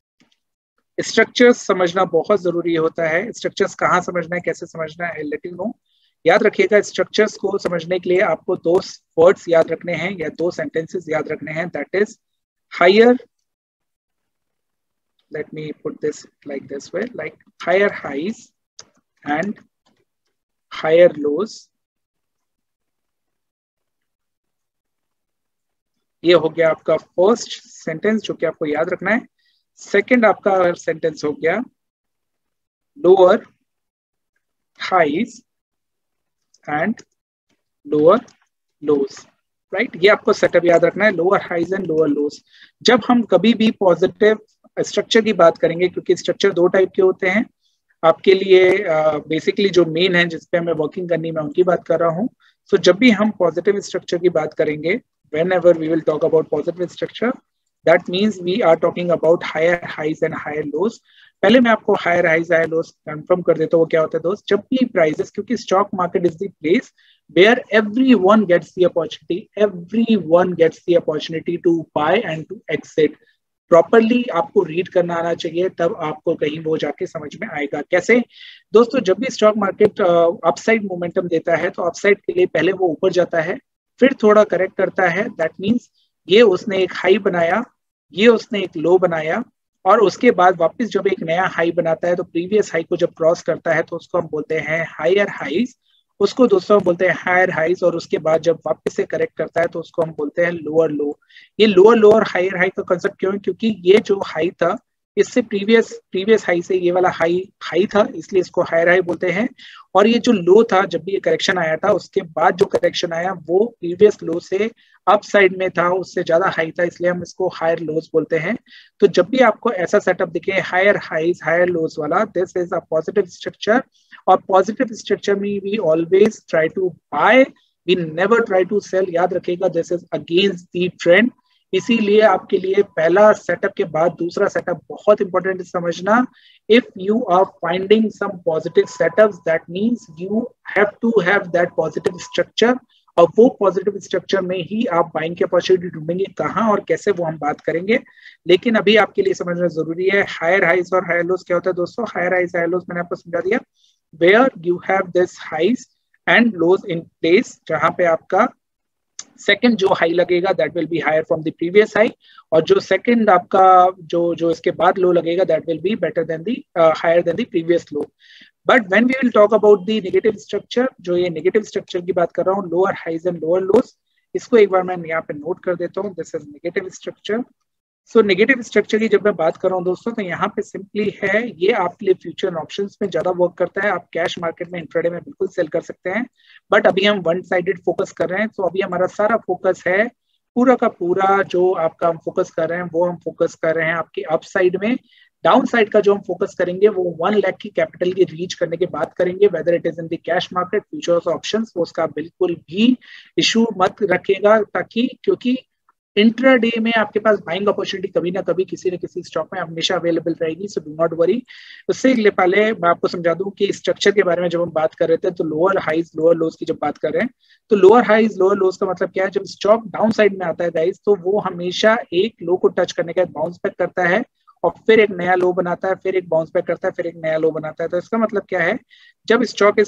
Structures समझना बहुत जरूरी होता है। स्ट्रक्चर्स कहाँ समझना है, कैसे समझना है, लेट यू नो। याद रखिएगा, स्ट्रक्चर्स को समझने के लिए आपको 2 वर्ड्स याद रखने हैं या 2 सेंटेंसेस याद रखने हैं, that is higher, let me put this like this way, like higher highs and higher lows। ये हो गया आपका फर्स्ट सेंटेंस जो कि आपको याद रखना है। सेकंड आपका सेंटेंस हो गया lower highs and lower lows, right. ये आपको सेटअप याद रखना है, lower highs and lower lows. जब हम कभी भी पॉजिटिव स्ट्रक्चर की बात करेंगे, क्योंकि स्ट्रक्चर 2 टाइप के होते हैं आपके लिए, बेसिकली जो मेन है जिसपे हमें वर्किंग करनी, मैं उनकी बात कर रहा हूँ। सो जब भी हम पॉजिटिव स्ट्रक्चर की बात करेंगे, whenever we will talk about positive structure, that means we are talking about higher highs and higher lows। पहले मैं आपको higher highs higher lows confirm कर देता हूँ वो क्या होता है दोस्त। जब भी प्राइसेस, क्योंकि stock market is the place where everyone gets the opportunity, everyone gets the opportunity to buy and to exit। Properly आपको रीड करना आना चाहिए, तब आपको कहीं वो जाके समझ में आएगा। कैसे दोस्तों, जब भी स्टॉक मार्केट अपसाइड मोमेंटम देता है तो अपसाइड के लिए पहले वो ऊपर जाता है, फिर थोड़ा करेक्ट करता है, दैट मीन्स ये उसने एक हाई बनाया, ये उसने एक लो बनाया, और उसके बाद वापस जब एक नया हाई बनाता है तो प्रीवियस हाई को जब क्रॉस करता है तो उसको हम बोलते हैं हायर हाइज, उसको दोस्तों बोलते हैं हायर हाइज, और उसके बाद जब वापस से करेक्ट करता है तो उसको हम बोलते हैं लोअर लो। ये लोअर लो और हायर हाई का कंसेप्ट क्यों है, क्योंकि ये जो हाई था इससे प्रीवियस हाई से ये वाला हाई था, इसलिए इसको हायर हाई बोलते हैं। और ये जो लो था, जब भी ये करेक्शन आया था उसके बाद जो करेक्शन आया वो प्रीवियस लो से अप साइड में था, उससे ज्यादा हाई था, इसलिए हम इसको हायर लोज बोलते हैं। तो जब भी आपको ऐसा सेटअप दिखे हायर हाइज हायर लोज वाला, this is a positive structure. और पॉजिटिव स्ट्रक्चर में we always try to buy, we never try to sell. याद रखिएगा, this is against the trend. इसीलिए आपके लिए पहला सेटअप के बाद दूसरा सेटअप बहुत इंपॉर्टेंट समझना। If you are finding some positive setups, that means you have to have that positive structure, और वो पॉजिटिव स्ट्रक्चर में ही आप बाइंग की अपॉर्चुनिटी ढूंढेंगे, कहाँ और कैसे वो हम बात करेंगे। लेकिन अभी आपके लिए समझना जरूरी है हायर हाइज और हायर लोज क्या होता है दोस्तों। हायर हाइज हायर लोज मैंने आपको समझा दिया, where you have this highs and lows in place, जहां पे आपका सेकंड जो हाई लगेगा that will be higher from the previous high, और जो सेकंड आपका जो जो इसके बाद लो लगेगा that will be better than the higher than the previous low. But when we will talk about the negative structure, जो ये नेगेटिव स्ट्रक्चर की बात कर रहा हूँ, lower highs and lower lows, इसको एक बार मैं यहाँ पे नोट कर देता हूँ। This is negative structure. So negative structure की जब मैं बात कर रहा हूँ दोस्तों, तो यहाँ पे सिंपली है ये आपके लिए फ्यूचर ऑप्शंस में ज्यादा वर्क करता है। आप कैश मार्केट में इंट्राडे में बिल्कुल सेल कर सकते हैं, बट अभी हम वन साइडेड फोकस कर रहे हैं। तो अभी हमारा सारा फोकस है, पूरा का पूरा जो आपका हम फोकस कर रहे हैं वो हम फोकस कर रहे हैं आपके अप साइड में। डाउन साइड का जो हम फोकस करेंगे वो 1 लाख की कैपिटल की रीच करने की बात करेंगे, whether it is in the cash market futures options, वो उसका बिल्कुल भी इशू मत रखेगा, ताकि क्योंकि इंट्राडे में आपके पास बाइंग अपॉर्चुनिटी कभी ना कभी किसी न किसी स्टॉक में हमेशा अवेलेबल रहेगी। So do not worry. उससे पहले मैं आपको समझा दूं कि स्ट्रक्चर के बारे में जब हम बात कर रहे थे, तो लोअर हाइज लोअर लोज की जब बात कर रहे हैं, तो लोअर हाइज लोअर लोज का मतलब क्या है। जब स्टॉक डाउन साइड में आता है गाइज, तो वो हमेशा एक लो को टच करने के बाद बाउंस बैक करता है, और फिर एक नया लो बनाता है, फिर एक बाउंस बैक करता है, फिर एक नया लो बनाता है। तो इसका मतलब क्या है, जब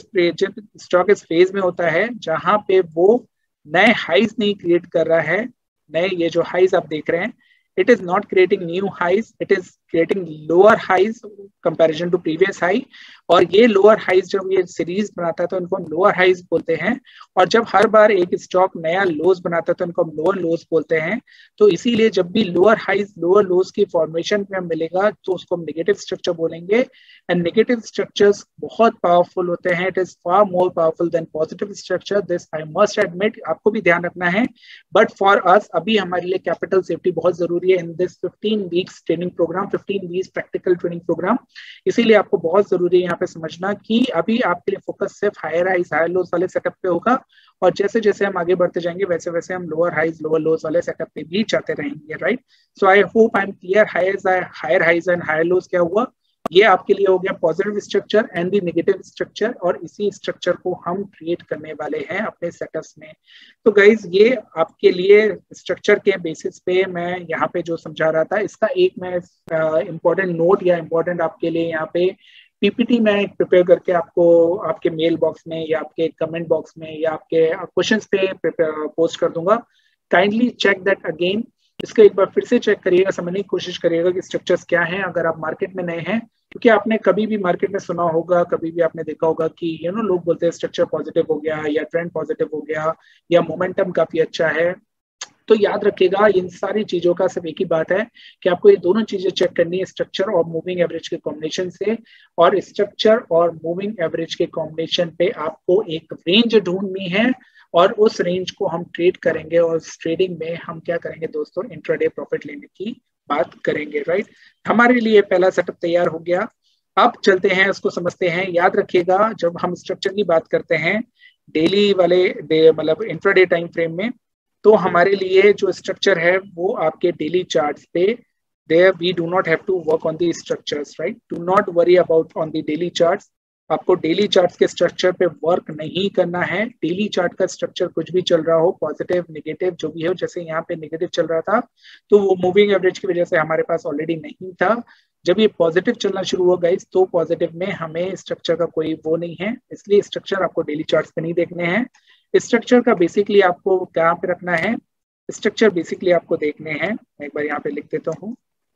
स्टॉक इस फेज में होता है जहां पे वो नए हाइज नहीं क्रिएट कर रहा है, नए ये जो हाइज आप देख रहे हैं, it is not creating new highs, it is creating lower highs comparison to previous high. और ये लोअर हाइज जब ये सीरीज बनाता है तो इनको हम लोअर हाइज बोलते हैं, और जब हर बार एक स्टॉक नया लोज बनाता है तो इनको हम लोअर लोज बोलते हैं। तो इसीलिए जब भी लोअर हाइज लोअर लोज की फॉर्मेशन में मिलेगा तो उसको हम नेगेटिव स्ट्रक्चर बोलेंगे। एंड नेगेटिव स्ट्रक्चर्स बहुत पावरफुल होते हैं, it is far more powerful than positive structure, this I must admit, आपको भी ध्यान रखना है। बट फॉर अस अभी हमारे लिए कैपिटल सेफ्टी बहुत जरूरी है in this 15 weeks training program, 15 weeks practical training program. इसीलिए आपको बहुत जरूरी है यहाँ पे समझना कि अभी आपके लिए फोकस सिर्फ हायर हाइज हायर लोज वाले सेटअप पे होगा, और जैसे जैसे हम आगे बढ़ते जाएंगे वैसे वैसे हम लोअर हाइज लोअर लोज वाले सेटअप पे भी जाते रहेंगे, right. So I hope I am clear. Higher highs and higher lows क्या हुआ, ये आपके लिए हो गया positive structure and the negative structure, और इसी स्ट्रक्चर को हम क्रिएट करने वाले हैं अपने सेटअप्स में। तो गाइज ये आपके लिए स्ट्रक्चर के बेसिस पे मैं यहाँ पे जो समझा रहा था, इसका एक मैं इम्पोर्टेंट नोट या इम्पोर्टेंट आपके लिए यहाँ पे पीपीटी में प्रिपेयर करके आपको आपके मेल बॉक्स में या आपके कमेंट बॉक्स में या आपके क्वेश्चंस पे पोस्ट कर दूंगा। काइंडली चेक दैट अगेन, इसको एक बार फिर से चेक करिएगा, समझने की कोशिश करिएगा कि स्ट्रक्चर्स क्या हैं अगर आप मार्केट में नए हैं। क्योंकि आपने कभी भी मार्केट में सुना होगा, कभी भी आपने देखा होगा कि लोग बोलते हैं स्ट्रक्चर पॉजिटिव हो गया या ट्रेंड पॉजिटिव हो गया या मोमेंटम काफी अच्छा है। तो याद रखिएगा इन सारी चीजों का सिर्फ एक ही बात है कि आपको ये दोनों चीजें चेक करनी है, स्ट्रक्चर और मूविंग एवरेज के कॉम्बिनेशन से। और स्ट्रक्चर और मूविंग एवरेज के कॉम्बिनेशन पे आपको एक रेंज ढूंढनी है, और उस रेंज को हम ट्रेड करेंगे, और उस ट्रेडिंग में हम क्या करेंगे दोस्तों, इंट्राडे प्रॉफिट लेने की बात करेंगे, राइट। हमारे लिए पहला सेटअप तैयार हो गया। अब चलते हैं उसको समझते हैं। याद रखिएगा जब हम स्ट्रक्चर की बात करते हैं डेली वाले मतलब इंट्राडे टाइम फ्रेम में, तो हमारे लिए जो स्ट्रक्चर है वो आपके डेली चार्ट्स पे, there we do not have to work on the structures, right. Do not worry about on the daily charts, आपको डेली चार्ट्स के स्ट्रक्चर पे वर्क नहीं करना है। डेली चार्ट का स्ट्रक्चर कुछ भी चल रहा हो, पॉजिटिव नेगेटिव जो भी हो, जैसे यहाँ पे नेगेटिव चल रहा था तो वो मूविंग एवरेज की वजह से हमारे पास ऑलरेडी नहीं था। जब ये पॉजिटिव चलना शुरू हुआ गाइस, तो पॉजिटिव में हमें स्ट्रक्चर का कोई वो नहीं है, इसलिए स्ट्रक्चर आपको डेली चार्ट्स पे नहीं देखने हैं। स्ट्रक्चर का बेसिकली आपको कहाँ पे रखना है, स्ट्रक्चर बेसिकली आपको देखने हैं, मैं एक बार यहाँ पे लिख देता हूँ,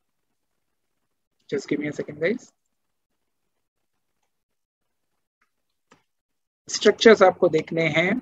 just give me a second guys. Structures आपको देखने हैं,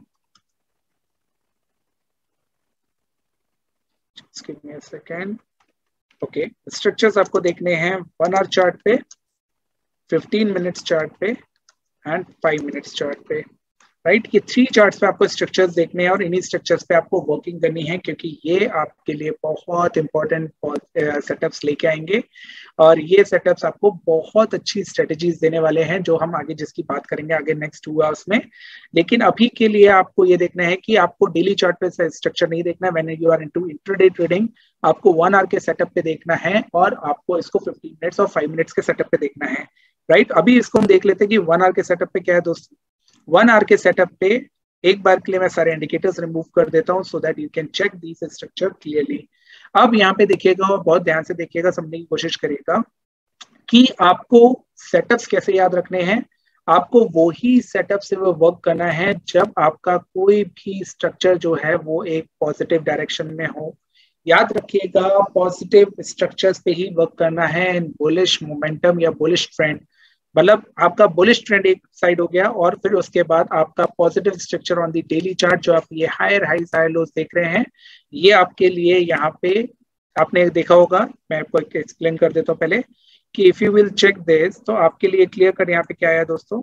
just give me a second. Okay, structures आपको देखने हैं 1 आवर चार्ट पे, 15 मिनट्स चार्ट पे एंड 5 मिनट्स चार्ट पे, राइट। ये 3 चार्ट्स पे आपको स्ट्रक्चर्स देखने हैं और इन्हीं स्ट्रक्चर्स पे आपको वर्किंग करनी है, क्योंकि ये आपके लिए बहुत इंपॉर्टेंट सेटअप्स लेके आएंगे, और ये सेटअप्स आपको बहुत अच्छी स्ट्रेटेजीज देने वाले हैं जो हम आगे जिसकी बात करेंगे आगे नेक्स्ट 2 आवर्स में। लेकिन अभी के लिए आपको ये देखना है कि आपको डेली चार्ट पे स्ट्रक्चर नहीं देखना है। When you are into intraday trading, आपको 1 आवर के सेटअप पे देखना है, और आपको इसको 15 मिनट्स और 5 मिनट्स के सेटअप पे देखना है, राइट। अभी इसको हम देख लेते हैं कि 1 आवर के सेटअप पे क्या है दोस्तों। 1 आवर के सेटअप पे एक बार के लिए मैं सारे इंडिकेटर्स रिमूव कर देता हूं so that you can check this structure clearly. अब यहाँ पे देखिएगा और बहुत ध्यान से देखिएगा, समझने की कोशिश करिएगा कि आपको सेटअप्स कैसे याद रखने हैं। आपको वो ही सेटअप से वो वर्क करना है जब आपका कोई भी स्ट्रक्चर जो है वो एक पॉजिटिव डायरेक्शन में हो। याद रखिएगा पॉजिटिव स्ट्रक्चर्स पे ही वर्क करना है इन बुलिश मोमेंटम या बुलिश ट्रेंड। मतलब आपका बुलिश ट्रेंड एक साइड हो गया और फिर उसके बाद आपका positive structure on the daily chart, जो आप ये हायर हाइज हायर लोज देख रहे हैं, ये आपके लिए यहाँ पे आपने देखा होगा। मैं आपको एक्सप्लेन कर देता हूँ पहले कि if you will check this, तो आपके लिए क्लियर कर यहाँ पे क्या आया दोस्तों,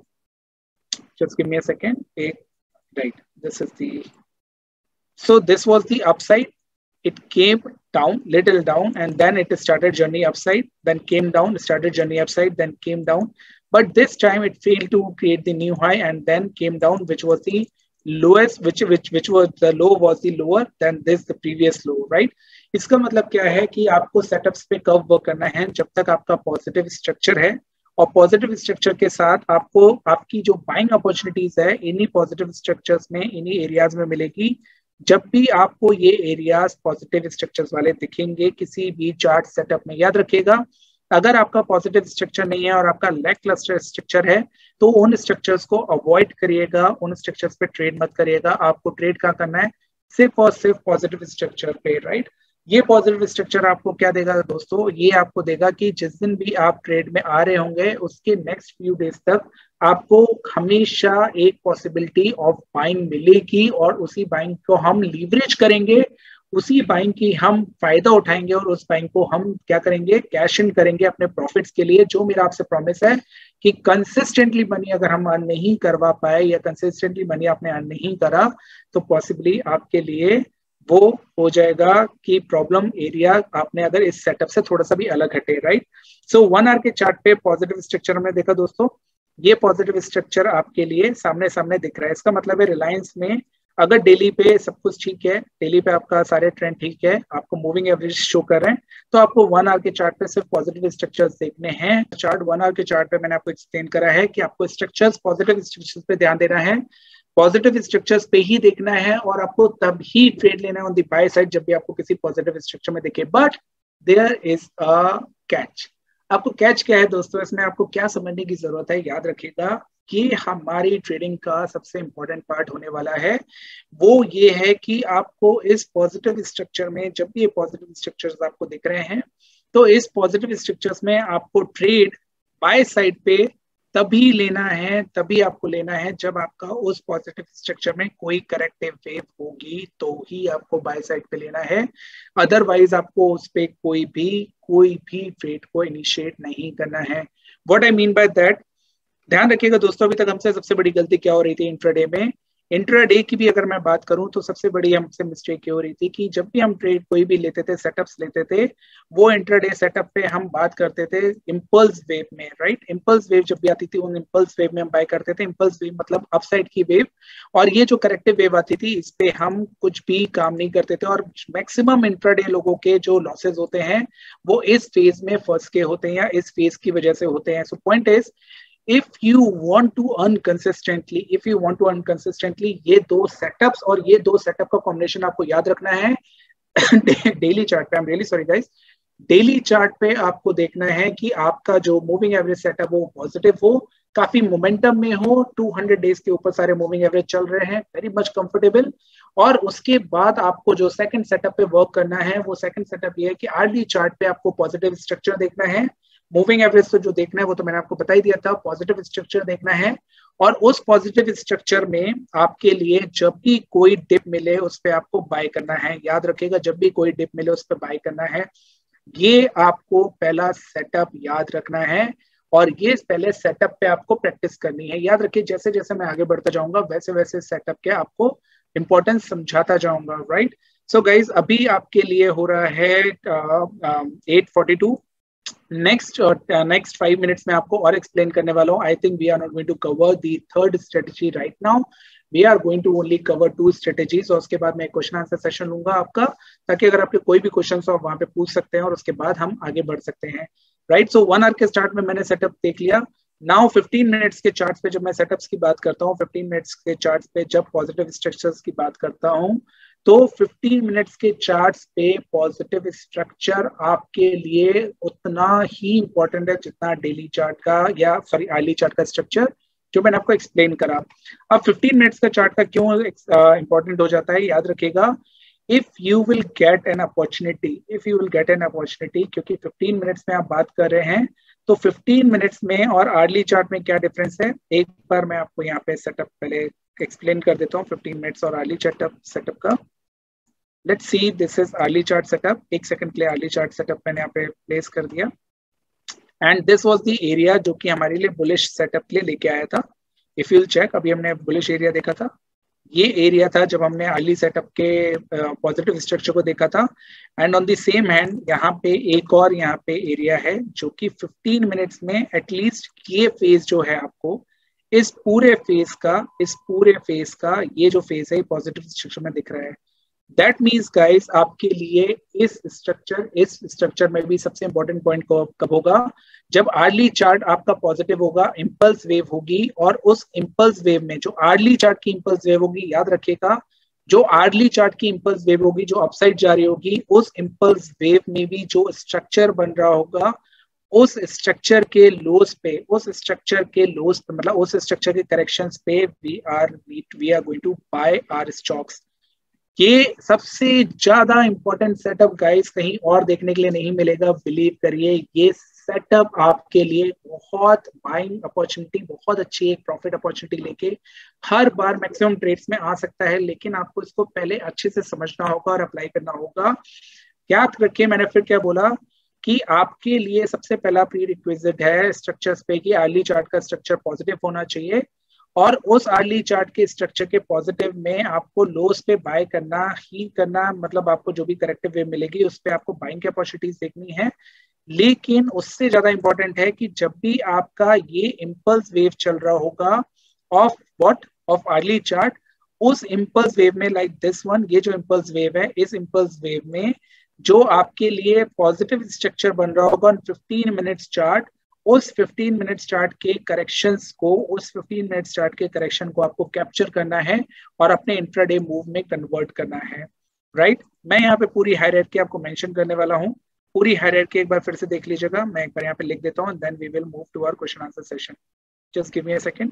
just give me a second. एक right, this is the, so this was the upside. It came down, little down, and then it started journey upside, then came down, started journey upside, then came down. But this time it failed to create the new high and then came down, which was the lowest, which was the low was the lower than this the previous low, right? इसका मतलब क्या है कि आपको setups पे कब work करना है, जब तक आपका पॉजिटिव स्ट्रक्चर है। और पॉजिटिव स्ट्रक्चर के साथ आपको आपकी जो बाइंग अपॉर्चुनिटीज है इन्हीं पॉजिटिव स्ट्रक्चर्स में, इन्हीं एरियाज में मिलेगी। जब भी आपको ये एरियाज पॉजिटिव स्ट्रक्चर्स वाले दिखेंगे किसी भी चार्ट सेटअप में, याद रखिएगा अगर आपका पॉजिटिव स्ट्रक्चर नहीं है और आपका लैक क्लस्टर स्ट्रक्चर है तो उन स्ट्रक्चर्स को अवॉइड करिएगा, उन स्ट्रक्चर्स पे ट्रेड मत करिएगा। आपको ट्रेड क्या करना है, सिर्फ और सिर्फ पॉजिटिव स्ट्रक्चर पे, राइट। ये पॉजिटिव स्ट्रक्चर आपको क्या देगा दोस्तों, ये आपको देगा कि जिस दिन भी आप ट्रेड में आ रहे होंगे उसके नेक्स्ट फ्यू डेज तक आपको हमेशा एक पॉसिबिलिटी ऑफ बाइंग मिलेगी और उसी बाइंग को हम लीवरेज करेंगे, उसी बाइंग की हम फायदा उठाएंगे और उस बाइंग को हम क्या करेंगे, कैश इन करेंगे अपने प्रॉफिट्स के लिए। जो मेरा आपसे प्रॉमिस है कि कंसिस्टेंटली मनी अगर हम अर्न नहीं करवा पाए या कंसिस्टेंटली मनी आपने अर्न नहीं करा तो पॉसिबली आपके लिए वो हो जाएगा कि प्रॉब्लम एरिया आपने अगर इस सेटअप से थोड़ा सा भी अलग हटे, राइट। सो 1 आवर के चार्ट पे पॉजिटिव स्ट्रक्चर हमने देखा दोस्तों, ये पॉजिटिव स्ट्रक्चर आपके लिए सामने सामने दिख रहा है। इसका मतलब है रिलायंस में अगर डेली पे सब कुछ ठीक है, डेली पे आपका सारे ट्रेंड ठीक है, आपको मूविंग एवरेज शो कर रहे हैं, तो आपको 1 आवर के चार्ट पे सिर्फ पॉजिटिव स्ट्रक्चर्स देखने हैं। चार्ट 1 आवर के चार्ट पे मैंने आपको एक्सप्लेन करा है कि आपको स्ट्रक्चर्स, पॉजिटिव स्ट्रक्चर्स पे ध्यान देना है, पॉजिटिव स्ट्रक्चर्स पे ही देखना है और आपको तब ही ट्रेड लेना है ऑन द बाय साइड जब भी आपको किसी पॉजिटिव स्ट्रक्चर में दिखे। But there is a catch. आपको कैच क्या है दोस्तों, इसमें आपको क्या समझने की जरूरत है, याद रखिएगा कि हमारी ट्रेडिंग का सबसे इंपॉर्टेंट पार्ट होने वाला है वो ये है कि आपको इस पॉजिटिव स्ट्रक्चर में, जब भी ये पॉजिटिव स्ट्रक्चर्स आपको दिख रहे हैं तो इस पॉजिटिव स्ट्रक्चर्स में आपको ट्रेड बाय साइड पे तभी लेना है, तभी आपको लेना है जब आपका उस पॉजिटिव स्ट्रक्चर में कोई करेक्टिव वेव होगी तो ही आपको बाय साइड पे लेना है। अदरवाइज आपको उस पे कोई भी ट्रेड को इनिशिएट नहीं करना है। What I mean by that, ध्यान रखिएगा दोस्तों, अभी तक हमसे सबसे बड़ी गलती क्या हो रही थी इंट्राडे में। इंट्राडे की भी अगर मैं बात करूं तो सबसे बड़ी हमसे मिस्टेक ये हो रही थी कि जब भी हम ट्रेड कोई भी लेते थे, सेटअप्स लेते थे, वो इंट्राडे सेटअप पे हम बात करते थे इंपल्स वेव में, राइट। इंपल्स वेव जब भी आती थी उन इंपल्स वेव में हम बाय करते थे। इंपल्स वेव मतलब अपसाइड की वेव, और ये जो करेक्टिव वेव आती थी इस पे हम कुछ भी काम नहीं करते थे और मैक्सिमम इंट्राडे लोगों के जो लॉसेज होते हैं वो इस फेज में फंस के होते हैं या इस फेज की वजह से होते हैं। So point is, if you want to earn consistently, ये दो सेटअप्स और ये दो सेटअप का कॉम्बिनेशन आपको याद रखना है। डेली चार्ट पे, I am really sorry guys, daily chart पे आपको देखना है कि आपका जो मूविंग एवरेज सेटअप वो पॉजिटिव हो, काफी मोमेंटम में हो, 200 डेज के ऊपर सारे मूविंग एवरेज चल रहे हैं, वेरी मच कंफर्टेबल। और उसके बाद आपको जो सेकंड सेटअप पे वर्क करना है वो सेकंड सेटअप ये है कि आरडी चार्ट पे आपको पॉजिटिव स्ट्रक्चर देखना है। मूविंग एवरेज तो जो देखना है वो तो मैंने आपको बता ही दिया था, पॉजिटिव स्ट्रक्चर देखना है और उस पॉजिटिव स्ट्रक्चर में आपके लिए जब भी कोई डिप मिले उस पर आपको बाय करना है। याद रखिएगा, जब भी कोई डिप मिले उस पर बाय करना है। ये आपको पहला सेटअप याद रखना है और ये पहले सेटअप पे आपको प्रैक्टिस करनी है। याद रखिए, जैसे जैसे मैं आगे बढ़ता जाऊंगा वैसे वैसे सेटअप के आपको इंपॉर्टेंस समझाता जाऊंगा, राइट। सो गाइज, अभी आपके लिए हो रहा है 8:42। नेक्स्ट 5 मिनट्स में आपको और एक्सप्लेन करने वाला हूँ। I think we are not going to cover the third strategy right now, we are going to only cover 2 strategies और उसके बाद मैं क्वेश्चन आंसर सेशन लूंगा आपका, ताकि अगर आपके कोई भी क्वेश्चन हो आप वहां पे पूछ सकते हैं और उसके बाद हम आगे बढ़ सकते हैं, राइट। सो 1 आवर के स्टार्ट में मैंने सेटअप देख लिया, नाउ 15 मिनट्स के चार्ट पे जब मैं सेटअप्स की बात करता हूँ, 15 मिनट्स के चार्ट पे जब पॉजिटिव स्ट्रक्चर्स की बात करता हूँ, तो 15 मिनट्स के चार्ट्स पे पॉजिटिव स्ट्रक्चर आपके लिए उतना ही इंपॉर्टेंट है जितना डेली चार्ट का या सॉरी आर्ली चार्ट का स्ट्रक्चर जो मैंने आपको एक्सप्लेन करा। अब 15 मिनट्स का चार्ट का क्यों इंपॉर्टेंट हो जाता है, याद रखिएगा, if you will get an opportunity, क्योंकि 15 मिनट्स में आप बात कर रहे हैं, तो 15 मिनट्स में और आर्ली चार्ट में क्या डिफरेंस है, एक बार मैं आपको यहाँ पे सेटअप पहले एक्सप्लेन कर देता हूँ 15 मिनट्स और आर्ली सेटअप का। Let's see, this is hourly chart setup. एक सेकंड के लिए आर्ली चार्ट सेटअप मैंने यहाँ पे प्लेस कर दिया, and this was the area जो कि हमारे लिए बुलिश सेटअप के लिए लेके आया था। इफ यू चेक, अभी हमने बुलिश एरिया देखा था, ये एरिया था जब हमने अर्ली सेटअप के पॉजिटिव स्ट्रक्चर को देखा था। And on the same hand यहाँ पे एक और यहाँ पे एरिया है जो कि 15 मिनट्स में एटलीस्ट ये फेज जो है आपको इस पूरे फेज का ये जो फेज है पॉजिटिव स्ट्रक्चर में दिख रहा है। दैट मीन्स गाइस, आपके लिए इस स्ट्रक्चर में भी सबसे इंपॉर्टेंट पॉइंट कब होगा, जब आर्ली चार्ट आपका पॉजिटिव होगा, इंपल्स वेव होगी, और उस इंपल्स वेव में जो आर्ली चार्ट की इंपल्स वेव होगी, याद रखिएगा, जो आर्ली चार्ट की इंपल्स वेव होगी जो अपसाइड जा रही होगी, उस इंपल्स वेव में भी जो स्ट्रक्चर बन रहा होगा उस स्ट्रक्चर के लोस पे मतलब उस स्ट्रक्चर के करेक्शंस पे we are going to buy our stocks. ये सबसे ज्यादा इंपॉर्टेंट सेटअप गाइस कहीं और देखने के लिए नहीं मिलेगा, बिलीव करिए। ये सेटअप आपके लिए बहुत बाइंग अपॉर्चुनिटी, बहुत अच्छी एक प्रॉफिट अपॉर्चुनिटी लेके हर बार मैक्सिमम ट्रेड्स में आ सकता है, लेकिन आपको इसको पहले अच्छे से समझना होगा और अप्लाई करना होगा। याद रखिए, मैंने फिर क्या बोला कि आपके लिए सबसे पहला प्री रिक्विजिट है स्ट्रक्चर्स पे कि अर्ली चार्ट का स्ट्रक्चर पॉजिटिव होना चाहिए, और उस अर्ली चार्ट के स्ट्रक्चर के पॉजिटिव में आपको लोस पे बाय करना ही करना, मतलब आपको जो भी करेक्टिव वेव मिलेगी उस पे आपको बाइंग की अपॉर्चुनिटीज देखनी है। लेकिन उससे ज्यादा इंपॉर्टेंट है कि जब भी आपका ये इंपल्स वेव चल रहा होगा ऑफ अर्ली चार्ट, उस इंपल्स वेव में लाइक दिस वन, ये जो इंपल्स वेव है, इस इंपल्स वेव में जो आपके लिए पॉजिटिव स्ट्रक्चर बन रहा होगा 15 मिनट्स चार्ट, उस 15 मिनट्स चार्ट के करेक्शन को आपको कैप्चर करना है और अपने इंट्राडे मूव में कन्वर्ट करना है, राइट। मैं यहाँ पे पूरी हायरार्की आपको मेंशन करने वाला हूँ। पूरी हायरार्की एक बार फिर से देख लीजिएगा, मैं एक बार यहाँ पे लिख देता हूँ, then we will move to our question answer session. Just give me a second,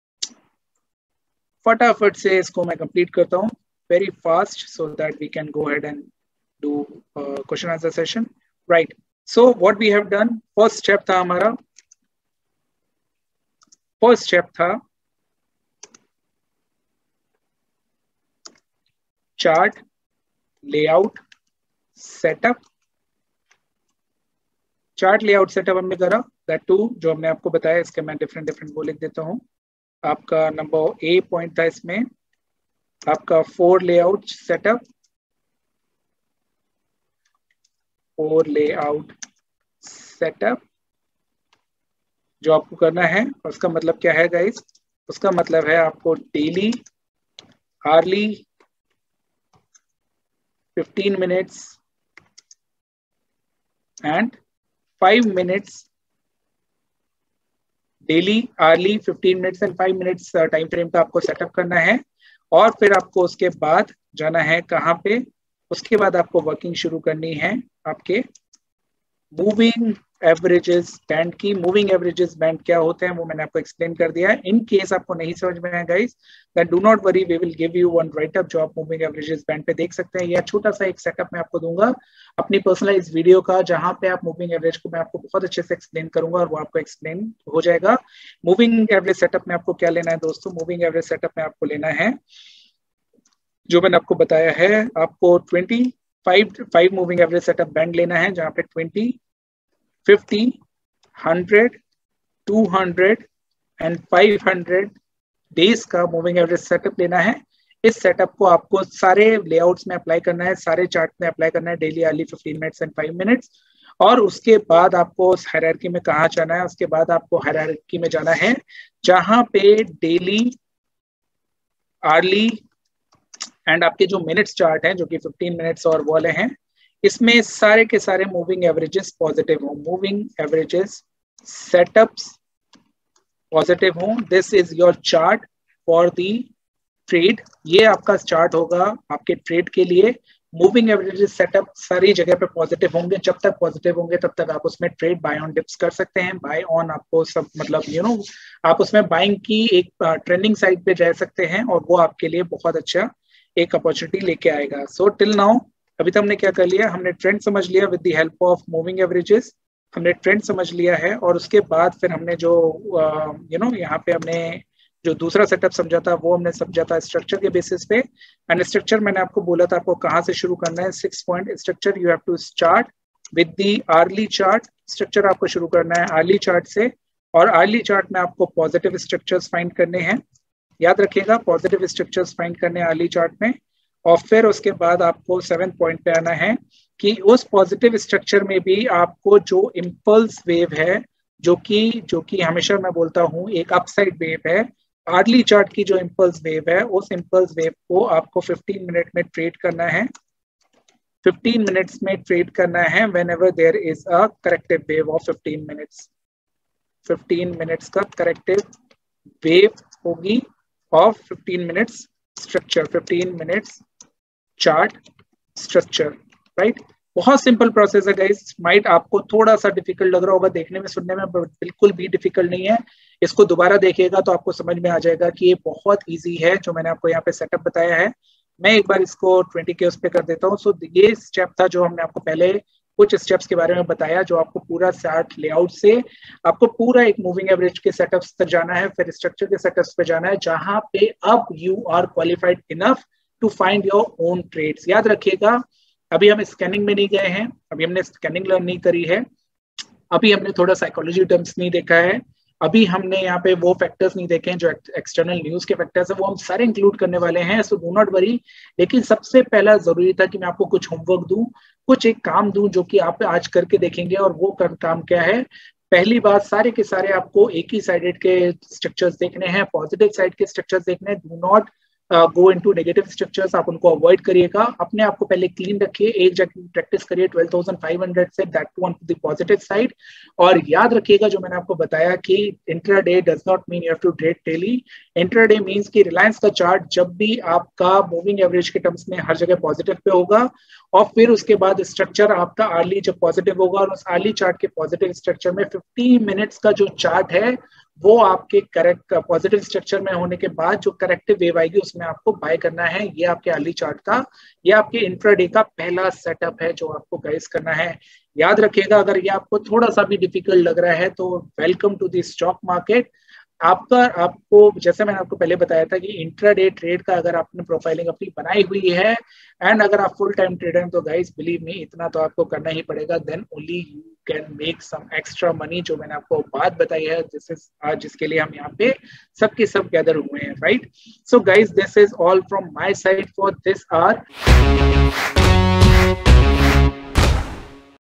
फटाफट से इसको मैं कंप्लीट करता हूँ very fast so that we can go ahead and do question answer session, right. So what we have done, first step था हमारा, chart layout setup. Chart layout setup हमने करा, दैट टू जो हमने आपको बताया, इसके मैं डिफरेंट वो लिख देता हूँ। आपका नंबर ए पॉइंट था इसमें आपका 4 लेआउट सेटअप, 4 लेआउट सेटअप जो आपको करना है। उसका मतलब क्या है गाइस, उसका मतलब है आपको daily, hourly, 15 minutes and 5 minutes, daily, hourly, 15 minutes and 5 minutes time frame का आपको सेटअप करना है। और फिर आपको उसके बाद जाना है कहाँ पे, उसके बाद आपको वर्किंग शुरू करनी है आपके मूविंग एवरेजेस बैंड की। मूविंग एवरेजेस बैंड क्या होते हैं वो मैंने आपको एक्सप्लेन कर दिया है। इन केस आपको नहीं समझ में आया guys, then do not worry, we will give you one write up जो आप मूविंग एवरेजेस बैंड पे देख सकते हैं। या छोटा सा एक सेटअप मैं आपको दूंगा अपनी पर्सनलाइज वीडियो का, जहां पे आप मूविंग एवरेज को मैं आपको बहुत अच्छे से एक्सप्लेन करूंगा और वो आपको एक्सप्लेन हो जाएगा। मूविंग एवरेज सेटअप में आपको क्या लेना है दोस्तों, मूविंग एवरेज सेटअप में आपको लेना है जो मैंने आपको बताया है, आपको 25 मूविंग एवरेज सेटअप बैंड लेना है, जहां पे 20, 50, 100, 200 एंड 500 डेज का मूविंग एवरेज सेटअप लेना है। इस सेटअप को आपको सारे लेआउट्स में अप्लाई करना है, सारे चार्ट में अप्लाई करना है, daily, hourly, 15 minutes and 5 minutes. और उसके बाद आपको उस हायरार्की में कहाँ जाना है, उसके बाद आपको हायरार्की में जाना है जहां पे डेली, आर्ली एंड आपके जो मिनट्स चार्ट हैं जो कि 15 मिनट्स और वाले हैं, इसमें सारे के सारे मूविंग एवरेजेस पॉजिटिव हो। मूविंग एवरेजेस सेटअप्स पॉजिटिव हूं, this is your chart for the trade. ये आपका चार्ट होगा आपके ट्रेड के लिए। मूविंग एवरेजेस सेटअप सारी जगह पे पॉजिटिव होंगे, जब तक पॉजिटिव होंगे तब तक आप उसमें ट्रेड बाय ऑन डिप्स कर सकते हैं। बाय ऑन आपको सब मतलब आप उसमें बाइंग की एक ट्रेंडिंग साइड पे जा सकते हैं और वो आपके लिए बहुत अच्छा एक अपॉर्चुनिटी लेके आएगा। सो टिल नाउ अभी तक हमने क्या कर लिया, हमने ट्रेंड समझ लिया with the help of moving averages, हमने ट्रेंड समझ लिया है। और उसके बाद फिर हमने जो यहाँ पे हमने जो दूसरा सेटअप समझा था वो हमने समझा था स्ट्रक्चर के बेसिस पे। एंड स्ट्रक्चर मैंने आपको बोला था आपको कहाँ से शुरू करना है। 6 point structure, you have to start with the hourly chart. Structure आपको शुरू करना है आर्ली चार्ट से, और आर्ली चार्ट में आपको पॉजिटिव स्ट्रक्चर्स फाइंड करने हैं। याद रखिएगा पॉजिटिव स्ट्रक्चर्स फाइंड करने आर्ली चार्ट में। और फिर उसके बाद आपको 7 पॉइंट पे आना है कि उस पॉजिटिव स्ट्रक्चर में भी आपको जो इम्पल्स वेव है, जो कि हमेशा मैं बोलता हूँ एक अपसाइड वेव है, आर्ली चार्ट की जो इम्पल्स वेव है, उस इम्पल्स वेव को आपको 15 मिनट में ट्रेड करना है। 15 मिनट्स में ट्रेड करना है whenever there is a corrective wave of 15 minutes। 15 minutes का करेक्टिव वेव होगी of 15 minutes structure, 15 minutes chart structure, right. बहुत सिंपल प्रोसेस है गाइस। माइट आपको थोड़ा सा डिफिकल्ट लग रहा होगा देखने में सुनने में, बट बिल्कुल भी डिफिकल्ट नहीं है। इसको दोबारा देखिएगा तो आपको समझ में आ जाएगा कि ये बहुत इजी है जो मैंने आपको यहाँ पे सेटअप बताया है। मैं एक बार इसको 20 के उस पे कर देता हूँ। सो ये स्टेप था जो हमने आपको पहले कुछ स्टेप्स के बारे में बताया, जो आपको पूरा चार्ट लेआउट से आपको पूरा एक मूविंग एवरेज के सेटअप्स तक जाना है, फिर स्ट्रक्चर के सेटअप्स पे जाना है, जहां पे अब you are qualified enough to find your own trades. याद रखिएगा अभी हम स्कैनिंग में नहीं गए हैं, अभी हमने स्कैनिंग लर्न नहीं करी है, अभी हमने थोड़ा साइकोलॉजी टर्म्स नहीं देखा है, अभी हमने यहाँ पे वो फैक्टर्स नहीं देखे हैं जो एक्सटर्नल न्यूज के फैक्टर्स है, वो हम सारे इंक्लूड करने वाले हैं। So do not worry. लेकिन सबसे पहला जरूरी था कि मैं आपको कुछ होमवर्क दूं, कुछ एक काम दूं जो कि आप आज करके देखेंगे। और वो काम क्या है, पहली बात सारे के सारे आपको एक ही साइडेड के स्ट्रक्चर्स देखने हैं, पॉजिटिव साइड के स्ट्रक्चर्स देखने हैं। Do not go into negative structures, आप उनको अवॉइड करिएगा। अपने आप को पहले क्लीन रखिए, एक जगह प्रैक्टिस करिए 12,500 से, that too on the positive side. और याद रखिएगा जो मैंने आपको बताया कि intraday does not mean you have to trade daily. Intraday means कि रिलायंस का चार्ट जब भी आपका मूविंग एवरेज के टर्म्स में हर जगह पॉजिटिव पे होगा, और फिर उसके बाद स्ट्रक्चर आपका अर्ली जब पॉजिटिव होगा, और उस अर्ली चार्ट के पॉजिटिव स्ट्रक्चर में 50 मिनट्स का जो चार्ट है वो आपके करेक्ट पॉजिटिव स्ट्रक्चर में होने के बाद जो करेक्टिव वेव आएगी उसमें आपको बाय करना है। ये आपके अर्ली चार्ट का, ये आपके इंट्राडे का पहला सेटअप है जो आपको गाइस करना है। याद रखिएगा अगर ये आपको थोड़ा सा भी डिफिकल्ट लग रहा है तो welcome to the stock market. आपको जैसे मैंने आपको पहले बताया था कि इंट्राडे ट्रेड का अगर आपने प्रोफाइलिंग अपनी बनाई हुई है एंड अगर आप फुल टाइम ट्रेडर हैं तो गाइस बिलीव मी इतना तो आपको करना ही पड़ेगा, then only you can make some extra money. जो मैंने आपको बात बताई है जिसके लिए हम यहाँ पे सबके सब गैदर हुए हैं, right. So guys this is all from my side for this our.